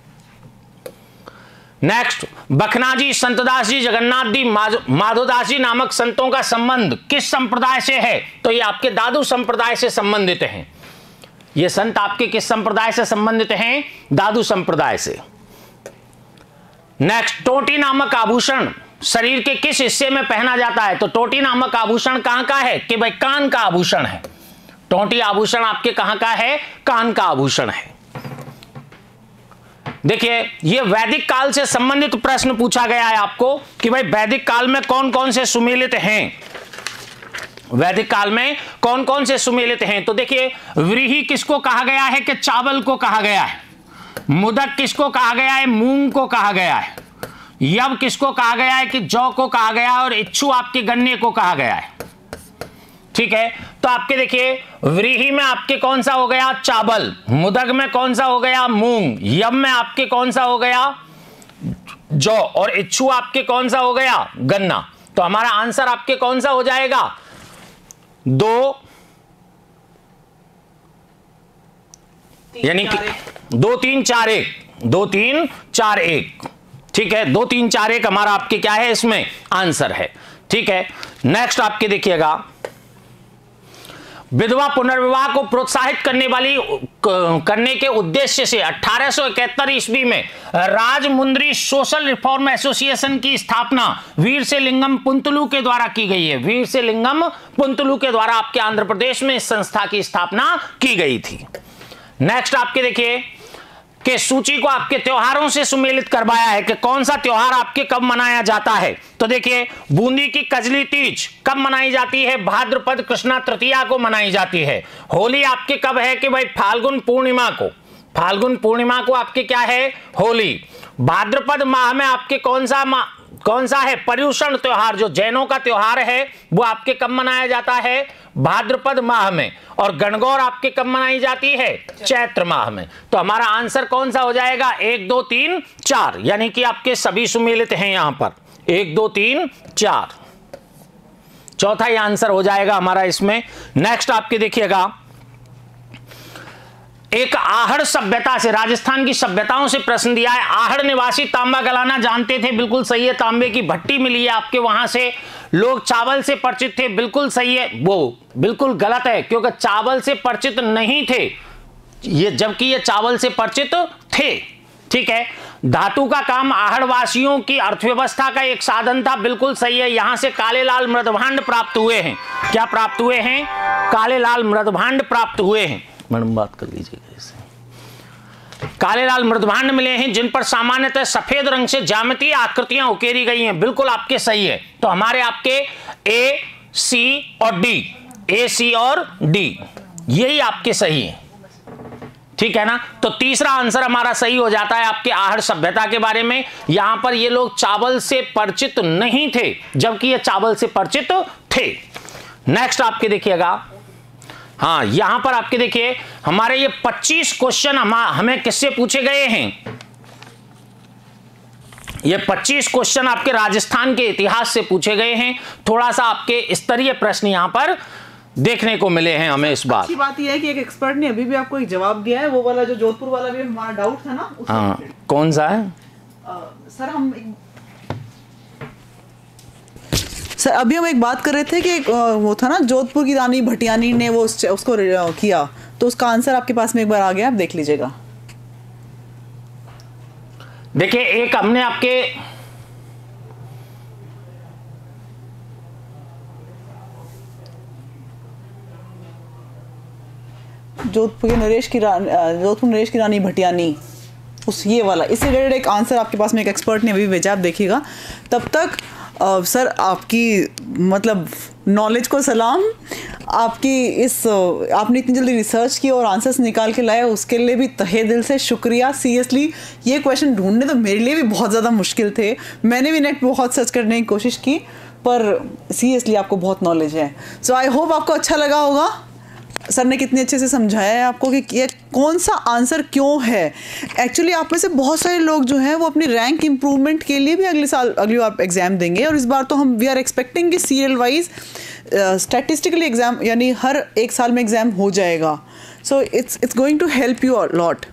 नेक्स्ट, बखनाजी, संतदास जी, जगन्नाथ जी, माधोदास जी नामक संतों का संबंध किस संप्रदाय से है? तो ये आपके दादू संप्रदाय से संबंधित हैं। ये संत आपके किस संप्रदाय से संबंधित हैं? दादू संप्रदाय से। नेक्स्ट, टोटी नामक आभूषण शरीर के किस हिस्से में पहना जाता है? तो टोटी नामक आभूषण कहां का है? कि भाई कान का आभूषण है। टोटी आभूषण आपके कहां का है? कान का आभूषण है। देखिए, ये वैदिक काल से संबंधित प्रश्न पूछा गया है आपको कि भाई वैदिक काल में कौन कौन से सुमेलित हैं? वैदिक काल में कौन कौन से सुमेलित हैं? तो देखिए, व्रीहि किसको कहा गया है? कि चावल को कहा गया है। मुदक किसको कहा गया है? मूंग को कहा गया है। यव किसको कहा गया है? कि जौ को कहा गया है। और इच्छु आपके गन्ने को कहा गया है। ठीक है, तो आपके देखिए, व्रीहि में आपके कौन सा हो गया? चावल। मुदक में कौन सा हो गया? मूंग। यम में आपके कौन सा हो गया? जौ। और इच्छु आपके कौन सा हो गया? गन्ना। तो हमारा आंसर आपके कौन सा हो जाएगा? दो, यानी कि दो तीन चार एक, दो तीन चार एक। ठीक है, दो तीन चार एक हमारा आपके क्या है? इसमें आंसर है। ठीक है, नेक्स्ट आपके देखिएगा, विधवा पुनर्विवाह को प्रोत्साहित करने वाली करने के उद्देश्य से अठारह सौ इकहत्तर ईस्वी में राजमुंद्री सोशल रिफॉर्म एसोसिएशन की स्थापना वीर से लिंगम पुंतलू के द्वारा की गई है। वीर से लिंगम पुंतलू के द्वारा आपके आंध्र प्रदेश में इस संस्था की स्थापना की गई थी। नेक्स्ट आपके देखिए कि सूची को आपके त्योहारों से सुमेलित करवाया है कि कौन सा त्योहार आपके कब मनाया जाता है। तो देखिए, बूंदी की कजली तीज कब मनाई जाती है? भाद्रपद कृष्णा तृतीया को मनाई जाती है। होली आपके कब है? कि भाई फाल्गुन पूर्णिमा को। फाल्गुन पूर्णिमा को आपके क्या है, होली। भाद्रपद माह में आपके कौन सा माह कौन सा है, पर्युषण त्योहार जो जैनों का त्योहार है वो आपके कब मनाया जाता है, भाद्रपद माह में। और गणगौर आपके कब मनाई जाती है, चैत्र माह में। तो हमारा आंसर कौन सा हो जाएगा, एक दो तीन चार, यानी कि आपके सभी सुमेलित हैं यहां पर, एक दो तीन चार, चौथा ही आंसर हो जाएगा हमारा इसमें। नेक्स्ट आपके देखिएगा, एक आहड़ सभ्यता से, राजस्थान की सभ्यताओं से प्रश्न दिया है। आहड़ निवासी तांबा गलाना जानते थे, बिल्कुल सही है। तांबे की भट्टी मिली है आपके वहां से। लोग चावल से परिचित थे, बिल्कुल सही है। वो बिल्कुल गलत है, क्योंकि चावल से परिचित नहीं थे ये, जबकि ये चावल से परिचित थे। ठीक है। धातु का काम आहड़ वासियों की अर्थव्यवस्था का एक साधन था, बिल्कुल सही है। यहां से काले लाल मृदभांड प्राप्त हुए हैं। क्या प्राप्त हुए हैं, काले लाल मृदभांड प्राप्त हुए हैं। मैडम बात कर लीजिएगा इससे। काले लाल मृदभांड मिले हैं जिन पर सामान्यतः सफेद रंग से ज्यामितीय आकृतियां उकेरी गई हैं, बिल्कुल आपके सही है। तो हमारे आपके ए, सी और डी, ए, सी और डी यही आपके सही है। ठीक है ना। तो तीसरा आंसर हमारा सही हो जाता है आपके आहड़ सभ्यता के बारे में। यहां पर ये लोग चावल से परिचित नहीं थे, जबकि ये चावल से परिचित थे। नेक्स्ट आपके देखिएगा, हाँ यहां पर आपके देखिए हमारे ये पच्चीस क्वेश्चन हम हमें किससे पूछे गए हैं, ये पच्चीस क्वेश्चन आपके राजस्थान के इतिहास से पूछे गए हैं। थोड़ा सा आपके स्तरीय प्रश्न यहां पर देखने को मिले हैं हमें इस बार। अच्छी बात यह है कि एक एक्सपर्ट ने अभी भी आपको एक जवाब दिया है, वो वाला जो जोधपुर वाला भी हमारा डाउट था ना। हाँ कौन सा है आ, सर हम एक... सर अभी हम एक बात कर रहे थे कि एक, वो था ना जोधपुर की रानी भटियानी ने वो उस, उसको किया, तो उसका आंसर आपके पास में एक बार आ गया, आप देख लीजिएगा। देखिए एक हमने आपके जोधपुर के नरेश की रानी, जोधपुर नरेश की रानी भटियानी, उस ये वाला, इससे रिलेटेड एक आंसर आपके पास में एक एक्सपर्ट ने अभी भेजा, आप देखिएगा। तब तक आ, सर आपकी मतलब नॉलेज को सलाम, आपकी इस आपने इतनी जल्दी रिसर्च की और आंसर्स निकाल के लाए, उसके लिए भी तहे दिल से शुक्रिया। सीरियसली ये क्वेश्चन ढूंढने तो मेरे लिए भी बहुत ज़्यादा मुश्किल थे, मैंने भी नेट बहुत सर्च करने की कोशिश की, पर सीरियसली आपको बहुत नॉलेज है। सो आई होप आपको अच्छा लगा होगा। सर ने कितने अच्छे से समझाया है आपको कि ये कौन सा आंसर क्यों है। एक्चुअली आप में से बहुत सारे लोग जो हैं वो अपनी रैंक इंप्रूवमेंट के लिए भी अगले साल अगली बार एग्ज़ाम देंगे, और इस बार तो हम वी आर एक्सपेक्टिंग कि सीरियल वाइज स्टैटिस्टिकली एग्ज़ाम यानी हर एक साल में एग्ज़ाम हो जाएगा। So it's it's going to help you lot.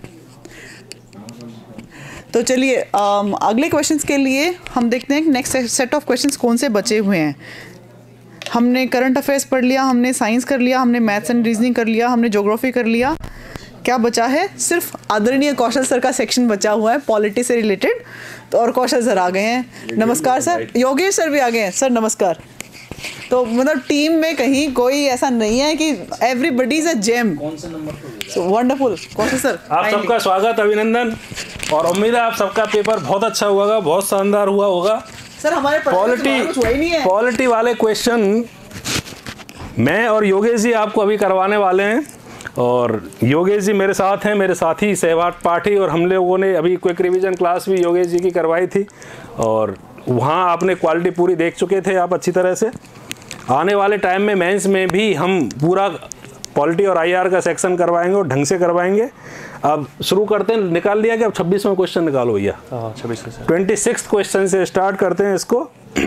तो चलिए um, अगले क्वेश्चंस के लिए हम देखते हैं कि नेक्स्ट सेट ऑफ क्वेश्चंस कौन से बचे हुए हैं। हमने करंट अफेयर्स पढ़ लिया, हमने साइंस कर लिया, हमने मैथ्स एंड रीजनिंग कर लिया, हमने ज्योग्राफी कर लिया। क्या बचा है, सिर्फ आदरणीय कौशल सर का सेक्शन बचा हुआ है पॉलिटी से रिलेटेड। तो और कौशल सर आ गए हैं, नमस्कार सर। योगेश सर भी आ गए हैं, सर नमस्कार। तो मतलब टीम में कहीं कोई ऐसा नहीं है कि everybody is a gem. So wonderful Kaushal sir, आप सबका स्वागत, अभिनंदन, और उम्मीद है आप सबका पेपर बहुत अच्छा हुआ होगा, बहुत शानदार हुआ होगा। सर हमारे पॉलिटी पॉलिटी वाले क्वेश्चन मैं और योगेश जी आपको अभी करवाने वाले हैं, और योगेश जी मेरे साथ हैं, मेरे साथी सहवाग पाठी, और हम लोगों ने अभी क्विक रिवीजन क्लास भी योगेश जी की करवाई थी, और वहाँ आपने क्वालिटी पूरी देख चुके थे आप अच्छी तरह से। आने वाले टाइम में मेंस में भी हम पूरा पॉलिटी और आईआर का सेक्शन करवाएंगे और ढंग से करवाएंगे। अब शुरू करते हैं, निकाल लिया कि अब छब्बीसवां क्वेश्चन निकालो भैया। हाँ छब्बीस ट्वेंटी सिक्स क्वेश्चन से स्टार्ट करते हैं इसको।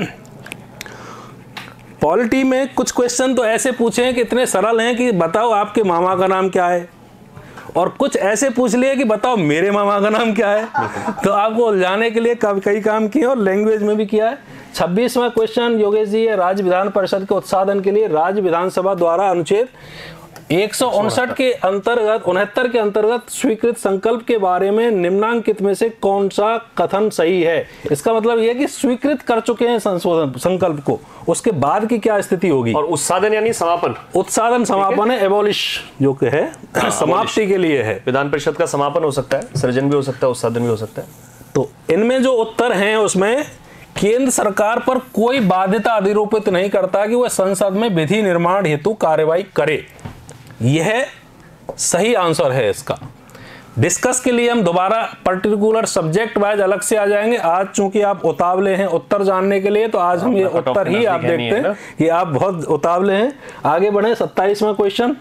पॉलिटी में कुछ क्वेश्चन तो ऐसे पूछे हैं कि इतने सरल हैं कि बताओ आपके मामा का नाम क्या है, और कुछ ऐसे पूछ लिए कि बताओ मेरे मामा का नाम क्या है। तो आपको उलझाने के लिए कई काम किए और लैंग्वेज में भी किया है। छब्बीसवां क्वेश्चन योगेश जी है, राज्य विधान परिषद के उत्साधन के लिए राज्य विधानसभा द्वारा अनुच्छेद एक सौ उनसठ के अंतर्गत उनहत्तर के अंतर्गत स्वीकृत संकल्प के बारे में निम्नांकित में से कौन सा कथन सही है। इसका मतलब यह है कि स्वीकृत कर चुके हैं संशोधन संकल्प को, उसके बाद की क्या स्थिति होगी। और उत्साधन यानी समापन, उत्साधन समापन है, एबॉलिश जो कि है समाप्ति के लिए है। विधान परिषद का समापन हो सकता है, सृजन भी हो सकता है, उत्साधन भी हो सकता है। तो इनमें जो उत्तर हैं उसमें केंद्र सरकार पर कोई बाध्यता अधिरोपित नहीं करता कि वह संसद में विधि निर्माण हेतु कार्यवाही करे, यह सही आंसर है इसका। डिस्कस के लिए हम दोबारा पर्टिकुलर सब्जेक्ट वाइज अलग से आ जाएंगे। आज चूंकि आप उतावले हैं उत्तर जानने के लिए, तो आज हम ये उत्तर ही आप देखते हैं कि आप बहुत उतावले हैं। आगे बढ़े, सत्ताईसवां क्वेश्चन,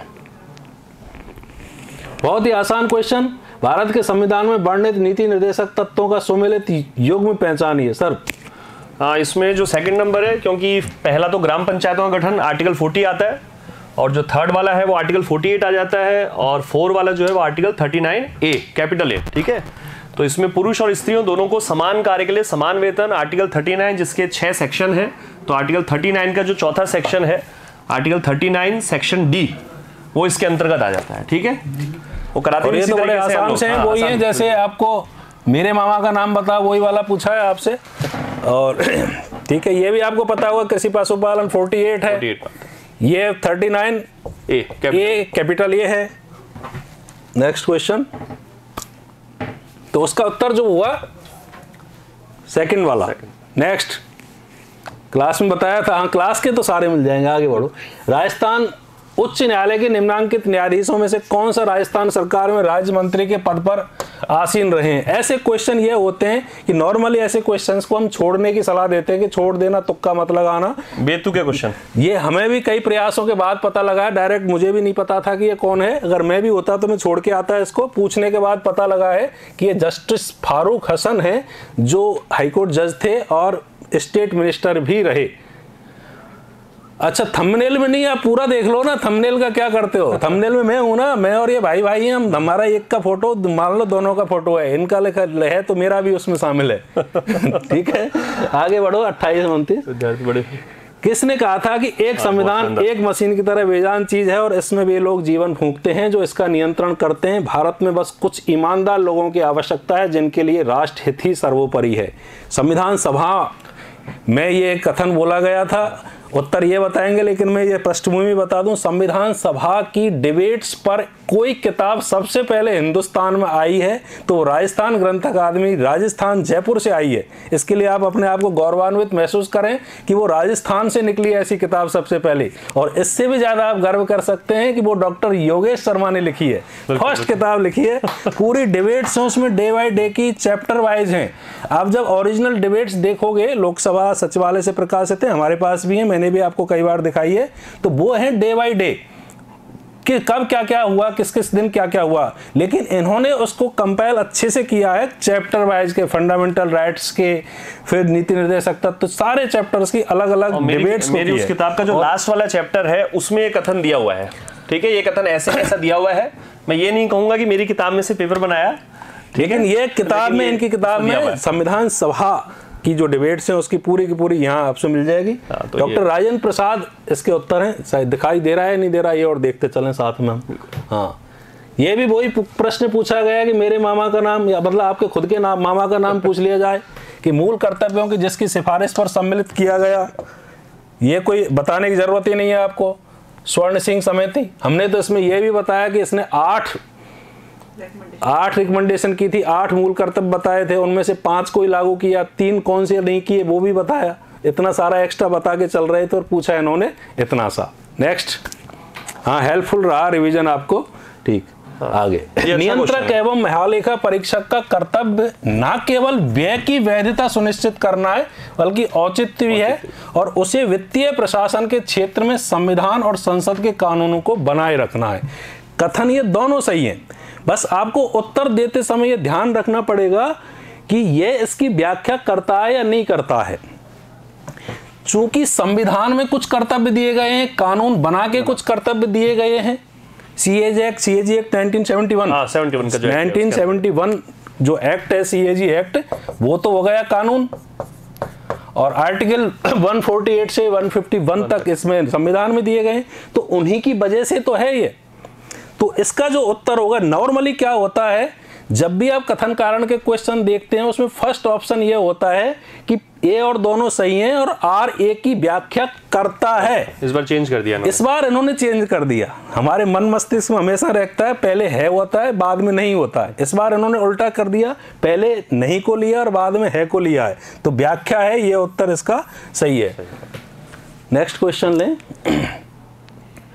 बहुत ही आसान क्वेश्चन। भारत के संविधान में वर्णित नीति निर्देशक तत्वों का सुमेलित युग्म पहचानिए। सर हाँ, इसमें जो सेकंड नंबर है, क्योंकि पहला तो ग्राम पंचायतों का गठन आर्टिकल चालीस आता है, और जो थर्ड वाला है वो आर्टिकल अड़तालीस आ जाता है, और फोर वाला जो है वो आर्टिकल उनतालीस ए कैपिटल ए। ठीक है, तो इसमें पुरुष और स्त्रियों दोनों को समान कार्य के लिए समान वेतन, आर्टिकल उनतालीस जिसके छह सेक्शन है, तो आर्टिकल उनतालीस का जो चौथा सेक्शन है, आर्टिकल उनतालीस सेक्शन डी, वो इसके अंतर्गत आ जाता है। ठीक है, वो कराते हैं तो बड़े आसान से हैं, वही है जैसे आपको मेरे मामा का नाम बता, वही वाला पूछा है आपसे। और ठीक है, ये भी आपको पता होगा, कृषि पशुपालन अड़तालीस है, ये उनतालीस ए ए कैपिटल ये है। नेक्स्ट क्वेश्चन, तो उसका उत्तर जो हुआ सेकंड वाला। नेक्स्ट, क्लास में बताया था, हाँ क्लास के तो सारे मिल जाएंगे। आगे बढ़ो। राजस्थान उच्च न्यायालय के निम्नांकित न्यायाधीशों में से कौन सा राजस्थान सरकार में राज्य मंत्री के पद पर आसीन रहे हैं? ऐसे क्वेश्चन ये होते हैं कि नॉर्मली ऐसे क्वेश्चंस को हम छोड़ने की सलाह देते हैं कि छोड़ देना, तुक्का मत लगाना, बेतुके क्वेश्चन। ये हमें भी कई प्रयासों के बाद पता लगा, डायरेक्ट मुझे भी नहीं पता था कि ये कौन है। अगर मैं भी होता तो मैं छोड़ के आता है इसको। पूछने के बाद पता लगा है कि ये जस्टिस फारूक हसन है, जो हाईकोर्ट जज थे और स्टेट मिनिस्टर भी रहे। अच्छा, थंबनेल में नहीं, आप पूरा देख लो ना। थंबनेल का क्या करते हो? थंबनेल में मैं हूं ना, मैं और ये भाई भाई हैं हम, हमारा एक का फोटो मान लो, दोनों का फोटो है, इनका लिखा है तो मेरा भी उसमें शामिल है। ठीक है, आगे बढ़ो। अट्ठाईस उनतीस, किसने कहा था कि एक संविधान एक मशीन की तरह बेजान चीज है और इसमें वे लोग जीवन फूंकते हैं जो इसका नियंत्रण करते हैं? भारत में बस कुछ ईमानदार लोगों की आवश्यकता है जिनके लिए राष्ट्र हित ही सर्वोपरि है। संविधान सभा में ये कथन बोला गया था। उत्तर ये बताएंगे, लेकिन मैं ये पृष्ठभूमि बता दूं। संविधान सभा की डिबेट्स पर कोई किताब सबसे पहले हिंदुस्तान में आई है तो राजस्थान ग्रंथ अकादमी राजस्थान जयपुर से आई है। इसके लिए आप अपने आप को गौरवान्वित महसूस करें कि वो राजस्थान से निकली ऐसी किताब सबसे पहले। और इससे भी ज्यादा आप गर्व कर सकते हैं कि वो डॉक्टर योगेश शर्मा ने लिखी है, फर्स्ट किताब लिखी है। पूरी डिबेट्स हैं उसमें, डे बाई डे की, चैप्टर वाइज हैं। आप जब ओरिजिनल डिबेट्स देखोगे, लोकसभा सचिवालय से प्रकाशित है, हमारे पास भी है, मैंने भी आपको कई बार दिखाई है, तो वो है डे बाई डे कि कब क्या क्या हुआ, किस किस दिन क्या क्या हुआ। लेकिन इन्होंने उसको कंपाइल अच्छे से किया है, चैप्टर वाइज के, फंडामेंटल राइट्स के, फिर नीति निर्देशक तत्व, तो सारे चैप्टर्स की अलग अलग डिबेट्स। मेरी उस किताब का जो लास्ट वाला चैप्टर है उसमें ये कथन दिया हुआ है। ठीक है, ये कथन ऐसे ऐसा दिया हुआ है। मैं ये नहीं कहूंगा कि मेरी किताब में से पेपर बनाया, लेकिन ये किताब में, इनकी किताब में संविधान सभा की जो डिबेट्स हैं उसकी पूरी की पूरी यहाँ आपसे मिल जाएगी। तो डॉक्टर राजेंद्र प्रसाद इसके उत्तर हैं। शायद दिखाई दे रहा है नहीं दे रहा, ये और देखते चलें साथ में हम। हाँ, ये भी वही प्रश्न पूछा गया कि मेरे मामा का नाम, या मतलब आपके खुद के नाम, मामा का नाम पूछ लिया जाए कि मूल कर्तव्यों की जिसकी सिफारिश पर सम्मिलित किया गया। ये कोई बताने की जरूरत ही नहीं है आपको। स्वर्ण सिंह समिति, हमने तो इसमें यह भी बताया कि इसने आठ आठ रिकमेंडेशन की थी, आठ मूल कर्तव्य बताए थे, उनमें से पांच को ही लागू किया, तीन कौन से नहीं किए वो भी बताया। इतना सारा एक्स्ट्रा बता के चल रहे थे और पूछा इन्होंने इतना सा। नेक्स्ट, हाँ हेल्पफुल रहा रिवीजन आपको। ठीक, आगे। नियंत्रक एवं महालेखा परीक्षक का कर्तव्य न केवल व्यय की वैधता सुनिश्चित करना है बल्कि औचित्य भी है, और उसे वित्तीय प्रशासन के क्षेत्र में संविधान और संसद के कानूनों को बनाए रखना है। कथन ये दोनों सही हैं, बस आपको उत्तर देते समय ये ध्यान रखना पड़ेगा कि ये इसकी व्याख्या करता है या नहीं करता है। चूंकि संविधान में कुछ कर्तव्य दिए गए हैं, कानून बना के कुछ कर्तव्य दिए गए हैं। CAG act CAG act nineteen seventy one हाँ, सेवेंटी वन का जो नाइनटीन सेवेंटी वन जो एक्ट है, सीएजी एक्ट, वो तो हो गया कानून। और आर्टिकल वन फोर्टी एट से वन फिफ्टी वन तक इसमें संविधान में दिए गए, तो उन्हीं की वजह से तो है ये। तो इसका जो उत्तर होगा, नॉर्मली क्या होता है, जब भी आप कथन कारण के क्वेश्चन देखते हैं उसमें फर्स्ट ऑप्शन ये होता है कि ए और दोनों सही हैं और आर ए की व्याख्या करता है। इस बार चेंज कर दिया ना? इस बार इन्होंने चेंज कर दिया। हमारे मन मस्तिष्क में हमेशा रहता है पहले है होता है, बाद में नहीं होता है। इस बार इन्होंने उल्टा कर दिया, पहले नहीं को लिया और बाद में है को लिया है। तो व्याख्या है, ये उत्तर इसका सही है। नेक्स्ट क्वेश्चन लें।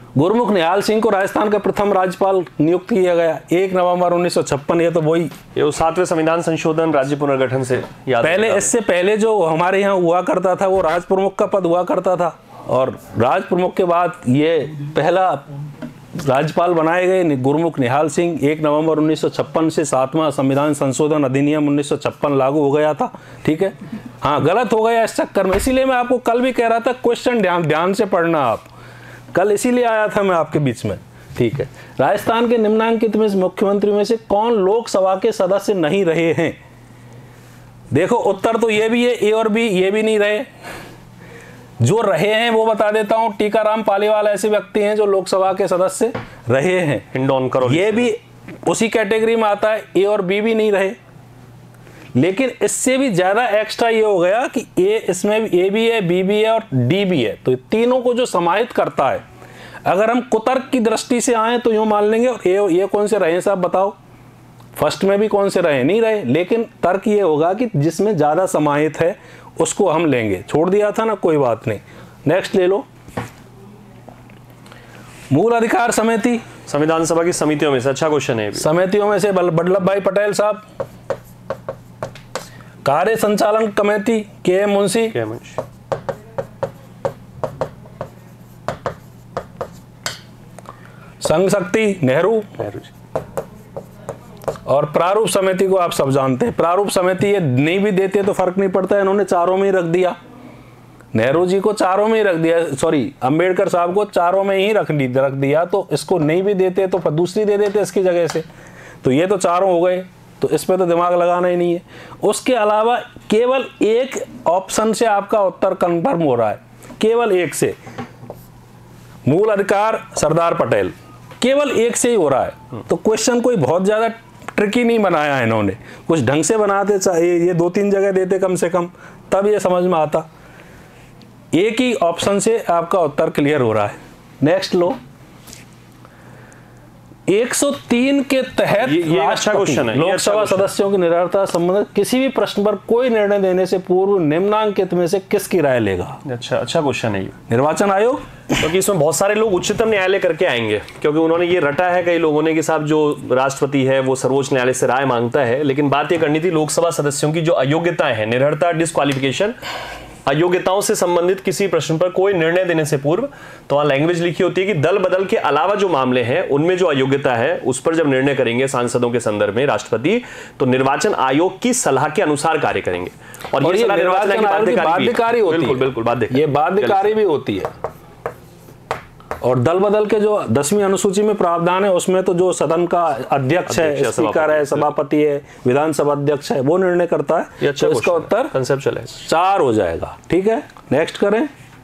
गुरमुख निहाल सिंह को राजस्थान का प्रथम राज्यपाल नियुक्त किया गया एक नवंबर उन्नीस सौ छप्पन। ये तो वही ये सातवें संविधान संशोधन राज्य पुनर्गठन से याद पहले, इससे पहले जो हमारे यहाँ हुआ करता था वो राज प्रमुख का पद हुआ करता था, और राज प्रमुख के बाद ये पहला राज्यपाल बनाए गए गुरमुख निहाल सिंह। एक नवंबर उन्नीस सौ छप्पन से सातवां संविधान संशोधन अधिनियम उन्नीस सौ छप्पन लागू हो गया था। ठीक है, हाँ गलत हो गया इस चक्कर में, इसीलिए मैं आपको कल भी कह रहा था क्वेश्चन ध्यान ध्यान से पढ़ना आप, कल इसीलिए आया था मैं आपके बीच में। ठीक है, राजस्थान के निम्नांकित में मुख्यमंत्री में से कौन लोकसभा के सदस्य नहीं रहे हैं? देखो उत्तर तो ये भी है, ए और बी, ये भी नहीं रहे। जो रहे हैं वो बता देता हूं, टीकाराम पालीवाल ऐसे व्यक्ति हैं जो लोकसभा के सदस्य रहे हैं। हिंडौन करो, ये भी उसी कैटेगरी में आता है, ए और बी भी नहीं रहे। लेकिन इससे भी ज्यादा एक्स्ट्रा ये हो गया कि ए इसमें भी ए भी है, बी भी है और डी भी है, तो तीनों को जो समाहित करता है। अगर हम कुतर्क की दृष्टि से आए तो यूं मान लेंगे, और ये ये कौन से रहे साहब बताओ, फर्स्ट में भी कौन से रहे, नहीं रहे, लेकिन तर्क ये होगा कि जिसमें ज्यादा समाहित है उसको हम लेंगे। छोड़ दिया था ना, कोई बात नहीं। नेक्स्ट ले लो, मूल अधिकार समिति, संविधान सभा की समितियों में से, अच्छा क्वेश्चन है। समितियों में से वल्लभ भाई पटेल साहब, कार्य संचालन कमेटी के एम मुंशी, के मुंशी, संघ शक्ति नेहरू, नेहरू जी, और प्रारूप समिति को आप सब जानते हैं। प्रारूप समिति ये नहीं भी देते तो फर्क नहीं पड़ता, इन्होंने चारों में ही रख दिया। नेहरू जी को चारों में ही रख दिया, सॉरी अंबेडकर साहब को चारों में ही रख रख दिया, तो इसको नहीं भी देते तो फिर दूसरी दे देते इसकी जगह से। तो ये तो चारों हो गए, तो इस पे तो दिमाग लगाना ही नहीं है। उसके अलावा केवल एक ऑप्शन से आपका उत्तर कंफर्म हो रहा है, केवल एक से, मूल अधिकार सरदार पटेल, केवल एक से ही हो रहा है। तो क्वेश्चन कोई बहुत ज्यादा ट्रिकी नहीं बनाया है इन्होंने, कुछ ढंग से बनाते चाहिए, ये दो तीन जगह देते कम से कम, तब ये समझ में आता। एक ही ऑप्शन से आपका उत्तर क्लियर हो रहा है। नेक्स्ट लो, एक सौ तीन के तहत ये, ये अच्छा क्वेश्चन है। लोकसभा सदस्यों की निरर्थता संबंधित किसी भी प्रश्न पर कोई निर्णय देने से पूर्व निम्नांकित में से किसकी राय लेगा? अच्छा अच्छा क्वेश्चन है ये। निर्वाचन आयोग, क्योंकि तो इसमें बहुत सारे लोग उच्चतम न्यायालय करके आएंगे, क्योंकि उन्होंने ये रटा है कई लोगों ने कि साहब जो राष्ट्रपति है वो सर्वोच्च न्यायालय से राय मांगता है, लेकिन बात ये करनी थी लोकसभा सदस्यों की जो अयोग्यताएं हैं, निरर्थता, डिस्क्वालिफिकेशन, अयोग्यताओं से संबंधित किसी प्रश्न पर कोई निर्णय देने से पूर्व, तो वहां लैंग्वेज लिखी होती है कि दल बदल के अलावा जो मामले हैं उनमें जो अयोग्यता है उस पर जब निर्णय करेंगे सांसदों के संदर्भ में राष्ट्रपति, तो निर्वाचन आयोग की सलाह के अनुसार कार्य करेंगे। और, और ये, ये निर्वाचन आयोग की बाध्यकारी होती है, बिल्कुल बिल्कुल बाध्यकारी, ये बाध्यकारी भी होती है। और दल बदल के जो दसवीं अनुसूची में प्रावधान है उसमें तो जो सदन का अध्यक्ष है, स्पीकर है, सभापति है, विधानसभा अध्यक्ष है, वो निर्णय करता है। अच्छा, तो इसका उत्तर कंसेप्चुअल है, चार हो जाएगा। ठीक है, नेक्स्ट करें,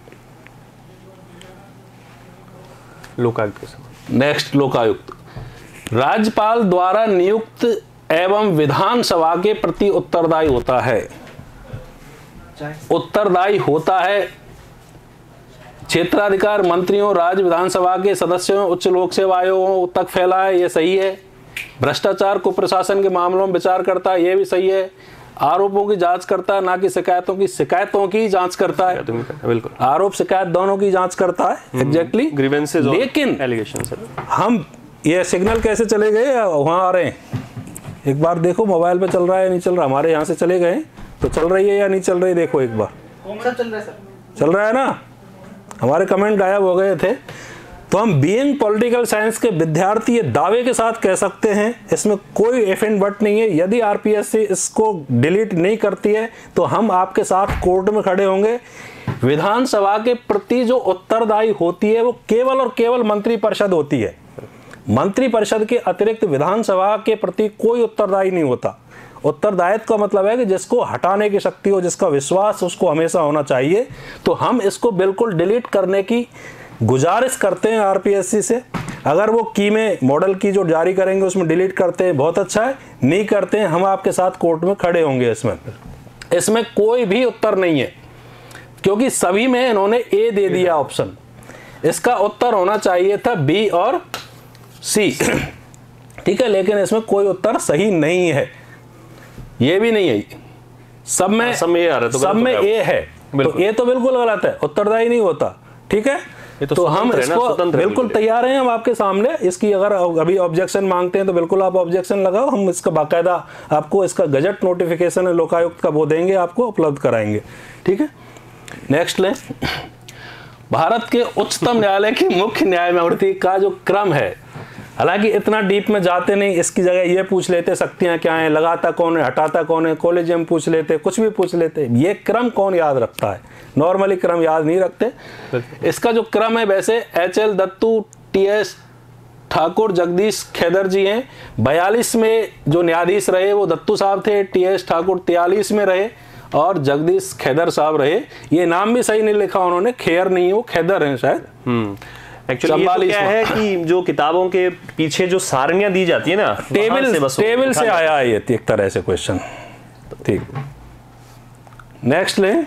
लोकायुक्त। नेक्स्ट लोकायुक्त, राज्यपाल द्वारा नियुक्त एवं विधानसभा के प्रति उत्तरदायी होता है। उत्तरदायी होता है क्षेत्राधिकार मंत्रियों, राज्य विधानसभा के सदस्यों, उच्च लोक सेवा आयोगों तक फैला है, ये सही है। भ्रष्टाचार को प्रशासन के मामलों में विचार करता है, ये भी सही है। आरोपों की जांच करता है, ना कि शिकायतों की, शिकायतों की जांच करता है। बिल्कुल, आरोप शिकायत दोनों की जांच करता है, एग्जैक्टली। ग्रीवेंसेस, लेकिन एलिगेशंस, हम ये सिग्नल कैसे चले गए, वहां आ रहे हैं, एक बार देखो मोबाइल पे चल रहा है नहीं चल रहा, हमारे यहाँ से चले गए तो चल रही है या नहीं चल रही, देखो एक बार। चल रहा है सर, चल रहा है ना, हमारे कमेंट गायब हो गए थे। तो हम बीइंग पॉलिटिकल साइंस के विद्यार्थी ये दावे के साथ कह सकते हैं, इसमें कोई इफ एंड बट नहीं है, यदि आरपीएससी इसको डिलीट नहीं करती है तो हम आपके साथ कोर्ट में खड़े होंगे। विधानसभा के प्रति जो उत्तरदायी होती है वो केवल और केवल मंत्रिपरिषद होती है। मंत्रिपरिषद के अतिरिक्त विधानसभा के प्रति कोई उत्तरदायी नहीं होता। उत्तरदायित्व का मतलब है कि जिसको हटाने की शक्ति हो, जिसका विश्वास उसको हमेशा होना चाहिए। तो हम इसको बिल्कुल डिलीट करने की गुजारिश करते हैं आरपीएससी से। अगर वो की में मॉडल की जो जारी करेंगे उसमें डिलीट करते हैं, बहुत अच्छा है, नहीं करते हैं, हम आपके साथ कोर्ट में खड़े होंगे। इसमें इसमें कोई भी उत्तर नहीं है, क्योंकि सभी में इन्होंने ए दे दिया ऑप्शन। इसका उत्तर होना चाहिए था बी और सी, ठीक है, लेकिन इसमें कोई उत्तर सही नहीं है, ये भी नहीं है, सब में सब में ए आ रहा है, तो सब में ए है, तो ए तो बिल्कुल गलत है, उत्तरदायी नहीं होता। ठीक है, ये तो तो हम स्वतंत्र है ना, इसको स्वतंत्र है बिल्कुल बिल्कुल। तैयार हैं हम आपके सामने। इसकी अगर अभी ऑब्जेक्शन मांगते हैं तो बिल्कुल आप ऑब्जेक्शन लगाओ, हम इसका बाकायदा आपको इसका गजट नोटिफिकेशन लोकायुक्त का वो देंगे, आपको उपलब्ध कराएंगे। ठीक है, नेक्स्ट लें। भारत के उच्चतम न्यायालय की मुख्य न्यायमूर्ति का जो क्रम है, हालांकि इतना डीप में जाते नहीं, इसकी जगह ये पूछ लेते शक्तियां क्या हैं, लगाता कौन है, हटाता कौन है, कॉलेजियम पूछ लेते, कुछ भी पूछ लेते। ये क्रम कौन याद रखता है? नॉर्मली क्रम याद नहीं रखते। इसका जो क्रम है वैसे H L Dattu, T S Thakur, Jagdish Khehar ji हैं। बयालीस में जो न्यायाधीश रहे वो दत्तू साहब थे, टी एस ठाकुर तियालीस में रहे और जगदीश खेदर साहब रहे। ये नाम भी सही नहीं लिखा उन्होंने, खेर नहीं, वो खेदर हैं शायद। हम्म एक्चुअली ये तो क्या है कि जो किताबों के पीछे जो सारणियां दी जाती है ना, टेबल से बस टेबल से आया है ये एक तरह से क्वेश्चन। ठीक, नेक्स्ट ले।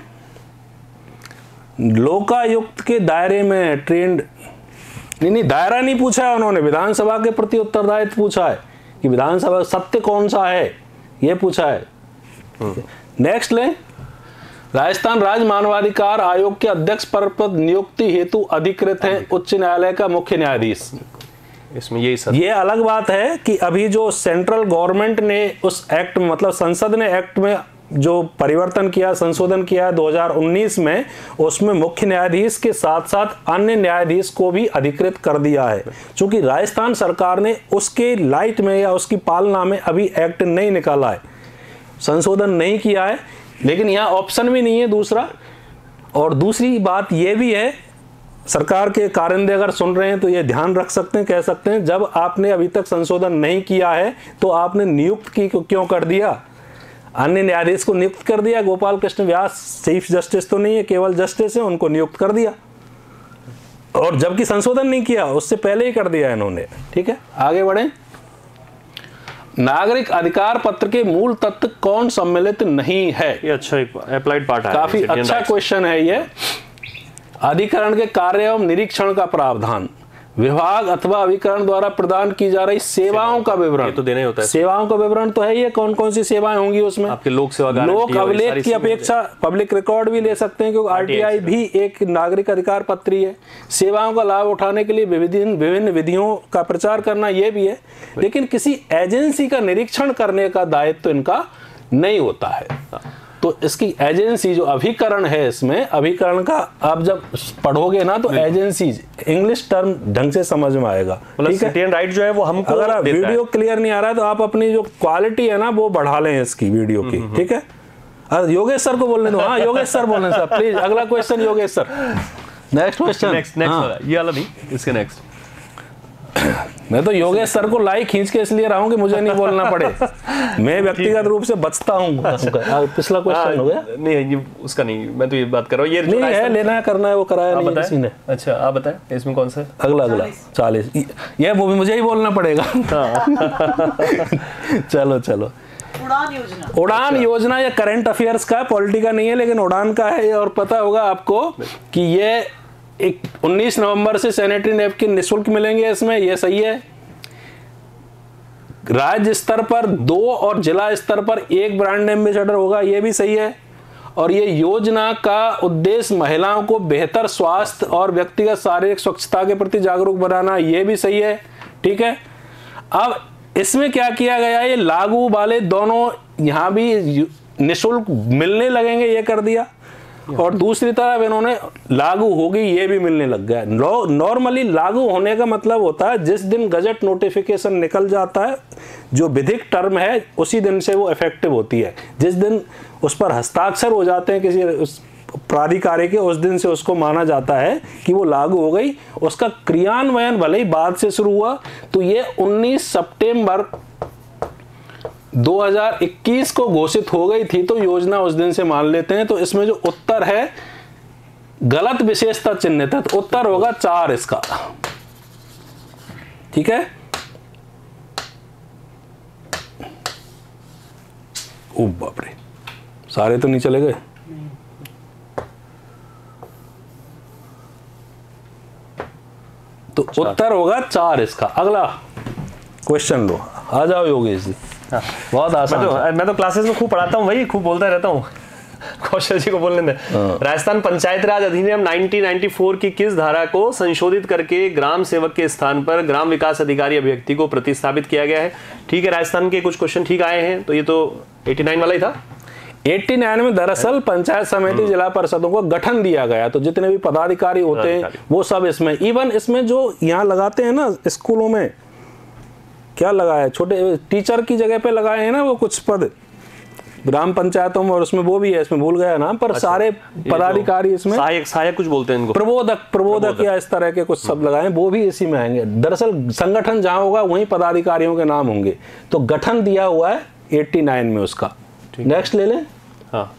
लोकायुक्त के दायरे में ट्रेंड, नहीं नहीं दायरा नहीं पूछा है उन्होंने, विधानसभा के प्रति उत्तरदायित्व पूछा है कि विधानसभा सत्य कौन सा है, ये पूछा है। नेक्स्ट ले। राजस्थान राज्य मानवाधिकार आयोग के अध्यक्ष पर पद नियुक्ति हेतु अधिकृत है उच्च न्यायालय का मुख्य न्यायाधीश। इसमें यही सब ये अलग बात है कि अभी जो सेंट्रल गवर्नमेंट ने उस एक्ट में, मतलब संसद ने एक्ट में जो परिवर्तन किया, संशोधन किया दो हज़ार उन्नीस में, उसमें मुख्य न्यायाधीश के साथ साथ अन्य न्यायाधीश को भी अधिकृत कर दिया है। क्योंकि राजस्थान सरकार ने उसके लाइट में या उसकी पालना में अभी एक्ट नहीं निकाला है, संशोधन नहीं किया है, लेकिन यहाँ ऑप्शन भी नहीं है दूसरा। और दूसरी बात यह भी है, सरकार के कारिंदे अगर सुन रहे हैं तो ये ध्यान रख सकते हैं, कह सकते हैं जब आपने अभी तक संशोधन नहीं किया है तो आपने नियुक्त की क्यों कर दिया, अन्य न्यायाधीश को नियुक्त कर दिया। गोपाल कृष्ण व्यास चीफ जस्टिस तो नहीं है, केवल जस्टिस है, उनको नियुक्त कर दिया और जबकि संशोधन नहीं किया, उससे पहले ही कर दिया इन्होंने। ठीक है, आगे बढ़े। नागरिक अधिकार पत्र के मूल तत्व कौन सम्मिलित नहीं है? ये अच्छा अप्लाइड पार्ट है, काफी अच्छा क्वेश्चन है ये। अधिकरण के कार्य एवं निरीक्षण का प्रावधान, विभाग अथवा अभिकरण द्वारा प्रदान की जा रही सेवाओं का विवरण, तो देना ही होता है। सेवाओं का विवरण तो है ये, कौन कौन सी सेवाएं होंगी उसमें, आपके लोक सेवा गारंटी, लोक अभिलेख की अपेक्षा पब्लिक रिकॉर्ड भी ले सकते हैं क्योंकि आरटीआई भी एक नागरिक अधिकार पत्र ही है। सेवाओं का लाभ उठाने के लिए विभिन्न विभिन्न विधियों का प्रचार करना ये भी है, लेकिन किसी एजेंसी का निरीक्षण करने का दायित्व तो इनका नहीं होता है। तो इसकी एजेंसी जो अभिकरण है, इसमें अभिकरण का आप जब पढ़ोगे ना तो एजेंसी इंग्लिश टर्म ढंग से समझ में आएगा। ठीक है, राइट जो है वो हमको अगर आप वीडियो क्लियर नहीं आ रहा है तो आप अपनी जो क्वालिटी है ना वो बढ़ा लें इसकी वीडियो की। ठीक है, अरे योगेश सर को बोलने दो। हाँ योगेश सर बोलने सर प्लीज। अगला question Yogesh sir. Next question, next next ये वाला नहीं, इसके नेक्स्ट। मैं तो योगेश सर को लाइक खींच के इसलिए रहा हूं कि मुझे नहीं बोलना पड़े। मैं व्यक्तिगत रूप से बचता हूं। पिछला क्वेश्चन हो गया? नहीं ये उसका नहीं, मैं तो ये बात कर रहा हूँ। ये नहीं है, लेना करना है वो कराया नहीं किसी ने। अच्छा आप बताएं इसमें कौन सा है? अगला अगला चालीस, ये वो भी मुझे ही बोलना पड़ेगा। चलो चलो। उड़ान योजना, उड़ान योजना या करंट अफेयर्स का, पॉलिटी का नहीं है लेकिन उड़ान का है। और पता होगा आपको कि ये एक उन्नीस नवंबर से सैनिटरी नैपकिन निःशुल्क मिलेंगे इसमें, ये सही है। राज्य स्तर पर दो और जिला स्तर पर एक ब्रांड एम्बेसडर होगा, ये भी सही है। और ये योजना का उद्देश्य महिलाओं को बेहतर स्वास्थ्य और व्यक्तिगत शारीरिक स्वच्छता के प्रति जागरूक बनाना, ये भी सही है। ठीक है, अब इसमें क्या किया गया, ये लागू वाले दोनों यहां भी निःशुल्क मिलने लगेंगे, ये कर दिया। और दूसरी तरफ इन्होंने लागू होगी ये भी मिलने लग गया। नॉर्मली लागू होने का मतलब होता है जिस दिन गजट नोटिफिकेशन निकल जाता है, जो विधिक टर्म है उसी दिन से वो इफेक्टिव होती है। जिस दिन उस पर हस्ताक्षर हो जाते हैं किसी उस प्राधिकारी के, उस दिन से उसको माना जाता है कि वो लागू हो गई। उसका क्रियान्वयन भले ही बाद से शुरू हुआ, तो ये उन्नीस सितंबर दो हज़ार इक्कीस को घोषित हो गई थी, तो योजना उस दिन से मान लेते हैं। तो इसमें जो उत्तर है गलत विशेषता चिन्हित है, तो उत्तर होगा चार इसका। ठीक है, ओ बाप रे, सारे तो नहीं चले गए। तो उत्तर होगा चार इसका। अगला क्वेश्चन लो, आ जाओ योगेश जी। बहुत आसान। मैं तो मैं तो क्लासेस में खूब पढ़ाता हूँ भाई, खूब बोलता रहता हूँ। कौशल जी को बोलने दें। राजस्थान पंचायत राज अधिनियम नाइनटीन नाइंटी फोर की किस धारा को संशोधित करके ग्राम सेवक के स्थान पर ग्राम विकास अधिकारी अभिव्यक्ति को प्रतिस्थापित किया गया है? ठीक है, राजस्थान के कुछ क्वेश्चन ठीक आए हैं, तो ये तो नवासी वाला ही था। नवासी में दरअसल पंचायत समिति जिला परिषदों को गठन दिया गया, तो जितने भी पदाधिकारी होते हैं वो सब इसमें, इवन इसमें जो यहाँ लगाते हैं ना स्कूलों में, क्या लगाया है, छोटे टीचर की जगह पे लगाए हैं ना वो कुछ पद ग्राम पंचायतों में, और उसमें वो भी है, इसमें भूल गया नाम, पर अच्छा, सारे पदाधिकारी इसमें सहायक सहायक कुछ बोलते हैं इनको, प्रबोधक प्रबोधक या इस तरह के कुछ शब्द लगाए, वो भी इसी में आएंगे। दरअसल संगठन जहां होगा वहीं पदाधिकारियों के नाम होंगे, तो गठन दिया हुआ है नवासी में उसका। नेक्स्ट ले लें। हाँ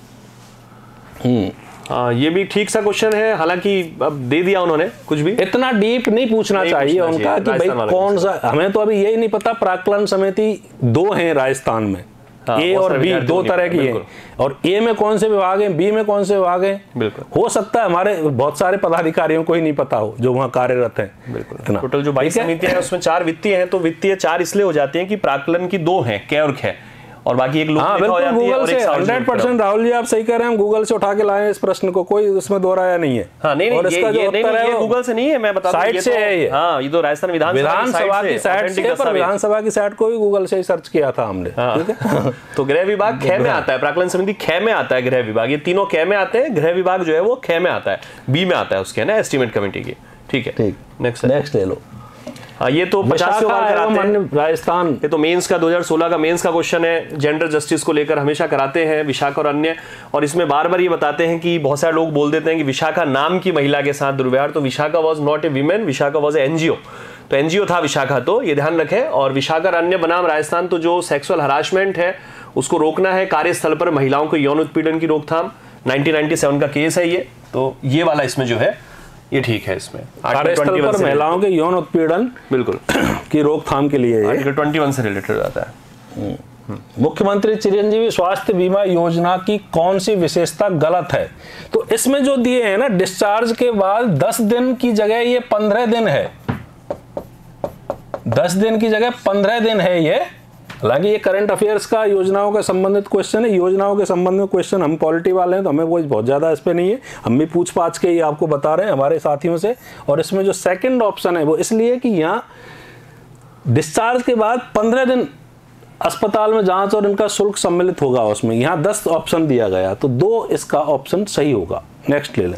हम्म हाँ, ये भी ठीक सा क्वेश्चन है, हालांकि अब दे दिया उन्होंने, कुछ भी इतना डीप नहीं पूछना नहीं चाहिए पूछना उनका कि भाई कौन सा, हमें तो अभी यही नहीं पता। प्राक्कलन समिति दो हैं राजस्थान में, हाँ, ए और बी दो तरह की है, और ए में कौन से विभाग हैं, बी में कौन से विभाग हैं, बिल्कुल हो सकता है हमारे बहुत सारे पदाधिकारियों को ही नहीं पता हो जो वहाँ कार्यरत हैं। बिल्कुल टोटल जो बाईस समितियां हैं उसमें चार वित्तीय हैं, तो वित्तीय चार इसलिए हो जाती हैं कि प्राक्कलन की दो हैं, कै और खे, और बाकी एक लोग हाँ, गूगल से हंड्रेड परसेंट राहुल जी आप सही कह रहे हैं, हम गूगल से उठा के लाए इस प्रश्न को, कोई उसमें दोहराया नहीं है। हाँ, नहीं, और इसका जो उत्तर है गूगल से नहीं है, मैं बता दूं साइट से है ये। हाँ, ये तो राजस्थान विधानसभा की साइट से, पर विधानसभा की साइट को भी गूगल से ही सर्च किया था हमने। तो गृह विभाग खे में आता है, प्राक्कलन समिति खे में आता है, गृह विभाग, ये तीनों खे में आते हैं, गृह विभाग जो है वो खे में आता है, बी में आता है उसके, ना एस्टीमेट कमेटी की। ठीक है, ठीक, नेक्स्ट नेक्स्ट ले लो। हाँ, ये तो पचास कराते हैं राजस्थान, ये तो मेंस का दो हज़ार सोलह का मेंस का क्वेश्चन है, जेंडर जस्टिस को लेकर हमेशा कराते हैं विशाखा और अन्य, और इसमें बार बार ये बताते हैं कि बहुत सारे लोग बोल देते हैं कि विशाखा नाम की महिला के साथ दुर्व्यवहार, तो Vishakha was not a women, Vishakha was a NGO, तो एनजीओ था विशाखा, तो ये ध्यान रखें। और विशाखा और अन्य बनाम राजस्थान, तो जो सेक्सुअल हरासमेंट है उसको रोकना है, कार्यस्थल पर महिलाओं को यौन उत्पीड़न की रोकथाम, नाइनटीन नाइंटी सेवन का केस है ये, तो ये वाला इसमें जो है ये ठीक है। इसमें कार्यस्थल पर महिलाओं के यौन उत्पीड़न बिल्कुल की रोकथाम के लिए आर्टिकल इक्कीस से रिलेटेड आता है। मुख्यमंत्री चिरंजीवी स्वास्थ्य बीमा योजना की कौन सी विशेषता गलत है? तो इसमें जो दिए हैं ना, डिस्चार्ज के बाद दस दिन की जगह ये पंद्रह दिन है, दस दिन की जगह पंद्रह दिन है ये। हालांकि ये करंट अफेयर्स का योजनाओं के संबंधित क्वेश्चन है, योजनाओं के संबंध में क्वेश्चन, हम पॉलिटी वाले हैं तो हमें कोई बहुत ज़्यादा इस पे नहीं है, हम भी पूछ पाछ के ये आपको बता रहे हैं हमारे साथियों से। और इसमें जो सेकंड ऑप्शन है वो इसलिए कि यहाँ डिस्चार्ज के बाद पंद्रह दिन अस्पताल में जांच और इनका शुल्क सम्मिलित होगा, उसमें यहाँ दस ऑप्शन दिया गया, तो दो इसका ऑप्शन सही होगा। नेक्स्ट ले लें।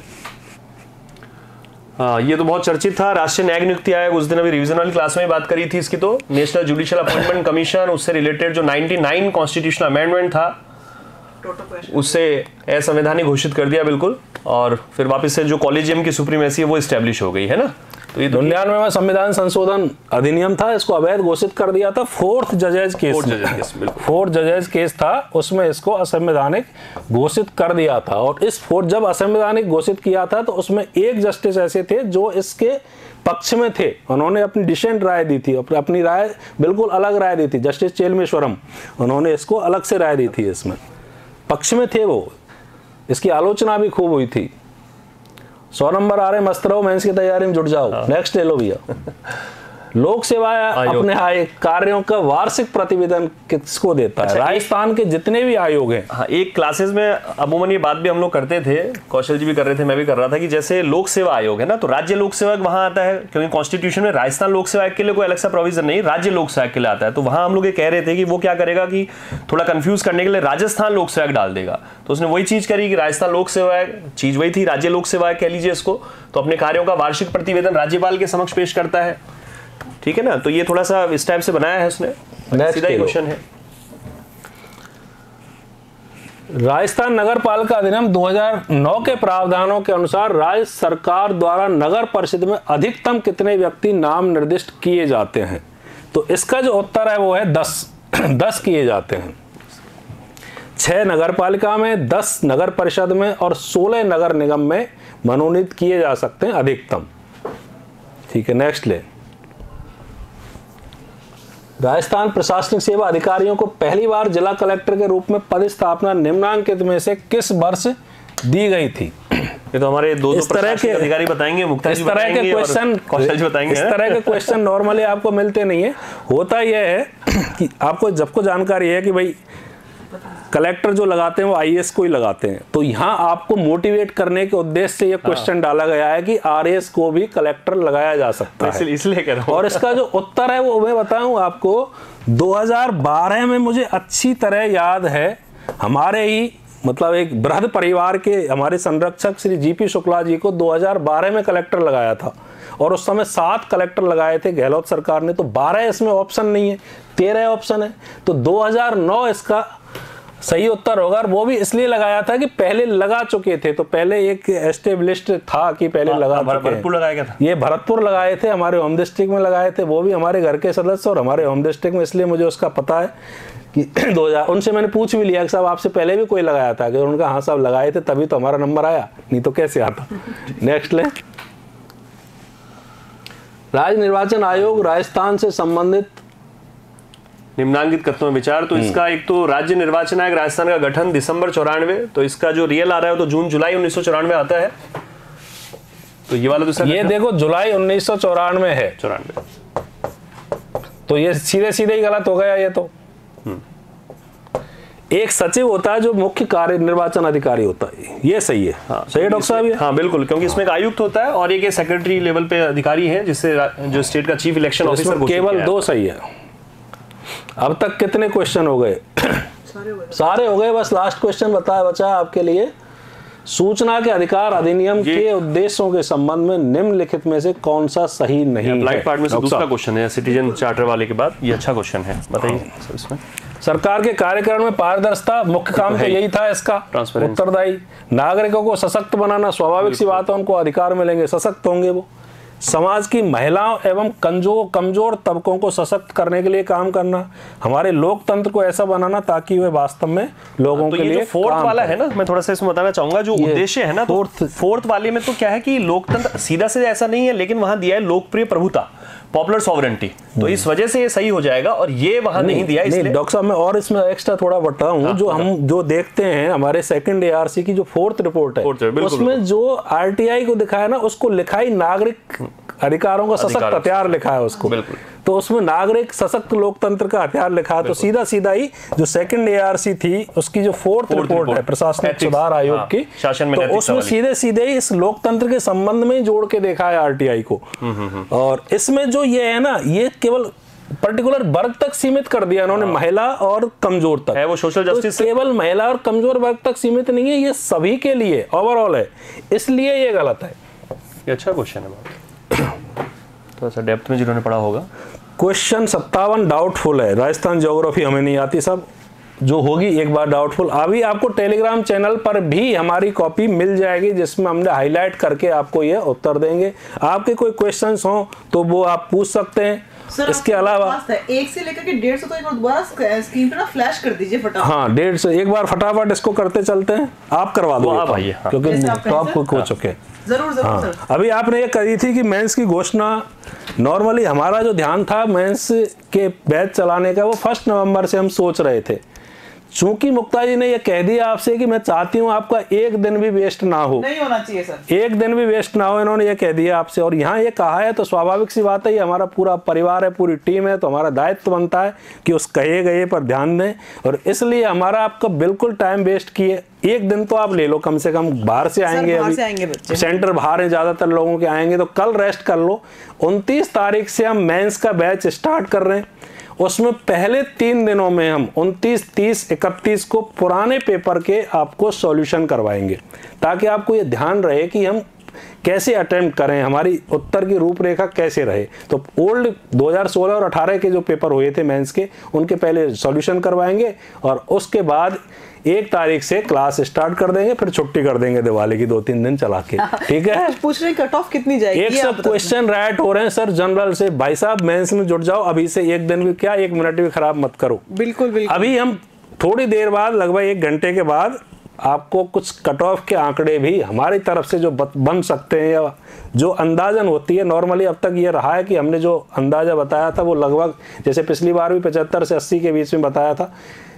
हाँ, ये तो बहुत चर्चित था, राष्ट्रीय न्यायिक नियुक्ति आयोग, उस दिन अभी रिवीजन वाली क्लास में बात करी थी इसकी, तो नेशनल जुडिशियल अपॉइंटमेंट कमीशन, उससे रिलेटेड जो निन्यानवे कॉन्स्टिट्यूशनल अमेंडमेंट था उससे असंवैधानिक घोषित कर दिया बिल्कुल, और फिर वापस से जो कॉलेजियम की सुप्रीमेसी है वो इस्टेब्लिश हो गई है ना। तो ये निन्यानवे में संविधान संशोधन अधिनियम था, इसको अवैध घोषित कर दिया था, फोर्थ जजेज केस, फोर्थ जजेज केस था, उसमें इसको असंवैधानिक घोषित कर दिया था। और इस फोर्थ जब असंवैधानिक घोषित किया था तो उसमें एक जस्टिस ऐसे थे जो इसके पक्ष में थे, उन्होंने अपनी डिसेंट राय दी थी, अपनी राय बिल्कुल अलग राय दी थी, जस्टिस चेलमेश्वरम, उन्होंने इसको अलग से राय दी थी, इसमें पक्ष में थे वो, इसकी आलोचना भी खूब हुई थी। सौ नंबर आ रहे, मस्त रहो, मेंस की तैयारी में जुट जाओ। नेक्स्ट ले लो भैया। लोक सेवा अपने आय कार्यों का वार्षिक प्रतिवेदन किसको देता है? अच्छा, राजस्थान के जितने भी आयोग हैं। हाँ, एक क्लासेस में अमूमन ये बात भी हम लोग करते थे, कौशल जी भी कर रहे थे, मैं भी कर रहा था, कि जैसे लोक सेवा आयोग है ना, तो राज्य लोक सेवा वहां आता है, क्योंकि कॉन्स्टिट्यूशन में राजस्थान लोक सेवा के लिए कोई अलग सा प्रोविजन नहीं, राज्य लोक सेवा के लिए आता है। तो वहां हम लोग ये कह रहे थे कि वो क्या करेगा कि थोड़ा कंफ्यूज करने के लिए राजस्थान लोक सेवा डाल देगा, तो उसने वही चीज करी कि राजस्थान लोक सेवा चीज वही थी, राज्य लोक सेवा कह लीजिए इसको, तो अपने कार्यों का वार्षिक प्रतिवेदन राज्यपाल के समक्ष पेश करता है। ठीक है ना, तो ये थोड़ा सा इस टाइप से बनाया है उसने, सीधा ही क्वेश्चन है। राजस्थान नगर पालिका अधिनियम दो हज़ार नौ के प्रावधानों के अनुसार राज्य सरकार द्वारा नगर परिषद में अधिकतम कितने व्यक्ति नाम निर्दिष्ट किए जाते हैं? तो इसका जो उत्तर है वो है दस दस किए जाते हैं। छह नगर पालिका में, दस नगर परिषद में और सोलह नगर निगम में मनोनीत किए जा सकते हैं अधिकतम। ठीक है, नेक्स्ट ले। राजस्थान प्रशासनिक सेवा अधिकारियों को पहली बार जिला कलेक्टर के रूप में पदस्थापना निम्नांकित में से किस वर्ष दी गई थी? ये तो हमारे दो इस तरह के अधिकारी बताएंगे, मुक्ता इस तरह के क्वेश्चन कौशल जी बताएंगे, इस तरह के क्वेश्चन नॉर्मली आपको मिलते नहीं है। होता यह है कि आपको जब को जानकारी है कि भाई कलेक्टर जो लगाते हैं वो आईएएस को ही लगाते हैं। तो यहाँ आपको मोटिवेट करने के उद्देश्य से ये क्वेश्चन डाला गया है कि आरएएस को भी कलेक्टर लगाया जा सकता है, इसलिए कह रहा हूँ। और इसका जो उत्तर है वो मैं बताऊं आपको, दो हज़ार बारह में मुझे अच्छी तरह याद है, हमारे ही मतलब एक बृहद परिवार के हमारे संरक्षक श्री जीपी शुक्ला जी को दो हज़ार बारह में कलेक्टर लगाया था, और उस समय सात कलेक्टर लगाए थे गहलोत सरकार ने। तो बारह इसमें ऑप्शन नहीं है, तेरह ऑप्शन है, तो दो हज़ार नौ इसका सही उत्तर होगा। और वो भी इसलिए लगाया था कि पहले लगा चुके थे, तो पहले एक एस्टेब्लिश्ड था कि पहले आ, लगा चुके भरतपुर लगाया गया था, ये भरतपुर लगाए थे, हमारे होम डिस्ट्रिक्ट में लगाए थे, वो भी हमारे घर के सदस्य और हमारे होम डिस्ट्रिक्ट में, इसलिए मुझे उसका पता है कि दो हजार उनसे मैंने पूछ भी लिया कि साहब आपसे पहले भी कोई लगाया था, कि उनका हाँ साहब लगाए थे तभी तो हमारा नंबर आया, नहीं तो कैसे आता। नेक्स्ट ले, राज्य निर्वाचन आयोग राजस्थान से संबंधित निम्नांकित करते हैं विचार। तो इसका एक तो राज्य निर्वाचन आयोग राजस्थान का गठन दिसंबर चौरानवे, तो इसका जो रियल आ रहा है तो जून जुलाई उन्नीस सौ चौरानवे आता है। तो ये वाला तो ये देखो जुलाई उन्नीस सौ चौरानवे है, चौरानवे, तो ये सीधे सीधे ही गलत हो गया ये तो। एक सचिव होता है जो मुख्य कार्य निर्वाचन अधिकारी होता है, ये सही है। हाँ, सही है डॉक्टर साहब? हाँ बिल्कुल, क्योंकि इसमें एक आयुक्त होता है और एक सेक्रेटरी लेवल पे अधिकारी है, जिससे जो स्टेट का चीफ इलेक्शन ऑफिसर, केवल दो सही है। अब तक कितने क्वेश्चन हो गए? सारे हो गए, बस लास्ट क्वेश्चन बताया बचा है आपके लिए। सूचना के अधिकार अधिनियम के उद्देश्यों के संबंध में निम्नलिखित में से कौन सा सही नहीं है? अप्लाइड पार्ट में से दूसरा क्वेश्चन है, सिटीजन चार्टर वाले के बाद। ये अच्छा क्वेश्चन है, बताइए इसमें। सरकार के कार्यकाल में पारदर्शिता मुख्य काम तो यही था इसका, उत्तरदायी। नागरिकों को सशक्त बनाना, स्वाभाविक सी बात है, उनको अधिकार मिलेंगे, सशक्त होंगे वो। समाज की महिलाओं एवं कमजोर कमजोर तबकों को सशक्त करने के लिए काम करना, हमारे लोकतंत्र को ऐसा बनाना ताकि वे वास्तव में लोगों तो के लिए फोर्थ वाला है ना, मैं थोड़ा सा इसमें बताना चाहूंगा, जो उद्देश्य है ना, फोर्थ फोर्थ वाले में तो क्या है कि लोकतंत्र सीधा सीधा ऐसा नहीं है, लेकिन वहां दिया है लोकप्रिय प्रभुता, पॉपुलर सॉवरेंटी, तो इस वजह से ये सही हो जाएगा, और ये वहां नहीं, नहीं दिया इसलिए। डॉक्टर साहब मैं और इसमें एक्स्ट्रा थोड़ा बताऊं, हाँ, जो हम जो देखते हैं हमारे सेकंड एआरसी की जो फोर्थ रिपोर्ट है, उसमें जो आरटीआई को दिखाया ना, उसको लिखा ही नागरिक अधिकारों का सशक्त हथियार लिखा है उसको, तो उसमें नागरिक सशक्त लोकतंत्र का हथियार लिखा है। तो सीधा सीधा ही जो सेकंड एआरसी थी उसकी जो फोर्थ रिपोर्ट है प्रशासनिक सुधार आयोग की, तो उसमें सीधे सीधे ही इस लोकतंत्र के संबंध में जोड़ के देखा है आरटीआई को। और इसमें जो ये है ना, ये केवल पर्टिकुलर वर्ग तक सीमित कर दिया इन्होंने, महिला और कमजोर तक है, वो सोशल जस्टिस तो केवल महिला और कमजोर वर्ग तक सीमित नहीं है, ये सभी के लिए ओवरऑल है, इसलिए ये गलत है। ये अच्छा क्वेश्चन है, थोड़ा सा डेप्थ में जिन्होंने पढ़ा होगा। क्वेश्चन सत्तावन डाउटफुल है, राजस्थान ज्योग्राफी हमें नहीं आती सब, जो होगी एक बार डाउटफुल। अभी आपको टेलीग्राम चैनल पर भी हमारी कॉपी मिल जाएगी, जिसमें हमने हाईलाइट करके आपको ये उत्तर देंगे। आपके कोई क्वेश्चंस हो तो वो आप पूछ सकते हैं। सर, इसके अलावा एक से लेकर के डेढ़ सौ तो एक बार दोबारा स्क्रीन पे ना फ्लैश कर दीजिए फटाफट। हाँ, डेढ़ सौ एक बार फटाफट इसको करते चलते हैं, आप करवा दो आप आइए, हाँ। क्योंकि टॉप कुक हो चुके हैं। जरूर जरूर हाँ। सर। अभी आपने ये कही थी कि मेंस की घोषणा, नॉर्मली हमारा जो ध्यान था मेंस के बैच चलाने का, वो फर्स्ट नवंबर से हम सोच रहे थे। चूंकि मुक्ता जी ने ये कह दिया आपसे कि मैं चाहती हूँ आपका एक दिन भी वेस्ट ना हो, नहीं होना चाहिए सर, एक दिन भी वेस्ट ना हो, इन्होंने ये कह दिया आपसे, और यहाँ ये कहा है, तो स्वाभाविक सी बात है, ये हमारा पूरा परिवार है, पूरी टीम है, तो हमारा दायित्व बनता है कि उस कहे गए पर ध्यान दें। और इसलिए हमारा आपका बिल्कुल टाइम वेस्ट किए, एक दिन तो आप ले लो कम से कम, बाहर से आएंगे, बाहर से आएंगे बच्चे, सेंटर बाहर है, ज्यादातर लोगों के आएंगे, तो कल रेस्ट कर लो। उनतीस तारीख से हम मेंस का बैच स्टार्ट कर रहे हैं, उसमें पहले तीन दिनों में हम उनतीस, तीस, इकतीस को पुराने पेपर के आपको सॉल्यूशन करवाएंगे, ताकि आपको ये ध्यान रहे कि हम कैसे अटेम्प्ट करें, हमारी उत्तर की रूपरेखा कैसे रहे। तो ओल्ड दो हज़ार सोलह और अठारह के जो पेपर हुए थे मेंस के, उनके पहले सॉल्यूशन करवाएंगे, और उसके बाद एक तारीख से क्लास स्टार्ट कर देंगे, फिर छुट्टी कर देंगे दिवाली की, दो तीन दिन चला के, ठीक है। पूछ रहे कट ऑफ कितनी जाएगी? एक सब क्वेश्चन राइट हो रहे हैं सर जनरल से, भाई साहब मेंस में जुट जाओ अभी से, एक दिन भी क्या, एक मिनट भी खराब मत करो। बिल्कुल बिल्कुल। अभी हम थोड़ी देर बाद, लगभग एक घंटे के बाद, आपको कुछ कट ऑफ के आंकड़े भी हमारी तरफ से जो बन सकते हैं, या जो अंदाजन होती है, नॉर्मली अब तक ये रहा है कि हमने जो अंदाजा बताया था वो लगभग, जैसे पिछली बार भी पचहत्तर से अस्सी के बीच में बताया था,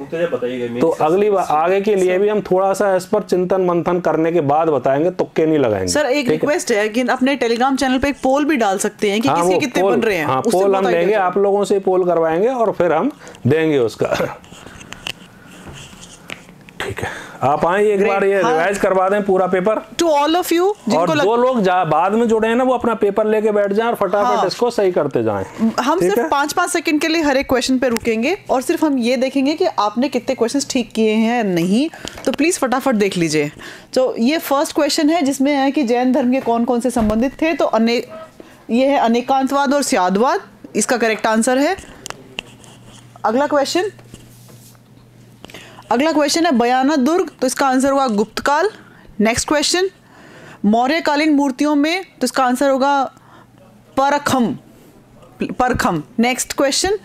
तो अगली बार आगे के लिए भी हम थोड़ा सा इस पर चिंतन मंथन करने के बाद बताएंगे, तुक्के नहीं लगाएंगे। सर एक रिक्वेस्ट है कि अपने टेलीग्राम चैनल पे एक पोल भी डाल सकते हैं कि हाँ, किसके कितने बन रहे हैं। हाँ, पोल हम देंगे, आप लोगों से पोल करवाएंगे और फिर हम देंगे उसका। ठीक है, आप आए एक Great, बार ये हाँ। रिवाइज करवा दें पूरा paper to all of you, और जिनको लग... जो लोग जा- बाद में जुड़े हैं ना वो अपना पेपर लेके बैठ जाएं और फटाफट हाँ। इसको सही करते जाएं। हम ठीक सिर्फ है? पाँच पाँच सेकंड के लिए हर एक क्वेश्चन पे रुकेंगे और सिर्फ हम ये देखेंगे कि आपने कितने क्वेश्चंस ठीक किए हैं नहीं, तो प्लीज़ फटाफट देख लीजिए। तो ये फर्स्ट क्वेश्चन है जिसमें है कि जैन धर्म के कौन कौन से संबंधित थे, तो अनेक ये है अनेकांतवाद और स्यादवाद, इसका करेक्ट आंसर है। अगला क्वेश्चन अगला क्वेश्चन है बयाना दुर्ग, तो इसका आंसर होगा गुप्त काल। नेक्स्ट क्वेश्चन मौर्यकालीन मूर्तियों में, तो इसका आंसर होगा परखम परखम। नेक्स्ट क्वेश्चन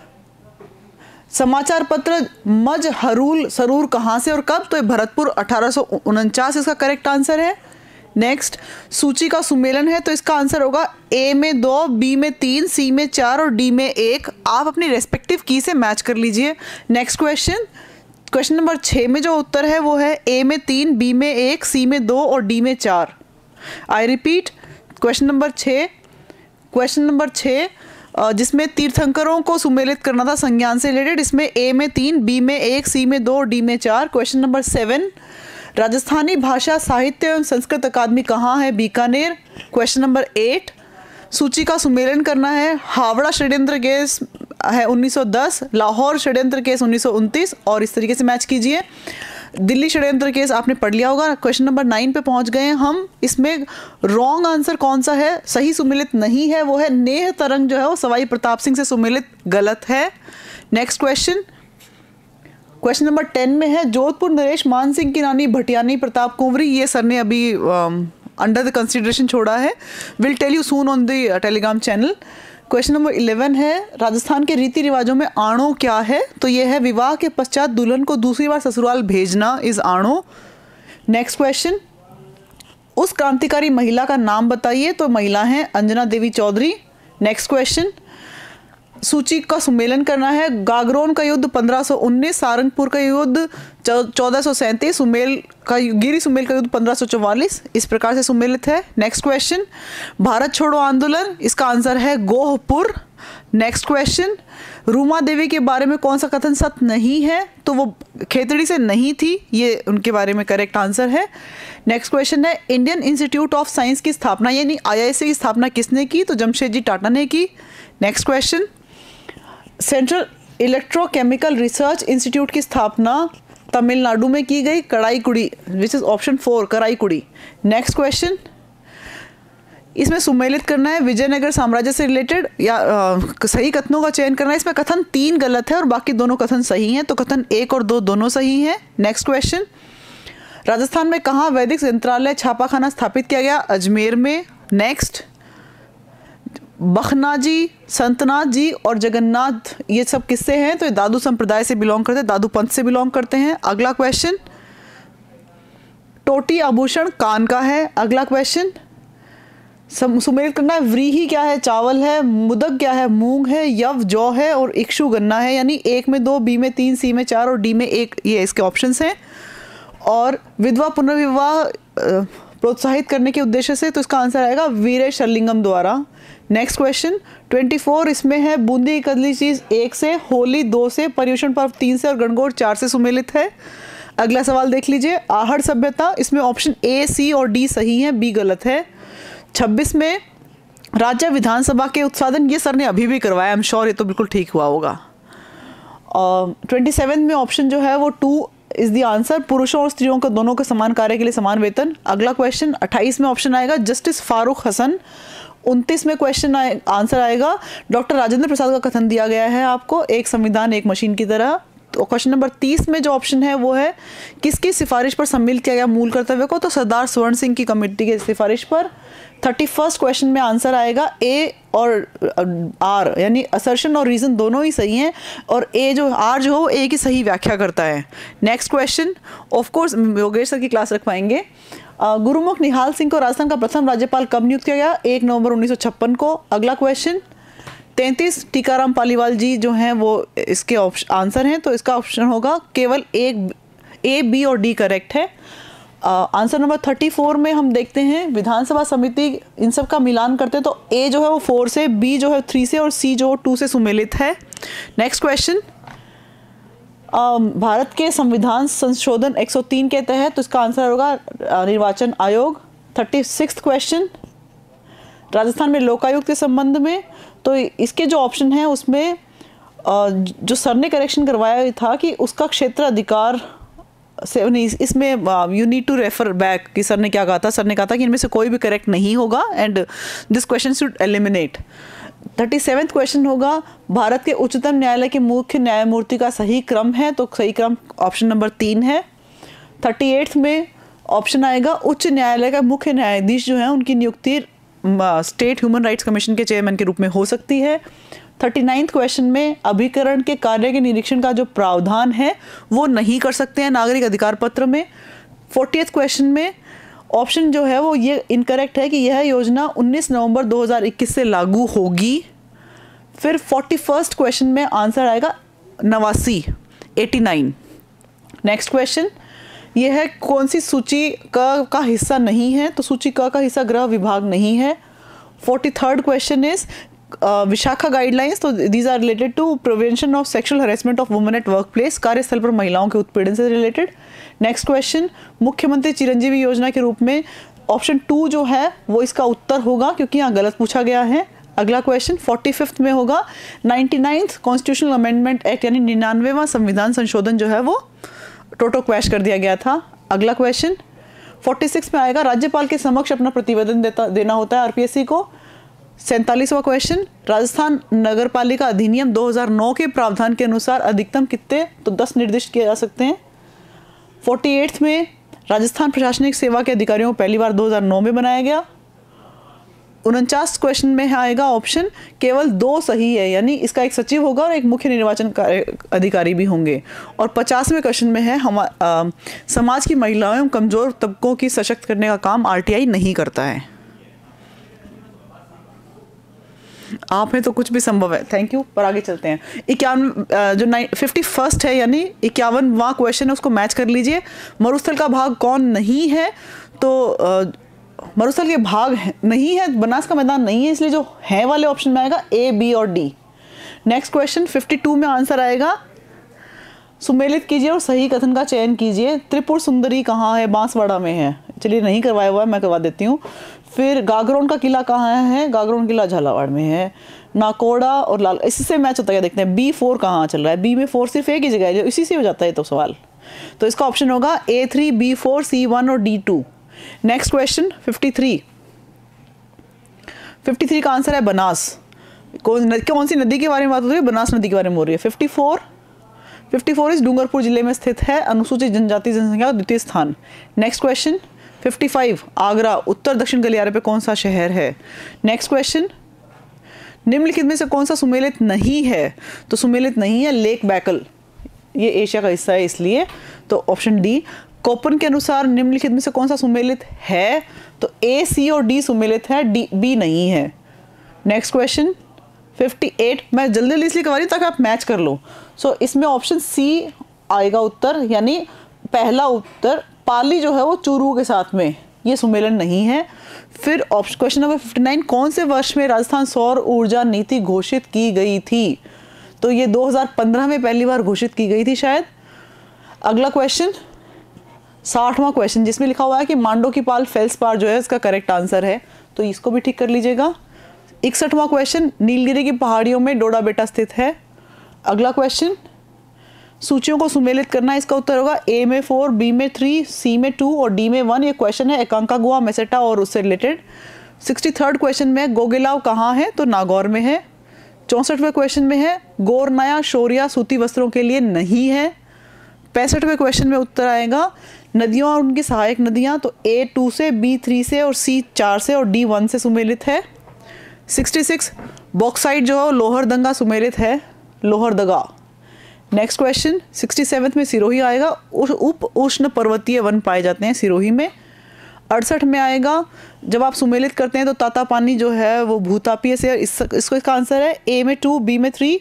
समाचार पत्र मजहरुल सरूर कहाँ से और कब, तो ये भरतपुर अठारह सौ उनचास इसका करेक्ट आंसर है। नेक्स्ट सूची का सुमेलन है, तो इसका आंसर होगा ए में दो, बी में तीन, सी में चार और डी में एक। आप अपनी रेस्पेक्टिव की से मैच कर लीजिए। नेक्स्ट क्वेश्चन क्वेश्चन नंबर छः में जो उत्तर है वो है ए में तीन, बी में एक, सी में दो और डी में चार। आई रिपीट क्वेश्चन नंबर छः क्वेश्चन नंबर छः जिसमें तीर्थंकरों को सुमेलित करना था संज्ञान से रिलेटेड, इसमें ए में तीन, बी में एक, सी में दो और डी में चार। क्वेश्चन नंबर सेवन राजस्थानी भाषा साहित्य एवं संस्कृत अकादमी कहाँ है, बीकानेर। क्वेश्चन नंबर एट सूची का सुमेलन करना है, हावड़ा षड्यंत्र केस है उन्नीस सौ दस, लाहौर षड्यंत्र केस उन्नीस सौ उनतीस और इस तरीके से मैच कीजिए। दिल्ली षड्यंत्र केस आपने पढ़ लिया होगा। क्वेश्चन नंबर नाइन पे पहुंच गए हैं हम। इसमें रॉन्ग आंसर कौन सा है, सही सुमेलित नहीं है, वो है नेह तरंग जो है वो सवाई प्रताप सिंह से सुमेलित गलत है। Next question question number ten में है जोधपुर नरेश मान सिंह की रानी भटियानी प्रताप कुंवरी, ये सर ने अभी अंडर द कंसिडरेशन छोड़ा है, will tell you soon on the Telegram channel. Question number eleven है राजस्थान के रीति रिवाजों में आणो क्या है, तो ये है विवाह के पश्चात दुल्हन को दूसरी बार ससुराल भेजना इज आणो। नेक्स्ट क्वेश्चन उस क्रांतिकारी महिला का नाम बताइए, तो महिला है अंजना देवी चौधरी। नेक्स्ट क्वेश्चन सूची का सुमेलन करना है, गागरोन का युद्ध पंद्रह सौ उन्नीस, सारंगपुर का युद्ध चौदह सौ सैंतीस, सुमेल का गिरी सुमेल का युद्ध पंद्रह सौ चौवालीस, इस प्रकार से सुमेलित है। नेक्स्ट क्वेश्चन भारत छोड़ो आंदोलन, इसका आंसर है गोहपुर। नेक्स्ट क्वेश्चन रूमा देवी के बारे में कौन सा कथन सत्य नहीं है, तो वो खेतड़ी से नहीं थी, ये उनके बारे में करेक्ट आंसर है। नेक्स्ट क्वेश्चन है इंडियन इंस्टीट्यूट ऑफ साइंस की स्थापना यानी आई आई एस सी की स्थापना किसने की, तो जमशेदजी टाटा ने की। Next question Central Electrochemical Research Institute की स्थापना तमिलनाडु में की गई, Karaikudi, which is option four Karaikudi. Next question इसमें सुमेलित करना है विजयनगर साम्राज्य से रिलेटेड या आ, सही कथनों का चयन करना है। इसमें कथन तीन गलत है और बाकी दोनों कथन सही हैं, तो कथन एक और दो दोनों सही हैं। नेक्स्ट क्वेश्चन राजस्थान में कहाँ वैदिक यंत्रालय छापाखाना स्थापित किया गया, अजमेर में। नेक्स्ट बखना जी, संतनाथ जी और जगन्नाथ ये सब किससे हैं, तो ये दादू संप्रदाय से बिलोंग करते हैं, दादू पंथ से बिलोंग करते हैं। अगला क्वेश्चन टोटी आभूषण कान का है। अगला क्वेश्चन सुमेलित करना है व्रीही क्या है, चावल है, मुदक क्या है, मूंग है, यव जौ है और इक्षु गन्ना है, यानी एक में दो, बी में तीन, सी में चार और डी में एक, ये इसके ऑप्शंस हैं। और विधवा पुनर्विवाह प्रोत्साहित करने के उद्देश्य से, तो इसका आंसर आएगा वीरे शरलिंगम द्वारा। नेक्स्ट क्वेश्चन चौबीस इसमें है बूंदी की कदली चीज एक से, होली दो से, पर्युषण पर्व तीन से और गणगौर चार से सुमेलित है। अगला सवाल देख लीजिए आहड़ सभ्यता, इसमें ऑप्शन ए, सी और डी सही है, बी गलत है। छब्बीस में राज्य विधानसभा के उत्साधन, ये सर ने अभी भी करवाया, आई एम श्योर ये तो बिल्कुल ठीक हुआ होगा। ट्वेंटी सेवन में ऑप्शन जो है वो टू इज द आंसर, पुरुषों और स्त्रियों को दोनों के समान कार्य के लिए समान वेतन। अगला क्वेश्चन अट्ठाईस में ऑप्शन आएगा जस्टिस फारूक हसन। उनतीस में क्वेश्चन आए, आंसर आएगा डॉक्टर राजेंद्र प्रसाद का कथन दिया गया है आपको, एक संविधान एक मशीन की तरह। तो क्वेश्चन नंबर तीस में जो ऑप्शन है वो है किसकी सिफारिश पर सम्मिलित किया गया मूल कर्तव्य को, तो सरदार स्वर्ण सिंह की कमेटी की सिफारिश पर। थर्टी फर्स्ट क्वेश्चन में आंसर आएगा ए और आर, यानी असर्शन और रीजन दोनों ही सही हैं और ए जो आर जो हो ए की सही व्याख्या करता है। Next question of course Yogesh sir की क्लास रख पाएंगे। गुरुमुख निहाल सिंह को राजस्थान का प्रथम राज्यपाल कब नियुक्त किया गया, एक नवंबर उन्नीस सौ छप्पन को। अगला क्वेश्चन तैंतीस टीकाराम पालीवाल जी जो हैं वो इसके आंसर हैं, तो इसका ऑप्शन होगा केवल एक, ए, बी और डी करेक्ट है। आंसर नंबर थर्टी फोर में हम देखते हैं विधानसभा समिति, इन सब का मिलान करते हैं तो ए जो है वो फोर से, बी जो है थ्री से और सी जो टू से सुमेलित है। नेक्स्ट क्वेश्चन अम, भारत के संविधान संशोधन एक सौ तीन के तहत, तो इसका आंसर होगा अ, निर्वाचन आयोग। थर्टी सिक्स क्वेश्चन, राजस्थान में लोकायुक्त के संबंध में, तो इसके जो ऑप्शन है उसमें अ, जो सर ने करेक्शन करवाया था कि उसका क्षेत्र अधिकार से नहीं, इसमें you need to refer back कि सर ने क्या कहा था। सर ने कहा था कि इनमें से कोई भी करेक्ट नहीं होगा and this question should eliminate. Thirty seventh question होगा भारत के उच्चतम न्यायालय के मुख्य न्यायमूर्ति का सही क्रम है, तो सही क्रम ऑप्शन नंबर तीन है। थर्टी एट्थ में ऑप्शन आएगा उच्च न्यायालय का मुख्य न्यायाधीश जो है उनकी नियुक्ति स्टेट ह्यूमन राइट्स कमीशन के चेयरमैन के रूप में हो सकती है। थर्टी नाइन्थ क्वेश्चन में अभिकरण के कार्य के निरीक्षण का जो प्रावधान है वो नहीं कर सकते हैं नागरिक अधिकार पत्र में। फोर्टियथ क्वेश्चन में ऑप्शन जो है वो ये इनकरेक्ट है कि यह योजना उन्नीस नवंबर दो हज़ार इक्कीस से लागू होगी। फिर फोर्टी फर्स्ट क्वेश्चन में आंसर आएगा नवासी, एटी नाइन। नेक्स्ट क्वेश्चन ये है कौन सी सूची का का हिस्सा नहीं है, तो सूची का का हिस्सा गृह विभाग नहीं है। Forty third question is Vishakha guidelines, तो these are related to prevention of sexual harassment of women at work place, कार्यस्थल पर महिलाओं के उत्पीड़न से रिलेटेड। नेक्स्ट क्वेश्चन मुख्यमंत्री चिरंजीवी योजना के रूप में ऑप्शन टू जो है वो इसका उत्तर होगा क्योंकि यहाँ गलत पूछा गया है। अगला क्वेश्चन फोर्टी फिफ्थ में होगा ninety ninth constitutional amendment act यानी निन्यानवेवां संविधान संशोधन जो है वो टोटो क्वैश कर दिया गया था। अगला क्वेश्चन फोर्टी सिक्स में आएगा राज्यपाल के समक्ष अपना प्रतिवेदन देता देना होता है आरपीएससी को। सैंतालीसवां क्वेश्चन राजस्थान नगर पालिका अधिनियम दो हज़ार नौ के प्रावधान के अनुसार अधिकतम कितने, तो दस निर्दिष्ट किए जा सकते हैं। फोर्टी एट्थ में राजस्थान प्रशासनिक सेवा के अधिकारियों को पहली बार दो हज़ार नौ में बनाया गया। उनचास क्वेश्चन में आएगा ऑप्शन केवल दो सही है यानी इसका एक सचिव होगा और एक मुख्य निर्वाचन अधिकारी भी होंगे। और पचासवें क्वेश्चन में है हम आ, समाज की महिलाओं एवं कमजोर तबकों की सशक्त करने का काम आरटीआई नहीं करता है। आप में तो कुछ भी संभव है। थैंक यू, पर आगे चलते हैं। इक्यावन जो नाइन फिफ्टी फर्स्ट है यानी इक्यावनवां क्वेश्चन है उसको मैच कर लीजिए। मरुस्थल का भाग कौन नहीं है, तो आ, मरुस्थल के भाग नहीं है, बनास का मैदान नहीं है, इसलिए जो है वाले ऑप्शन में आएगा ए, बी और D. Next question fifty two में आंसर आएगा सुमेलित कीजिए और सही कथन का चयन कीजिए। त्रिपुर सुंदरी कहाँ है, बांसवाड़ा में है। चलिए नहीं करवाया हुआ है, मैं करवा देती हूँ। फिर गागरोन का किला कहाँ है, गागरोन किला झालावाड़ में है। नाकोड़ा और लाल, इससे मैच होता है, देखते हैं बी फोर कहाँ चल रहा है। बी में फोर सिर्फ एक ही जगह है, जो इसी से हो जाता है तो सवाल। तो इसका ऑप्शन होगा A three, B four, C one और D two. Next question fifty three fifty three का आंसर है बनास। कौन कौन सी नदी के बारे में बात हो रही है, बनास नदी के बारे में हो रही है। फिफ्टी फोर फिफ्टी फोर इस डूंगरपुर जिले में स्थित है, अनुसूचित जनजाति जनसंख्या का द्वितीय स्थान। Next question fifty five Agra उत्तर दक्षिण गलियारे पे कौन सा शहर है। नेक्स्ट क्वेश्चन निम्नलिखित में से कौन सा सुमेलित नहीं है, तो सुमेलित नहीं है लेक बैकल, ये एशिया का हिस्सा है इसलिए, तो ऑप्शन डी। कोपन के अनुसार निम्नलिखित में से कौन सा सुमेलित है, तो ए, सी और डी सुमेलित है, डी बी नहीं है। नेक्स्ट क्वेश्चन फिफ्टी एट, मैं जल्दी जल्दी इसलिए करवा रही हूँ ताकि आप मैच कर लो। सो so, इसमें ऑप्शन सी आएगा उत्तर, यानी पहला उत्तर पाली जो है वो चूरू के साथ में, ये सुमेलन नहीं है। फिर option question number fifty nine, कौन से वर्ष में राजस्थान सौर ऊर्जा नीति घोषित की गई थी, तो ये दो हज़ार पंद्रह में पहली बार घोषित की गई थी शायद। अगला क्वेश्चन साठवां क्वेश्चन जिसमें लिखा हुआ है कि मांडो की पाल फेल्सपार जो है इसका करेक्ट आंसर है, तो इसको भी ठीक कर लीजिएगा। इकसठवां क्वेश्चन नीलगिरी की पहाड़ियों में डोडा बेटा स्थित है। अगला क्वेश्चन सूचियों को सुमेलित करना, इसका उत्तर होगा ए में फोर, बी में थ्री, सी में टू और डी में वन। ये क्वेश्चन है एकांकागुआ, मेसेटा और उससे रिलेटेड। सिक्सटी थर्ड क्वेश्चन में गोगेलाव कहाँ है, तो नागौर में है। चौंसठवें क्वेश्चन में है गोरनाया शोरिया सूती वस्त्रों के लिए नहीं है। पैंसठवें क्वेश्चन में उत्तर आएगा नदियों और उनकी सहायक नदियाँ, तो ए टू से, बी थ्री से और सी चार से और डी वन से सुमेलित है। सिक्सटी सिक्स बॉक्साइट जो है लोहरदंगा सुमेलित है, Lohardaga. Next question sixty seventh में सिरोही आएगा, उप उष्ण पर्वतीय वन पाए जाते हैं सिरोही में। अड़सठ में आएगा जब आप सुमेलित करते हैं तो ताता पानी जो है वो भूतापीय से, इस, इसको इसका आंसर है ए में टू, बी में थ्री,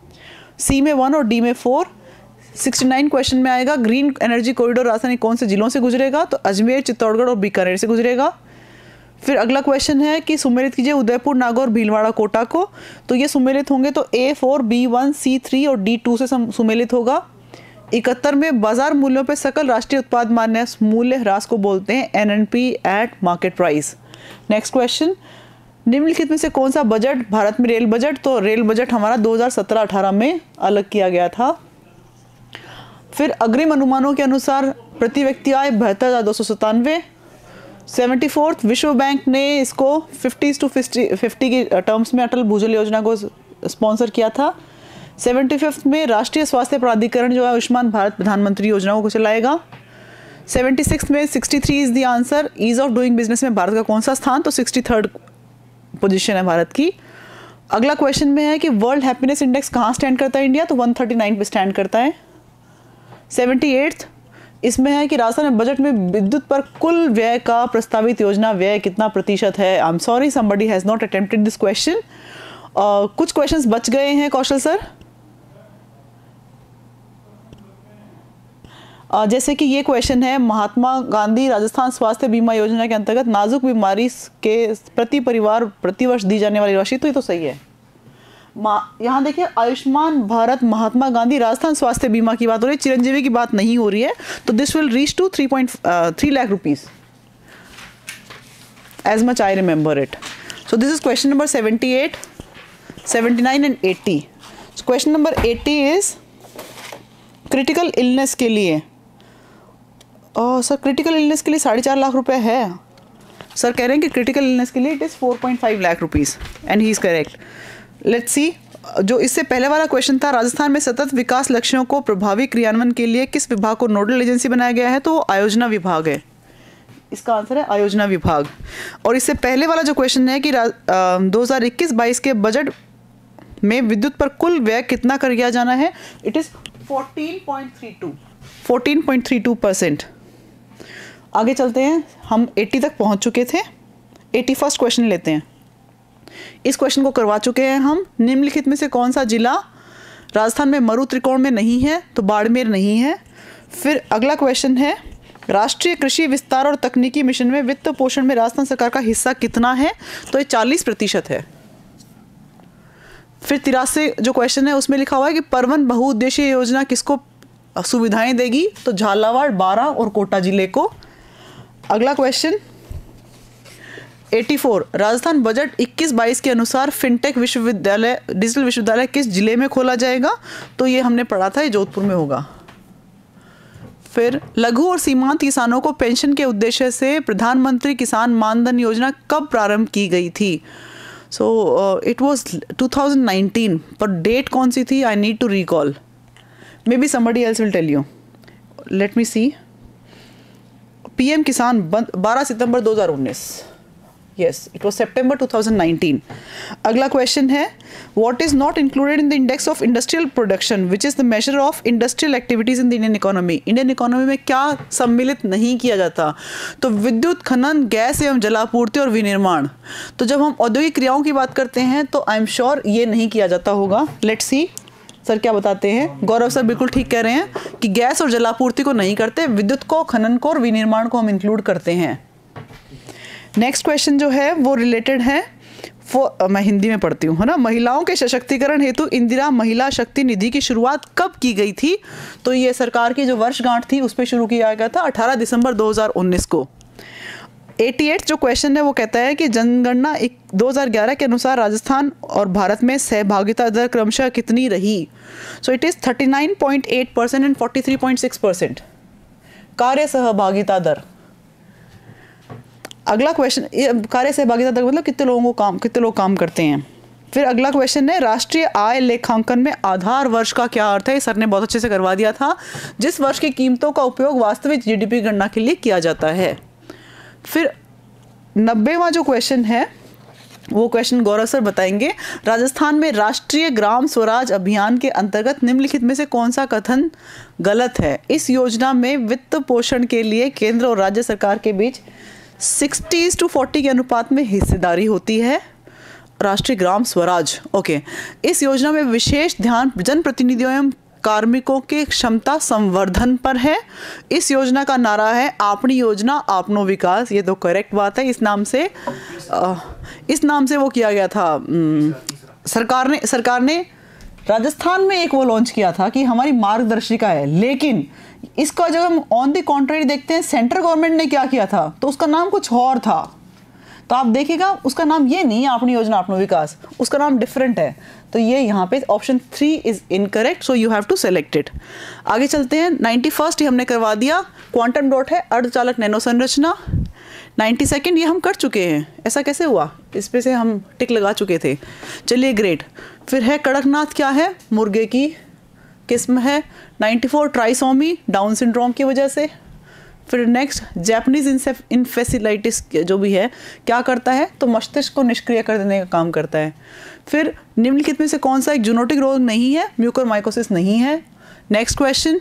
सी में वन और डी में फोर। सिक्सटी नाइन क्वेश्चन में आएगा ग्रीन एनर्जी कॉरिडोर राजधानी कौन से जिलों से गुजरेगा, तो अजमेर, चित्तौड़गढ़ और बीकानेर से गुजरेगा। फिर अगला क्वेश्चन है कि सुमेलित कीजिए उदयपुर, नागौर, भीलवाड़ा, कोटा को, तो ये सुमेलित होंगे तो A four, B one, C three और डी टू से सुमेलित होगा। इकहत्तर में बाजार मूल्यों पर सकल राष्ट्रीय उत्पाद मान्य मूल्य ह्रास को बोलते हैं N N P at market price. Next question, निम्नलिखित में से कौन सा बजट भारत में रेल बजट, तो रेल बजट हमारा दो हज़ार सत्रह अठारह में अलग किया गया था। फिर अग्रिम अनुमानों के अनुसार प्रति व्यक्ति आय बहत्तर हज़ार दो सौ सतानवे। सेवेंटी फोर्थ विश्व बैंक ने इसको फिफ्टी टू फिफ्टी की टर्म्स में अटल भूजल योजना को स्पॉन्सर किया था। सेवेंटी फिफ्थ में राष्ट्रीय स्वास्थ्य प्राधिकरण जो है आयुष्मान भारत प्रधानमंत्री योजना को चलाएगा। सेवेंटी सिक्स में sixty three is the answer, ease of doing business में भारत का कौन सा स्थान, तो सिक्सटी थर्ड पोजीशन है भारत की। अगला क्वेश्चन में है कि वर्ल्ड हैप्पीनेस इंडेक्स कहाँ स्टैंड करता है इंडिया, तो वन थर्टी नाइन पे स्टैंड करता है। सेवेंटी एट्थ इसमें है कि राजस्थान बजट में विद्युत पर कुल व्यय का प्रस्तावित योजना व्यय कितना प्रतिशत है। I am sorry somebody has not attempted this question. कुछ क्वेश्चंस बच गए हैं कौशल सर, uh, जैसे कि ये क्वेश्चन है, महात्मा गांधी राजस्थान स्वास्थ्य बीमा योजना के अंतर्गत नाजुक बीमारी के प्रति परिवार प्रतिवर्ष दी जाने वाली राशि, तो ये तो सही है। यहाँ देखिए आयुष्मान भारत महात्मा गांधी राजस्थान स्वास्थ्य बीमा की बात हो रही है, चिरंजीवी की बात नहीं हो रही है, तो this will reach to three point three lakh rupees as much I remember it. So this is question number seventy eight, seventy nine and eighty. Question number eighty is critical illness के लिए, सर क्रिटिकल इलनेस के लिए साढ़े चार लाख रुपए है। Sir कह रहे हैं कि क्रिटिकल इलनेस के लिए it is four point five lakh rupees and he is correct. Let's see, जो इससे पहले वाला क्वेश्चन था, राजस्थान में सतत विकास लक्ष्यों को प्रभावी क्रियान्वयन के लिए किस विभाग को नोडल एजेंसी बनाया गया है, तो वो आयोजना विभाग है। इसका आंसर है आयोजना विभाग। और इससे पहले वाला जो क्वेश्चन है कि दो हज़ार इक्कीस बाईस के बजट में विद्युत पर कुल व्यय कितना कर दिया जाना है, it is fourteen point three two fourteen point three two percent. आगे चलते हैं, हम अस्सी तक पहुंच चुके थे, एटी फर्स्ट क्वेश्चन लेते हैं। इस क्वेश्चन को करवा चुके हैं हम। निम्नलिखित में से कौन सा जिला राजस्थान में मरु त्रिकोण में नहीं है, तो बाड़मेर नहीं है। फिर अगला क्वेश्चन है, राष्ट्रीय कृषि विस्तार और तकनीकी मिशन में वित्त पोषण में राजस्थान सरकार का हिस्सा कितना है, तो ये चालीस प्रतिशत है। फिर तिरासी जो क्वेश्चन है उसमें लिखा हुआ है कि परवन बहुउद्देशीय योजना किसको सुविधाएं देगी, तो झालावाड़, बारां और कोटा जिले को। अगला क्वेश्चन चौरासी, राजस्थान बजट इक्कीस बाईस के अनुसार फिनटेक विश्वविद्यालय डिजिटल विश्वविद्यालय किस जिले में खोला जाएगा, तो ये हमने पढ़ा था, ये जोधपुर में होगा। फिर लघु और सीमांत किसानों को पेंशन के उद्देश्य से प्रधानमंत्री किसान मानधन योजना कब प्रारंभ की गई थी, so it was two thousand nineteen, पर डेट कौन सी थी, I need to recall, maybe somebody else will tell you, let me see. PM Kisan बारह सितंबर दो हज़ार उन्नीस, yes it was September two thousand nineteen. अगला क्वेश्चन है, what is not included in the index of industrial production which is the major of industrial activities in the Indian economy. Indian economy में क्या सम्मिलित नहीं किया जाता, तो विद्युत, खनन, गैस एवं जलापूर्ति और विनिर्माण। तो जब हम औद्योगिक क्रियाओं की बात करते हैं तो आई एम श्योर ये नहीं किया जाता होगा। लेट्स सी सर क्या बताते हैं। गौरव सर बिल्कुल ठीक कह रहे हैं कि गैस और जलापूर्ति को नहीं करते, विद्युत को, खनन को और विनिर्माण को हम इंक्लूड करते हैं। नेक्स्ट क्वेश्चन जो है वो रिलेटेड है, वो मैं हिंदी में पढ़ती हूँ, है ना। महिलाओं के सशक्तिकरण हेतु इंदिरा महिला शक्ति निधि की शुरुआत कब की गई थी, तो ये सरकार की जो वर्षगांठ थी उस पर शुरू किया गया था अठारह दिसंबर दो हज़ार उन्नीस को। अठासी जो क्वेश्चन है वो कहता है कि जनगणना दो हज़ार ग्यारह के अनुसार राजस्थान और भारत में सहभागिता दर क्रमशः कितनी रही, so it is thirty nine point eight percent and forty three point six percent कार्य सहभागिता दर। अगला क्वेश्चन, कार्य सहभागिता दर मतलब कितने लोगों को काम कितने लोग काम करते हैं। फिर अगला क्वेश्चन है, राष्ट्रीय आय लेखांकन में आधार वर्ष का क्या अर्थ है, सर ने बहुत अच्छे से करवा दिया था, जिस वर्ष की कीमतों का उपयोग वास्तविक जीडीपी गणना के लिए किया जाता है। फिर नब्बेवां जो क्वेश्चन है वो क्वेश्चन गौरव सर बताएंगे, राजस्थान में राष्ट्रीय ग्राम स्वराज अभियान के अंतर्गत निम्नलिखित में से कौन सा कथन गलत है। इस योजना में वित्त पोषण के लिए केंद्र और राज्य सरकार के बीच सिक्सटी टू फोर्टी के अनुपात में हिस्सेदारी होती है। राष्ट्रीय ग्राम स्वराज, ओके। इस योजना में विशेष ध्यान जनप्रतिनिधियों एवं कार्मिकों के क्षमता संवर्धन पर है। इस योजना का नारा है आपनी योजना आपनो विकास, ये तो करेक्ट बात है। इस नाम से आ, इस नाम से वो किया गया था, सरकार ने सरकार ने राजस्थान में एक वो लॉन्च किया था कि हमारी मार्गदर्शिका है, लेकिन इसका जब हम ऑन द कॉन्ट्रेरी देखते हैं सेंट्रल गवर्नमेंट ने क्या किया था तो उसका नाम कुछ और था। तो आप देखिएगा उसका नाम ये नहीं है अपनी योजना अपना विकास, उसका नाम डिफरेंट है। तो ये यहाँ पे option three is incorrect, so you have to select it. आगे चलते हैं। नाइन्टी फर्स्ट ये हमने करवा दिया, क्वांटम डॉट है अर्धचालक नैनो संरचना। नाइन्टी सेकेंड ये हम कर चुके हैं, ऐसा कैसे हुआ, इस पे से हम टिक लगा चुके थे। चलिए ग्रेट। फिर है कड़कनाथ, क्या है, मुर्गे की किस्म है। Ninety four trisomy, Down syndrome की वजह से। फिर नेक्स्ट जैपनीज इन्फेसिलाइटिस जो भी है क्या करता है तो मस्तिष्क को निष्क्रिय कर देने का काम करता है। फिर निम्नलिखित में से कौन सा एक जूनोटिक रोग नहीं है, म्यूकोरमाइकोसिस नहीं है। Next question,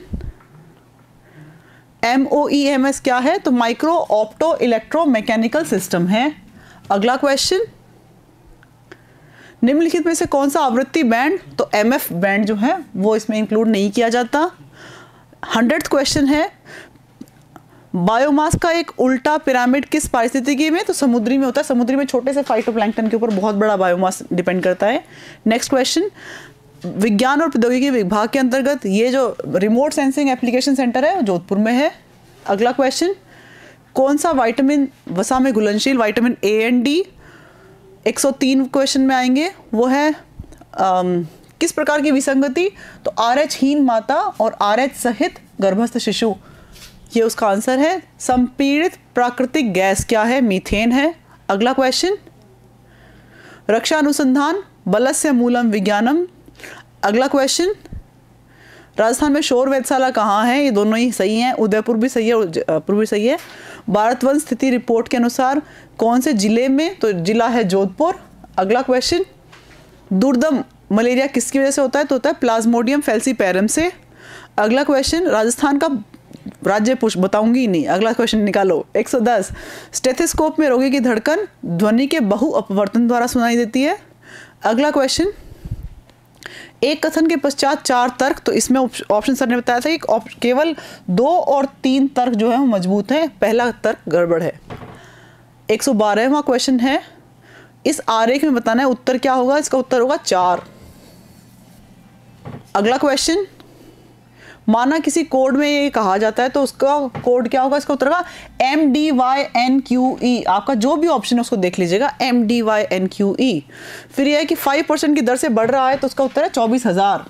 M O E M S क्या है तो micro opto electro mechanical system है। अगला क्वेश्चन, निम्नलिखित में से कौन सा आवृत्ति बैंड तो एम एफ बैंड जो है वो इसमें इंक्लूड नहीं किया जाता। हंड्रेड क्वेश्चन है, बायोमास का एक उल्टा पिरामिड किस पारिस्थितिकी में तो समुद्री में होता है, समुद्री में छोटे से फाइटोप्लैंक्टन के ऊपर बहुत बड़ा बायोमास डिपेंड करता है। नेक्स्ट क्वेश्चन, विज्ञान और प्रौद्योगिकी विभाग के अंतर्गत ये जो रिमोट सेंसिंग एप्लीकेशन सेंटर है जोधपुर में है। अगला क्वेश्चन, कौन सा विटामिन वसा में घुलनशील विटामिन ए एंड डी एक सौ तीन क्वेश्चन में आएंगे, वो है आम, किस प्रकार की विसंगति तो आर एच हीन माता और आर एच सहित गर्भस्थ शिशु, ये उसका आंसर है। संपीड़ित प्राकृतिक गैस क्या है, मीथेन है। अगला क्वेश्चन, रक्षा अनुसंधान बलस्य मूलम विज्ञानम। अगला क्वेश्चन, राजस्थान में शोर वेधशाला कहाँ है, ये दोनों ही सही हैं, उदयपुर भी सही है उदयपुर भी सही है। भारतवंश स्थिति रिपोर्ट के अनुसार कौन से जिले में तो जिला है जोधपुर। अगला क्वेश्चन, दुर्दम मलेरिया किसकी वजह से होता है तो होता है प्लाज्मोडियम फैल्सीपैरम से। अगला क्वेश्चन, राजस्थान का राज्य पुष्प बताऊंगी नहीं, अगला क्वेश्चन निकालो। एक सौ दस, स्टेथोस्कोप में रोगी की धड़कन ध्वनि के बहु अपवर्तन द्वारा सुनाई देती है। अगला क्वेश्चन, एक कथन के पश्चात चार तर्क तो इसमें ऑप्शन सर ने बताया था कि केवल दो और तीन तर्क जो है वो मजबूत हैं, पहला तर्क गड़बड़ है। एक सौ बारहवां क्वेश्चन है, इस आरेख में बताना है उत्तर क्या होगा, इसका उत्तर होगा चार। अगला क्वेश्चन, माना किसी कोड में ये कहा जाता है तो उसका कोड क्या होगा, इसका उत्तर होगा M D Y N Q E. आपका जो भी ऑप्शन है उसको देख लीजिएगा, M D Y N Q E. फिर यह है कि फाइव परसेंट की दर से बढ़ रहा है तो उसका उत्तर है चौबीस हजार।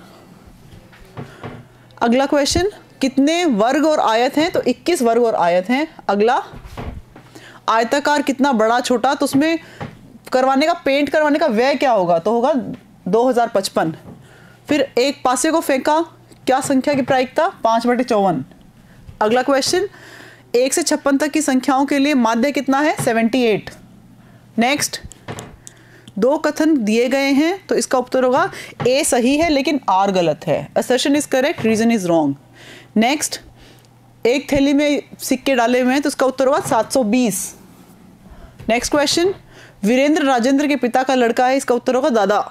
अगला क्वेश्चन, कितने वर्ग और आयत हैं तो इक्कीस वर्ग और आयत हैं। अगला, आयताकार कितना बड़ा छोटा तो उसमें करवाने का पेंट करवाने का व्यय क्या होगा तो होगा दो हजार पचपन। फिर एक पासे को फेंका, क्या संख्या की प्रायिकता, पाँच बटे चौवन। अगला क्वेश्चन, एक से छप्पन तक की संख्याओं के लिए माध्य कितना है, अठहत्तर। नेक्स्ट, दो कथन दिए गए हैं तो इसका उत्तर होगा ए सही है लेकिन आर गलत है। Assertion is correct, reason is wrong. Next, एक थैली में सिक्के डाले हुए हैं तो इसका उत्तर होगा सात सौ बीस। नेक्स्ट क्वेश्चन, वीरेंद्र राजेंद्र के पिता का लड़का है, इसका उत्तर होगा दादा।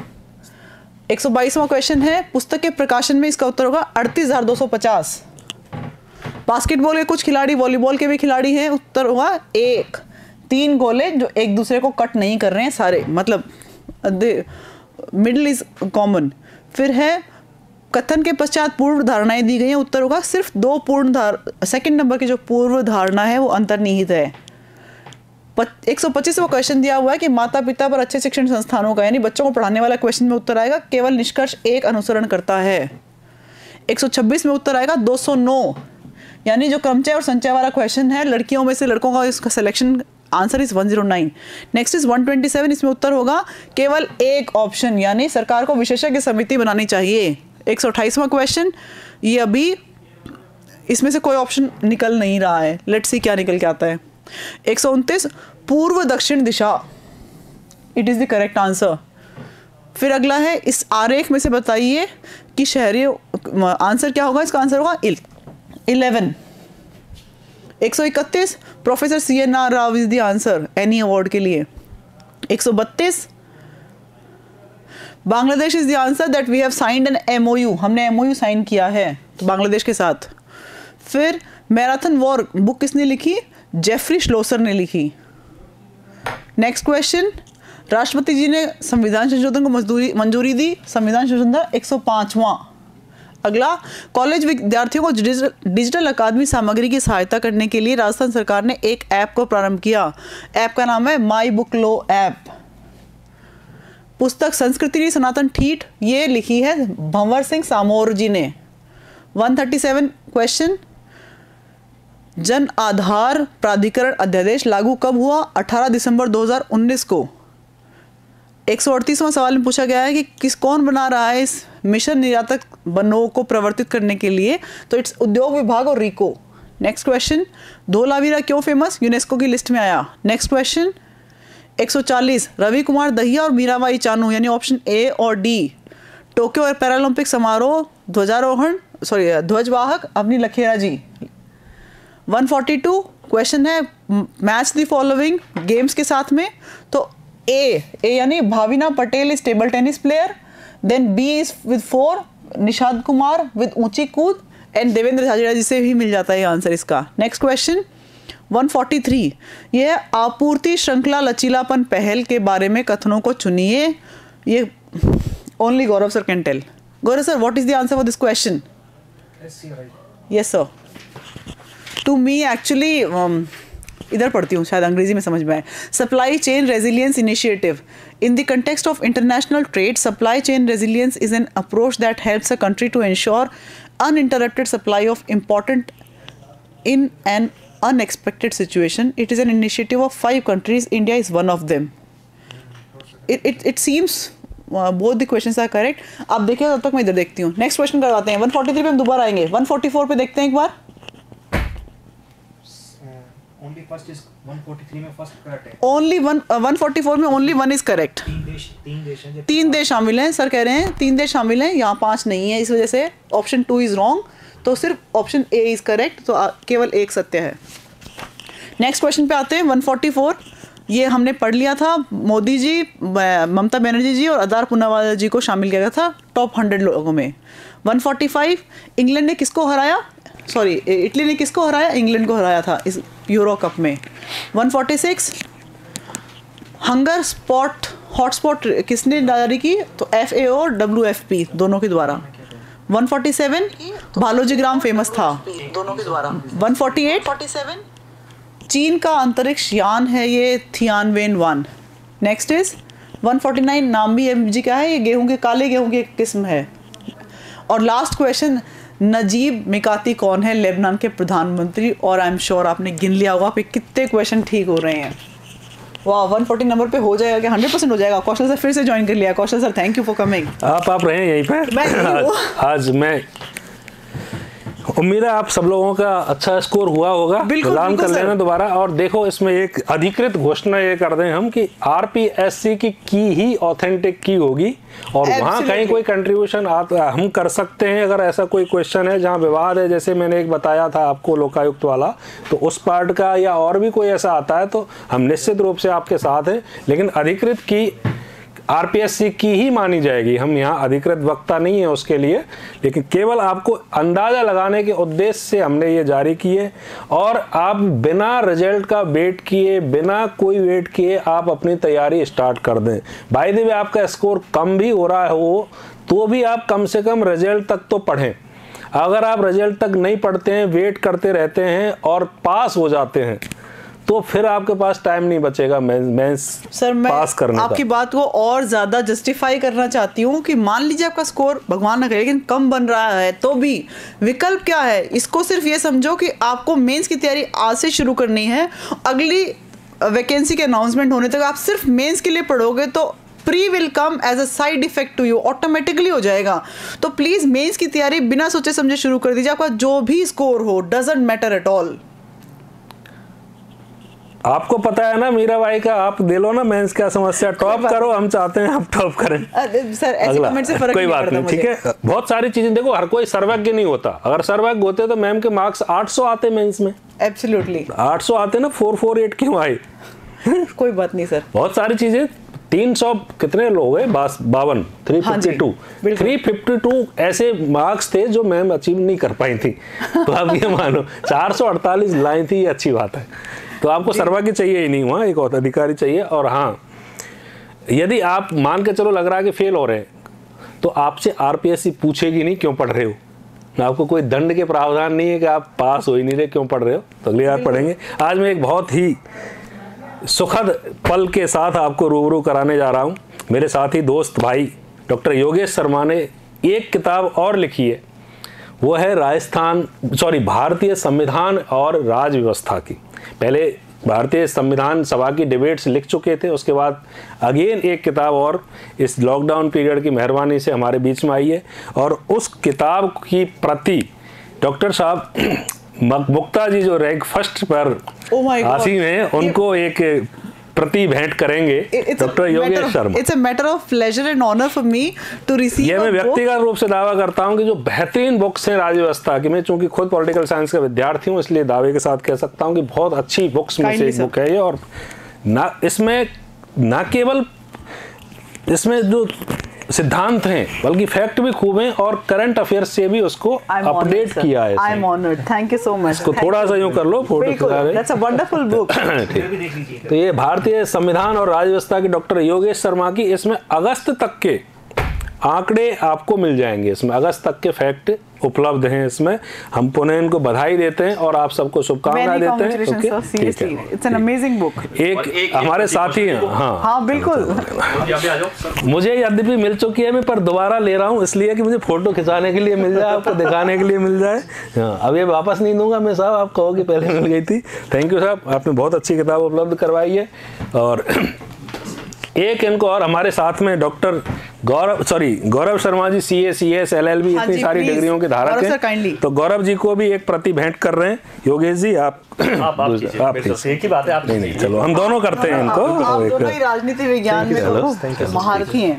एक सौ बाईसवां क्वेश्चन है, पुस्तक के प्रकाशन में इसका उत्तर होगा अड़तीस हजार दो सौ पचास। बास्केटबॉल के कुछ खिलाड़ी वॉलीबॉल के भी खिलाड़ी हैं, उत्तर होगा एक। तीन गोले जो एक दूसरे को कट नहीं कर रहे हैं सारे, मतलब मिडिल इज कॉमन। फिर है कथन के पश्चात पूर्व धारणाएं दी गई हैं, उत्तर होगा सिर्फ दो पूर्ण धार सेकंड नंबर की जो पूर्व धारणा है वो अंतर्निहित है। एक सौ पच्चीसवां क्वेश्चन दिया हुआ है कि माता पिता पर अच्छे शिक्षण संस्थानों का यानी बच्चों को पढ़ाने वाला क्वेश्चन में उत्तर आएगा केवल निष्कर्ष एक अनुसरण करता है। एक सौ छब्बीस में उत्तर आएगा दो सौ नौ, यानी जो क्रमचय और संचय वाला क्वेश्चन है लड़कियों में से लड़कों का इसका selection answer is one zero nine. Next is one twenty seven, इसमें उत्तर होगा केवल एक ऑप्शन, यानी सरकार को विशेषज्ञ समिति बनानी चाहिए। एक सौ अट्ठाईसवां क्वेश्चन, ये अभी इसमें से कोई ऑप्शन निकल नहीं रहा है, लेट्स सी क्या निकल के आता है। एक सौ उनतीस, पूर्व दक्षिण दिशा, it is the correct answer. फिर अगला है, इस आरेख में से बताइए कि शहरी आंसर क्या होगा, इसका आंसर होगा इलेवन। एक सौ इकतीस, professor C N R Rao is the answer any award के लिए। एक सौ बत्तीस, Bangladesh is the answer that we have signed an MOU, हमने एमओयू साइन किया है तो बांग्लादेश के साथ। फिर मैराथन वॉर बुक किसने लिखी, जेफरी श्लोसर ने लिखी। नेक्स्ट क्वेश्चन, राष्ट्रपति जी ने संविधान संशोधन को मंजूरी मंजूरी दी, संविधान संशोधन एक सौ पाँचवां। अगला, कॉलेज विद्यार्थियों को डिजिटल डिजिटल अकादमी सामग्री की सहायता करने के लिए राजस्थान सरकार ने एक ऐप को प्रारंभ किया। ऐप का नाम है माई बुक लो ऐप। पुस्तक संस्कृति सनातन ठीठ, ये लिखी है भंवर सिंह सामोर जी ने। एक सौ सैंतीस क्वेश्चन, जन आधार प्राधिकरण अध्यादेश लागू कब हुआ? अठारह दिसंबर दो हज़ार उन्नीस को। एक सौ अड़तीसवां सवाल में पूछा गया है कि किस कौन बना रहा है इस मिशन निर्यातक बनों को प्रवर्तित करने के लिए? तो इट्स उद्योग विभाग और रिको। नेक्स्ट क्वेश्चन, धोलावीरा क्यों फेमस? यूनेस्को की लिस्ट में आया। नेक्स्ट क्वेश्चन, एक सौ चालीस, रवि कुमार दहिया और मीराबाई चानू यानी ऑप्शन ए और डी टोक्यो पैरालंपिक समारोह ध्वजारोहण सॉरी ध्वजवाहक अवनी लखेरा जी। एक सौ बयालीस क्वेश्चन है मैच द फॉलोइंग गेम्स के साथ में। तो ए ए यानी Bhavina Patel is table tennis player, then B is with four Nishad Kumar with ऊंची कूद, एंड देवेंद्र झाझड़ा जी से भी मिल जाता है आंसर इसका। नेक्स्ट क्वेश्चन एक सौ तैंतालीस, यह आपूर्ति श्रृंखला लचीलापन पहल के बारे में कथनों को चुनिए। ये only Gaurav sir can tell. Gaurav sir, what is the answer for this question? Yes sir. To me actually इधर पढ़ती हूँ, शायद अंग्रेजी में समझ में आए। Supply chain resilience initiative in the context of international trade, supply chain resilience is an approach that helps a country to ensure uninterrupted supply of important in an unexpected situation. It is an initiative of five countries. India is one of them. It it it seems uh, both the questions are correct. आप देखिए, तब तक मैं इधर देखती हूँ। Next question करवाते हैं। एक सौ तैंतालीस पे हम दोबारा आएंगे। एक सौ चौवालीस पे देखते हैं एक बार। Only first is एक सौ तैंतालीस में फर्स्ट करेक्ट है। Only one uh, एक सौ चौवालीस में only one is correct. तीन देश तीन देश हैं। तीन देश शामिल हैं सर, कह रहे हैं तीन देश शामिल हैं, यहाँ पांच नहीं है, इस वजह से ऑप्शन टू इज रॉन्ग। तो सिर्फ ऑप्शन ए इज करेक्ट, तो आ, केवल एक सत्य है। नेक्स्ट क्वेश्चन पे आते हैं। एक सौ चौवालीस ये हमने पढ़ लिया था। मोदी जी, ममता बनर्जी जी और अदार पूनावाला जी को शामिल किया गया था टॉप हंड्रेड लोगों में। एक सौ पैंतालीस, इंग्लैंड ने किसको हराया? सॉरी, इटली ने किसको हराया? इंग्लैंड को हराया था इस यूरो कप में। एक सौ छियालीस, हंगर स्पॉट हॉटस्पॉट किसने जारी की? तो एफ ए ओ और डब्ल्यू एफ पी दोनों के द्वारा। एक सौ सैंतालीस, भालोजी ग्राम फेमस था दोनों के द्वारा। एक सौ अड़तालीस, चीन का अंतरिक्ष यान है ये थियानवेन वन। नेक्स्ट इज एक सौ उनचास, नाम भी एम जी का है, ये गेहूं के काले गेहूं की एक किस्म है। और लास्ट क्वेश्चन, नजीब मिकाती कौन है? लेबनान के प्रधानमंत्री। और आई एम श्योर आपने गिन लिया होगा पे कितने क्वेश्चन ठीक हो रहे हैं। वाह, एक सौ चालीस नंबर पे हो जाएगा क्या? हंड्रेड परसेंट हो जाएगा। कौशल सर फिर से ज्वाइन कर लिया। Kaushal sir, thank you for coming. आप आप रहे यहीं पे। मैं यहीं हूँ। आज मैं उम्मीद है आप सब लोगों का अच्छा स्कोर हुआ होगा। मिलान कर लेना दोबारा। और देखो, इसमें एक अधिकृत घोषणा ये कर दें हम कि आरपीएससी की की ही ऑथेंटिक की होगी, और वहाँ कहीं कोई कंट्रीब्यूशन हम कर सकते हैं। अगर ऐसा कोई क्वेश्चन है जहाँ विवाद है, जैसे मैंने एक बताया था आपको लोकायुक्त वाला, तो उस पार्ट का या और भी कोई ऐसा आता है तो हम निश्चित रूप से आपके साथ हैं। लेकिन अधिकृत की आरपीएससी की ही मानी जाएगी। हम यहाँ अधिकृत वक्ता नहीं है उसके लिए, लेकिन केवल आपको अंदाजा लगाने के उद्देश्य से हमने ये जारी किए। और आप बिना रिजल्ट का वेट किए, बिना कोई वेट किए आप अपनी तैयारी स्टार्ट कर दें। बाय द वे, आपका स्कोर कम भी हो रहा हो तो भी आप कम से कम रिजल्ट तक तो पढ़ें। अगर आप रिजल्ट तक नहीं पढ़ते हैं, वेट करते रहते हैं और पास हो जाते हैं, तो फिर आपके पास टाइम नहीं बचेगा मेंस सर। मैं पास करने आपकी का। बात को और ज्यादा जस्टिफाई करना चाहती हूँ कि मान लीजिए आपका स्कोर भगवान ना करे लेकिन कम बन रहा है, तो भी विकल्प क्या है? इसको सिर्फ ये समझो कि आपको मेंस की तैयारी आज से शुरू करनी है। अगली वैकेंसी के अनाउंसमेंट होने तक आप सिर्फ मेंस के लिए पढ़ोगे तो pre will come as a side effect to you, automatically हो जाएगा। तो प्लीज मेंस की तैयारी बिना सोचे समझे शुरू कर दीजिए। आपका जो भी स्कोर हो, डजंट मैटर एट ऑल। आपको पता है ना मीरा भाई का, आप दे लो ना मेंस क्या समस्या, टॉप करो, हम चाहते हैं आप टॉप करें। सर ऐसे कमेंट से फर्क कोई बात नहीं, ठीक है। बहुत सारी चीजें देखो, हर कोई सर्वज्ञ नहीं होता। अगर सर्वज्ञ होते तो मैम के मार्क्स आठ सौ आते मेंस में। एब्सोल्युटली आठ सौ आते ना, फोर फोर एट क्यों आए? कोई बात नहीं सर। बहुत सारी चीजें, तीन सौ कितने लोग हैं? बस बावन, three fifty two three fifty two ऐसे मार्क्स थे जो मैम अचीव नहीं कर पाई थी। तो आप ये मानो चार सौ अड़तालीस लाई थी, ये अच्छी बात है। तो आपको सर्वज्ञ चाहिए ही नहीं हुआ, एक और अधिकारी चाहिए। और हाँ, यदि आप मान के चलो लग रहा है कि फेल हो रहे हैं, तो आपसे आरपीएससी पूछेगी नहीं क्यों पढ़ रहे हो। आपको कोई दंड के प्रावधान नहीं है कि आप पास हो ही नहीं रहे, क्यों पढ़ रहे हो, तो अगली बार पढ़ेंगे। आज मैं एक बहुत ही सुखद पल के साथ आपको रूबरू कराने जा रहा हूँ। मेरे साथी दोस्त भाई डॉक्टर योगेश शर्मा ने एक किताब और लिखी है, वो है राजस्थान सॉरी भारतीय संविधान और राज व्यवस्था की। पहले भारतीय संविधान सभा की डिबेट्स लिख चुके थे, उसके बाद अगेन एक किताब और इस लॉकडाउन पीरियड की मेहरबानी से हमारे बीच में आई है, और उस किताब की प्रति डॉक्टर साहब मुक्ता जी जो रैंक फर्स्ट पर हासिल हैं, उनको एक प्रति भेंट करेंगे doctor Yogesh Sharma. It's a matter of pleasure and honour for me to receive. ये मैं व्यक्तिगत रूप से दावा करता हूं कि जो बेहतरीन बुक्स हैं राज्य व्यवस्था की, मैं चूंकि खुद पॉलिटिकल साइंस का विद्यार्थी हूं इसलिए दावे के साथ कह सकता हूं कि बहुत अच्छी बुक्स में से एक बुक है ये। और ना इसमें ना केवल इसमें जो सिद्धांत हैं बल्कि फैक्ट भी खूब हैं, और करंट अफेयर्स से भी उसको अपडेट किया है। I am honoured, thank you so much. इसको थोड़ा सा यूं कर लो, फोटो खिंचा रहे। That's a wonderful book. तो ये भारतीय संविधान और राज्य व्यवस्था की डॉक्टर योगेश शर्मा की, इसमें अगस्त तक के आंकड़े आपको मिल जाएंगे, इसमें अगस्त तक के फैक्ट उपलब्ध हैं। इसमें हम पुनः इनको बधाई देते हैं और आप सबको शुभकामनाएं देते हैं। Okay, it's an amazing book. एक हमारे साथी हैं, हाँ हाँ बिल्कुल, मुझे यद्यपि मिल चुकी है, मैं पर दोबारा ले रहा हूँ इसलिए कि मुझे फोटो खिंचाने के लिए मिल जाए, आपको दिखाने के लिए मिल जाए। हाँ, अब ये वापस नहीं दूंगा मैं साहब, आप कहो कि पहले मिल गई थी। थैंक यू साहब, आपने बहुत अच्छी किताब उपलब्ध करवाई है। और एक इनको और हमारे साथ में doctor Gaurav sorry Gaurav Sharma ji, C A C S L L B इतनी सारी डिग्रियों के धारक हैं, तो गौरव जी को भी एक प्रति भेंट कर रहे हैं। योगेश जी आप आप आप एक ही बात है, आप नहीं नहीं चलो हम दोनों करते हैं इनको। आप दोनों ही राजनीति विज्ञान में तो महारथी हैं।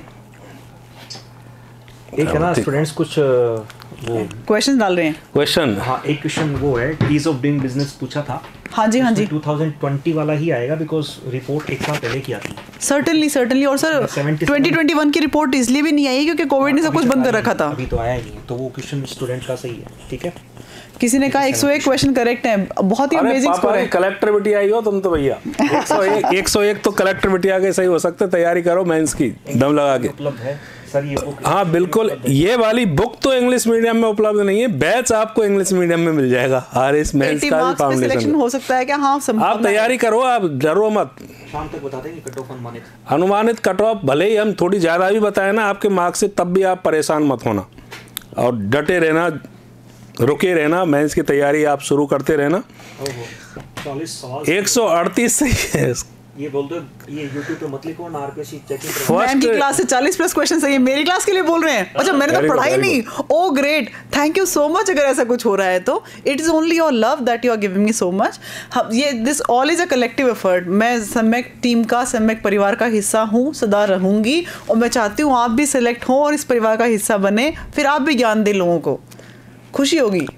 एक है ना स्टूडेंट्स कुछ वो क्वेश्चन डाल रहे हैं। क्वेश्चन, हाँ एक क्वेश्चन वो है ईज ऑफ डूइंग बिजनेस पूछा था। हाँ जी हाँ जी, टू थाउजेंड ट्वेंटी वाला ही आएगा बिकॉज रिपोर्ट एक साल पहले की आती है। सर्टेनली सर्टेनली और सर ट्वेंटी ट्वेंटी वन की रिपोर्ट इसलिए भी नहीं आई क्योंकि कोविड ने सब कुछ बंद कर रखा था। अभी तो आया ही नहीं, तो वो क्वेश्चन स्टूडेंट का सही है। ठीक है, किसी ने कहा एक सौ एक क्वेश्चन करेक्ट है, बहुत ही अमेजिंग स्कोर है। कलेक्टर बिटिया आई हो तुम तो भैया, एक सौ एक एक सौ एक तो कलेक्टर बिटिया के सही हो सकते। तैयारी करो मेंस की दम लगा के। उपलब्ध है सर ये बुक? हाँ बिल्कुल, ये वाली बुक तो इंग्लिश मीडियम में उपलब्ध नहीं है, बैच आपको इंग्लिश मीडियम में मिल जाएगा। आर एस मेंस का भी फाउंडेशन हो सकता है क्या? हाँ, आप तैयारी करो, आप डरो मत। शाम तक बता देंगे कट ऑफ अनुमानित अनुमानित कट ऑफ, भले ही हम थोड़ी ज्यादा भी बताए ना आपके मार्क्स से, तब भी आप परेशान मत होना और डटे रहना, रुके रहना, मेंस की तैयारी आप शुरू करते रहना। एक सौ अड़तीस सही है। ये बोल दो, ये YouTube पे मत लिखो ना, आरपीएससी चेकिंग फर्स्ट की क्लास से चालीस प्लस क्वेश्चन सही है। मेरी क्लास के लिए बोल रहे हैं? अच्छा, मैंने तो पढ़ाई नहीं। Oh great, thank you so much. अगर ऐसा कुछ हो रहा है तो it is only your love that you are giving me so much. ये this all is a collective effort. मैं सम्यक टीम का, सम्यक परिवार का हिस्सा हूँ, सदा रहूंगी, और मैं चाहती हूँ आप भी सिलेक्ट हो और इस परिवार का हिस्सा बने, फिर आप भी ज्ञान दें लोगों को, खुशी होगी।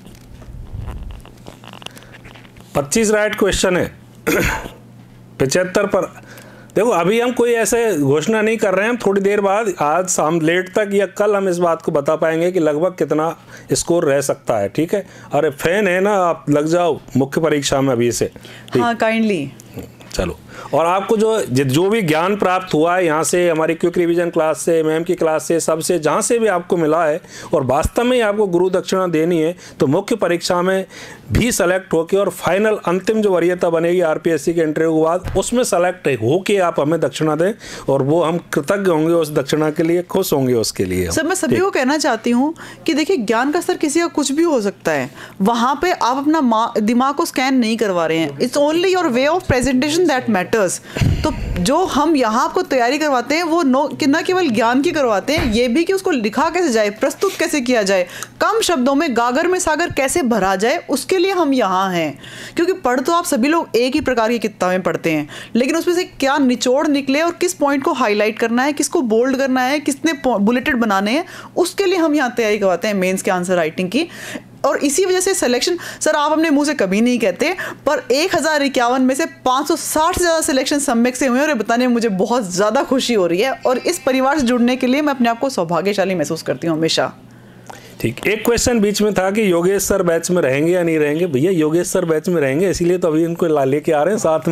पच्चीस राइट क्वेश्चन है पचहत्तर पर। देखो अभी हम कोई ऐसे घोषणा नहीं कर रहे हैं, हम थोड़ी देर बाद आज शाम लेट तक या कल हम इस बात को बता पाएंगे कि लगभग कितना स्कोर रह सकता है। ठीक है, अरे फैन है ना, आप लग जाओ मुख्य परीक्षा में अभी से। हाँ काइंडली चलो, और आपको जो जो भी ज्ञान प्राप्त हुआ है यहाँ से, हमारी क्विक रिवीजन क्लास से, मैम की क्लास से, सबसे जहाँ से भी आपको मिला है, और वास्तव में आपको गुरु दक्षिणा देनी है, तो मुख्य परीक्षा में भी सेलेक्ट होके और फाइनल अंतिम जो वरीयता बनेगी आरपीएससी के इंटरव्यू के बाद, उसमें सेलेक्ट होके आप हमें दक्षिणा दें, और वो हम कृतज्ञ होंगे उस दक्षिणा के लिए, खुश होंगे उसके लिए। सर मैं सभी को कहना चाहती हूँ कि देखिए, ज्ञान का स्तर किसी का कुछ भी हो सकता है, वहाँ पे आप अपना दिमाग को स्कैन नहीं करवा रहे हैं। It's only your way of presentation that matters. तो जो हम यहाँ आपको तैयारी करवाते हैं वो नो कि न केवल ज्ञान की करवाते हैं, ये भी कि उसको लिखा कैसे जाए, प्रस्तुत कैसे किया जाए, कम शब्दों में गागर में सागर कैसे भरा जाए, उसके लिए हम यहाँ हैं। क्योंकि पढ़ तो आप सभी लोग एक ही प्रकार की किताबें पढ़ते हैं, लेकिन उसमें से क्या निचोड़ निकले और किस पॉइंट को हाईलाइट करना है, किसको बोल्ड करना है, किसने बुलेटेड बनाने हैं, उसके लिए हम यहाँ तैयारी करवाते हैं मेंस के आंसर राइटिंग की। और इसी वजह से सिलेक्शन, सर आप अपने मुंह से कभी नहीं कहते, पर एक हज़ार इक्यावन में से पाँच सौ साठ से ज़्यादा सिलेक्शन सम्यक से हुए और ये बताने में मुझे बहुत ज़्यादा खुशी हो रही है। और इस परिवार से जुड़ने के लिए मैं अपने आप को सौभाग्यशाली महसूस करती हूँ हमेशा। ठीक। एक क्वेश्चन बीच में था कि योगेश सर बैच में रहेंगे या नहीं रहेंगे। भैया योगेश सर बैच में रहेंगे, इसीलिए तो अभी इनको ला लेके आ रहे हैं साथ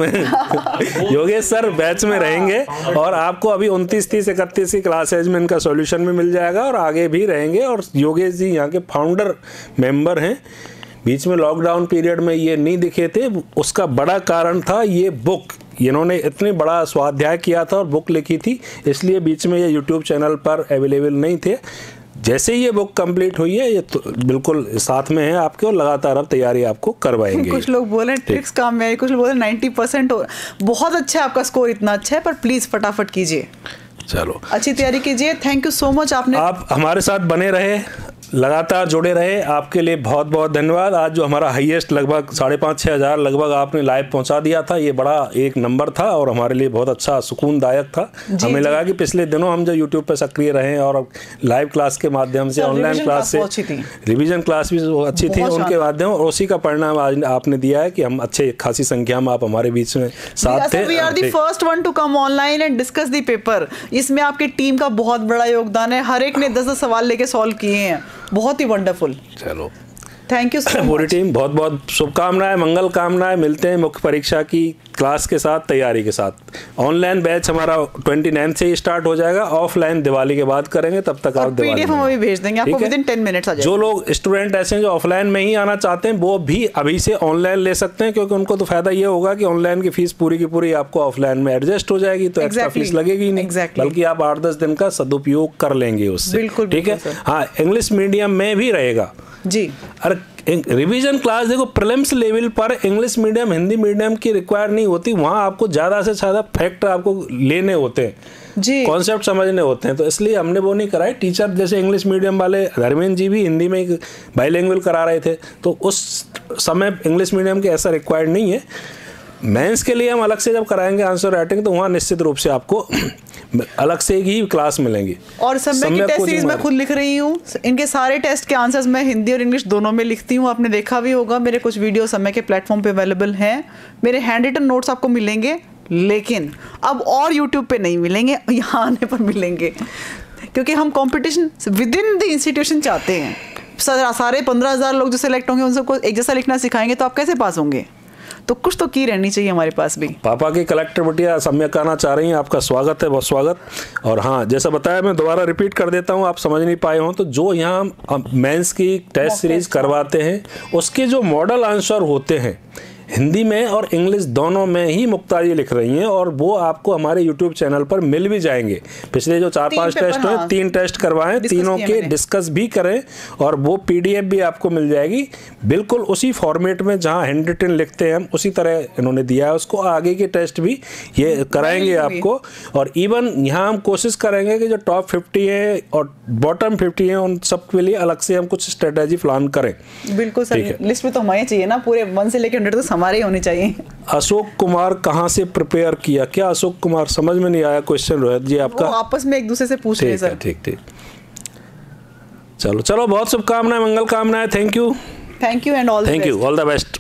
में। योगेश सर बैच में रहेंगे और आपको अभी उनतीस तीस इकतीस की क्लासेज में इनका सॉल्यूशन भी मिल जाएगा और आगे भी रहेंगे। और योगेश जी यहाँ के फाउंडर मेंबर हैं। बीच में लॉकडाउन पीरियड में ये नहीं दिखे थे, उसका बड़ा कारण था ये बुक, इन्होंने इतनी बड़ा स्वाध्याय किया था और बुक लिखी थी, इसलिए बीच में ये यूट्यूब चैनल पर अवेलेबल नहीं थे। जैसे ही ये बुक कंप्लीट हुई है ये तो बिल्कुल साथ में है आपके और लगातार अब तैयारी आपको करवाएंगे। कुछ लोग बोले ट्रिक्स काम में आई, कुछ लोग बोले नाइन्टी परसेंट हो, बहुत अच्छा है आपका स्कोर, इतना अच्छा है, पर प्लीज फटाफट कीजिए, चलो अच्छी तैयारी कीजिए। थैंक यू सो मच, आपने आप हमारे साथ बने रहे, लगातार जुड़े रहे, आपके लिए बहुत बहुत धन्यवाद। आज जो हमारा हाईएस्ट लगभग साढ़े पाँच छः हज़ार लगभग आपने लाइव पहुंचा दिया था, ये बड़ा एक नंबर था और हमारे लिए बहुत अच्छा सुकूनदायक था। हमें लगा कि पिछले दिनों हम जो यूट्यूब पर सक्रिय रहे और लाइव क्लास के माध्यम से, ऑनलाइन क्लास से, रिविजन क्लास भी अच्छी थी, उनके माध्यम और उसी का परिणाम आज आपने दिया है कि हम अच्छे खासी संख्या में आप हमारे बीच में साथ थे। We are the first one to come online and discuss the paper. इसमें आपकी टीम का बहुत बड़ा योगदान है, हर एक ने दस दस सवाल लेके सॉल्व किए हैं, बहुत ही वंडरफुल। चलो थैंक यू सो पूरी टीम, बहुत बहुत शुभकामनाएं, मंगल कामनाएं। मिलते हैं मुख्य परीक्षा की क्लास के साथ, तैयारी के साथ। ऑनलाइन बैच हमारा उनतीस से ही स्टार्ट हो जाएगा, ऑफलाइन दिवाली के बाद करेंगे, तब तक आप पीडीएफ हम अभी भेज देंगे आपको, विद इन टेन मिनट्स आ जाएगा। जो लोग स्टूडेंट ऐसे हैं जो ऑफलाइन में ही आना चाहते हैं वो भी अभी से ऑनलाइन ले सकते हैं, क्योंकि उनको तो फायदा ये होगा कि ऑनलाइन की फीस पूरी की पूरी आपको ऑफलाइन में एडजस्ट हो जाएगी, तो एक्स्ट्रा फीस लगेगी ही नहीं, बल्कि आप आठ दस दिन का सदुपयोग कर लेंगे उससे। ठीक है। हाँ, इंग्लिश मीडियम में भी रहेगा जी। अरे रिवीजन क्लास देखो, प्रीलिम्स लेवल पर इंग्लिश मीडियम हिंदी मीडियम की रिक्वायर नहीं होती, वहाँ आपको ज़्यादा से ज़्यादा फैक्ट आपको लेने होते हैं जी, कॉन्सेप्ट समझने होते हैं, तो इसलिए हमने वो नहीं कराई। टीचर जैसे इंग्लिश मीडियम वाले धर्मेंद्र जी भी हिंदी में बाइलिंगुअल करा रहे थे, तो उस समय इंग्लिश मीडियम के ऐसा रिक्वायर्ड नहीं है। मेंस के लिए हम अलग से जब कराएंगे आंसर राइटिंग, तो वहाँ निश्चित रूप से आपको अलग से ही क्लास मिलेंगी। और समय की टेस्ट सीरीज मैं खुद लिख रही हूँ, इनके सारे टेस्ट के आंसर्स मैं हिंदी और इंग्लिश दोनों में लिखती हूँ। आपने देखा भी होगा, मेरे कुछ वीडियो समय के प्लेटफॉर्म पे अवेलेबल हैं, मेरे हैंड रिटन नोट्स आपको मिलेंगे, लेकिन अब और यूट्यूब पे नहीं मिलेंगे, यहाँ आने पर मिलेंगे, क्योंकि हम competition within the institution चाहते हैं। सारे पंद्रह हजार लोग जो सिलेक्ट होंगे उन सबको एक जैसा लिखना सिखाएंगे, तो आप कैसे पास होंगे? तो कुछ तो की रहनी चाहिए हमारे पास भी। पापा की कलेक्टर बिटिया सम्यक आना चाह रही हैं, आपका स्वागत है, बहुत स्वागत। और हाँ, जैसा बताया, मैं दोबारा रिपीट कर देता हूँ, आप समझ नहीं पाए हों तो, जो यहाँ मेंस की टेस्ट सीरीज करवाते हैं उसके जो मॉडल आंसर होते हैं हिंदी में और इंग्लिश दोनों में ही मुक्ता जी लिख रही हैं, और वो आपको हमारे यूट्यूब चैनल पर मिल भी जाएंगे। पिछले जो चार पांच टेस्ट हुए, तीन टेस्ट करवाएं, तीनों के डिस्कस भी करें, और वो पीडीएफ भी आपको मिल जाएगी, बिल्कुल उसी फॉर्मेट में जहां हैंड रिटन लिखते हैं हम, उसी तरह इन्होंने दिया है उसको। आगे के टेस्ट भी ये कराएंगे आपको, और इवन यहाँ हम कोशिश करेंगे कि जो टॉप फिफ्टी है और बॉटम फिफ्टी है उन सब के लिए अलग से हम कुछ स्ट्रेटेजी प्लान करें। बिल्कुल सर, लिस्ट में तो हमारी चाहिए ना, पूरे वन से लेकर हंड्रेड तक हमारे होनी चाहिए। अशोक कुमार कहाँ से प्रिपेयर किया? क्या अशोक कुमार, समझ में नहीं आया क्वेश्चन रोहित जी आपका। वो आपस में एक दूसरे से पूछ रहे हैं सर। ठीक ठीक, चलो चलो, बहुत शुभकामनाएं, मंगल कामनाएं। Thank you, thank you and all the best. Thank you, all the best.